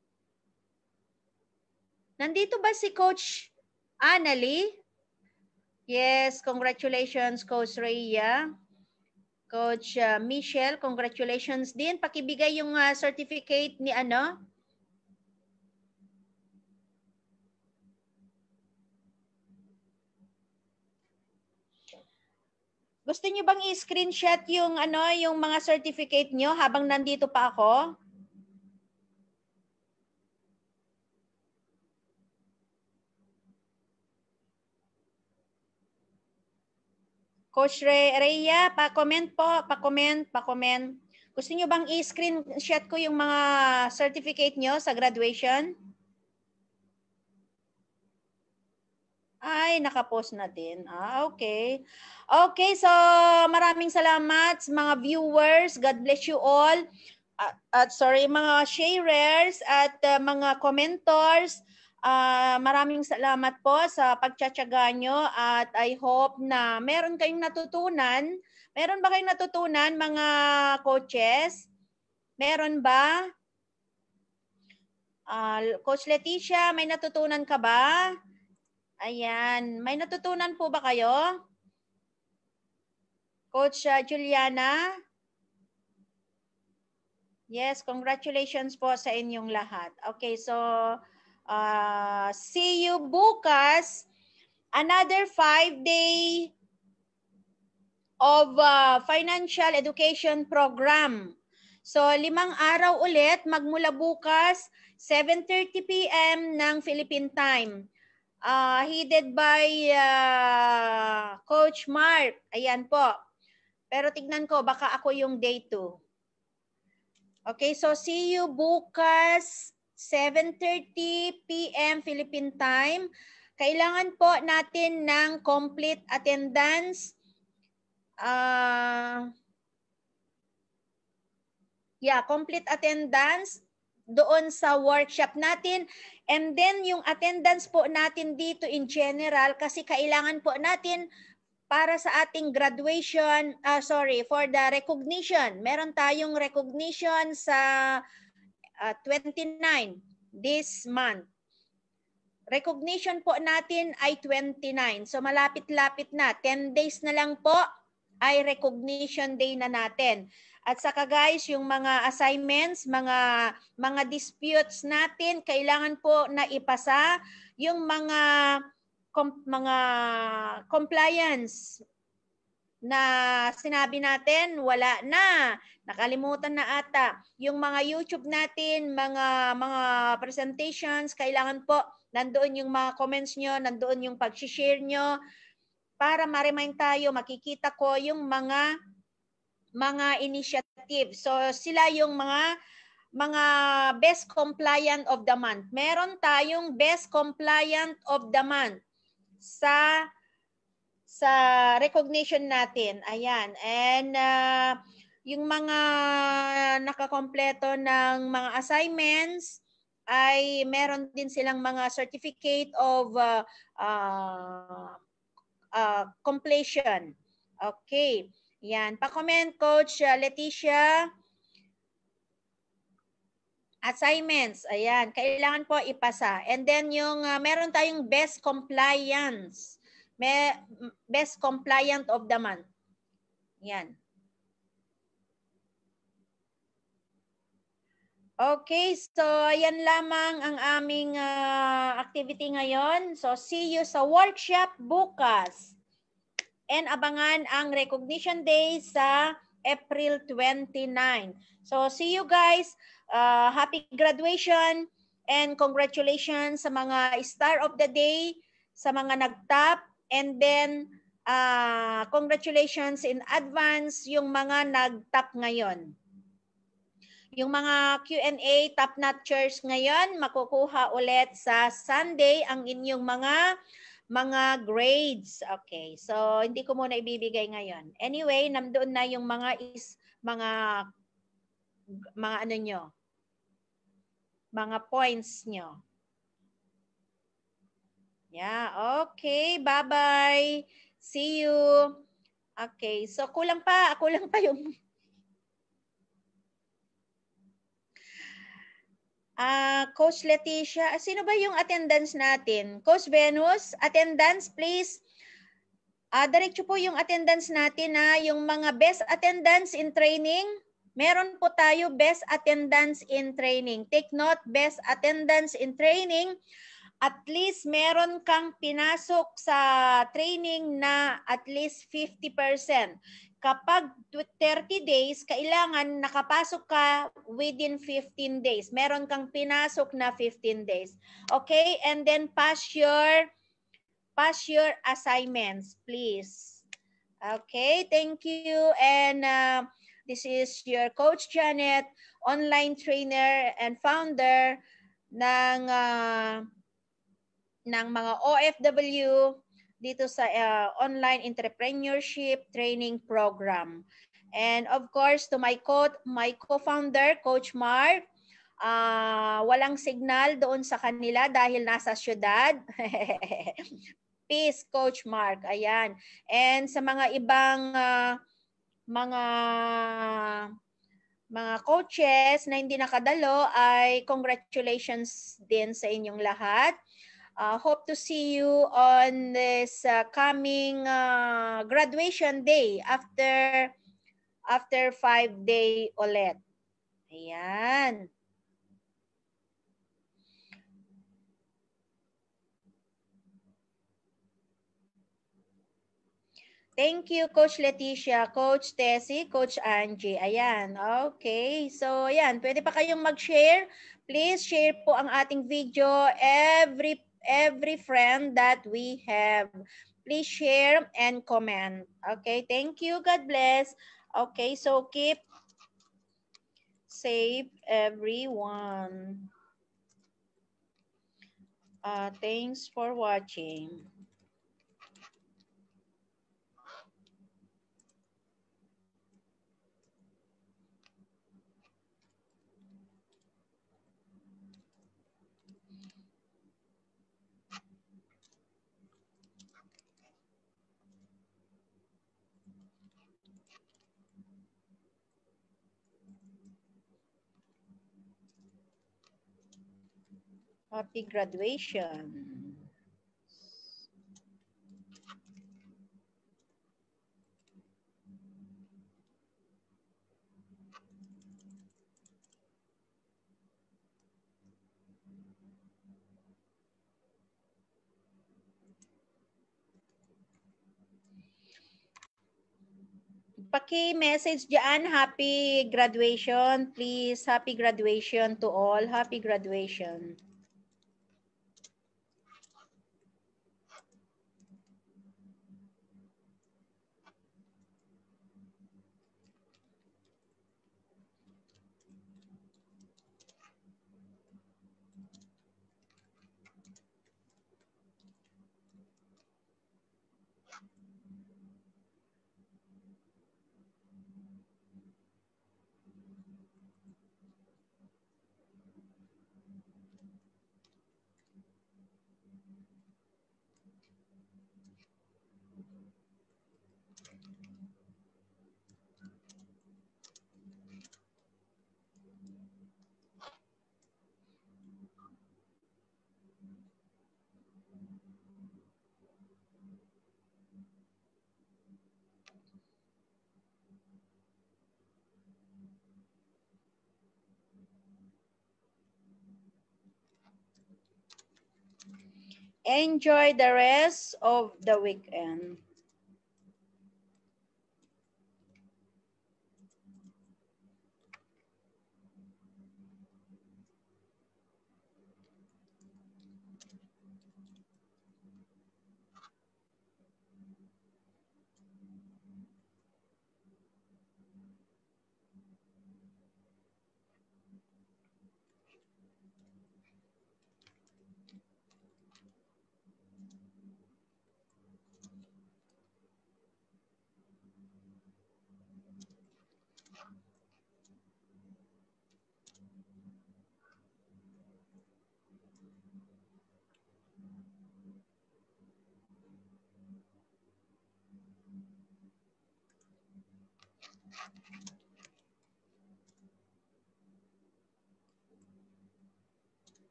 nandito ba si Coach Annalie? Yes, congratulations Coach Rhea. Coach uh, Michelle, congratulations din. Pakibigay yung uh, certificate ni ano? Gusto niyo bang i-screenshot yung ano, yung mga certificate niyo habang nandito pa ako? Coach Rhea, pa-comment po, pa-comment, pa-comment. Gusto niyo bang i-screenshot ko yung mga certificate niyo sa graduation? Ay, nakapost na din. Ah, okay. Okay, so maraming salamat mga viewers. God bless you all. At, at sorry, mga sharers at uh, mga commentors. Uh, maraming salamat po sa pagtsatsaga nyo at I hope na meron kayong natutunan. Meron ba kayong natutunan mga coaches? Meron ba? Uh, Coach Leticia, may natutunan ka ba? Ayan. May natutunan po ba kayo? Coach uh, Juliana? Yes, congratulations po sa inyong lahat. Okay, so uh, see you bukas. Another five day of uh, financial education program. So limang araw ulit, magmula bukas, seven thirty p m ng Philippine time. Uh, headed by uh, Coach Mark. Ayan po. Pero tignan ko, baka ako yung day two. Okay, so see you bukas, seven thirty p m Philippine time. Kailangan po natin ng complete attendance. Uh, yeah, complete attendance doon sa workshop natin. And then yung attendance po natin dito in general kasi kailangan po natin para sa ating graduation, uh, sorry, for the recognition. Meron tayong recognition sa uh, twenty-nine this month. Recognition po natin ay twenty-nine. So malapit-lapit na. ten days na lang po. ay recognition day na natin. At saka guys, yung mga assignments, mga mga disputes natin, kailangan po na ipasa yung mga kom, mga compliance na sinabi natin, wala na. Nakalimutan na ata. Yung mga YouTube natin, mga mga presentations, kailangan po nandoon yung mga comments nyo, nandoon yung pag-share nyo para ma-remind tayo, makikita ko yung mga mga initiative. So sila yung mga mga best compliant of the month. Meron tayong best compliant of the month sa sa recognition natin. Ayan. And uh, yung mga nakakompleto ng mga assignments ay meron din silang mga certificate of uh, uh, uh, completion. Okay. Yan. Pa-comment, Coach uh, Leticia. Assignments. Ayan. Kailangan po ipasa. And then yung uh, meron tayong best compliance. May, best compliant of the month. Yan. Okay. So, yan lamang ang aming uh, activity ngayon. So, see you sa workshop bukas. And abangan ang recognition day sa April twenty-nine. So see you guys. Uh, happy graduation and congratulations sa mga star of the day, sa mga nag-top, and then uh, congratulations in advance yung mga nag-top ngayon. Yung mga Q and A top notchers ngayon, makukuha ulit sa Sunday ang inyong mga mga grades. Okay. So, hindi ko muna ibibigay ngayon. Anyway, nandoon na yung mga is mga mga ano nyo. Mga points nyo. Yeah. Okay. Bye-bye. See you. Okay. So, kulang pa. Kulang pa yung Uh, Coach Leticia, sino ba yung attendance natin? Coach Venus, attendance please. Uh, diretso po yung attendance natin na yung mga best attendance in training. Meron po tayo best attendance in training. Take note, best attendance in training. At least meron kang pinasok sa training na at least fifty percent. Kapag thirty days, kailangan nakapasok ka within fifteen days. Meron kang pinasok na fifteen days. Okay? And then pass your pass your assignments, please. Okay? Thank you. And uh, this is your Coach Janet, online trainer and founder ng uh, ng mga O F W dito sa uh, online entrepreneurship training program. And of course, to my co my co-founder, Coach Mark, uh, walang signal doon sa kanila dahil nasa syudad. Peace, Coach Mark. Ayan. And sa mga ibang uh, mga mga coaches na hindi nakadalo ay congratulations din sa inyong lahat. Uh, hope to see you on this uh, coming uh, graduation day after after five day ulit. Ayan. Thank you, Coach Leticia, Coach Tessie, Coach Angie. Ayan. Okay. So, ayan. Pwede pa kayong mag-share. Please share po ang ating video every every friend that we have. Please share and comment. Okay, thank you. God bless. Okay, so keep safe, everyone. Uh, thanks for watching. Happy graduation. paki-message diyan, happy graduation. Please, happy graduation to all. Happy graduation. Enjoy the rest of the weekend.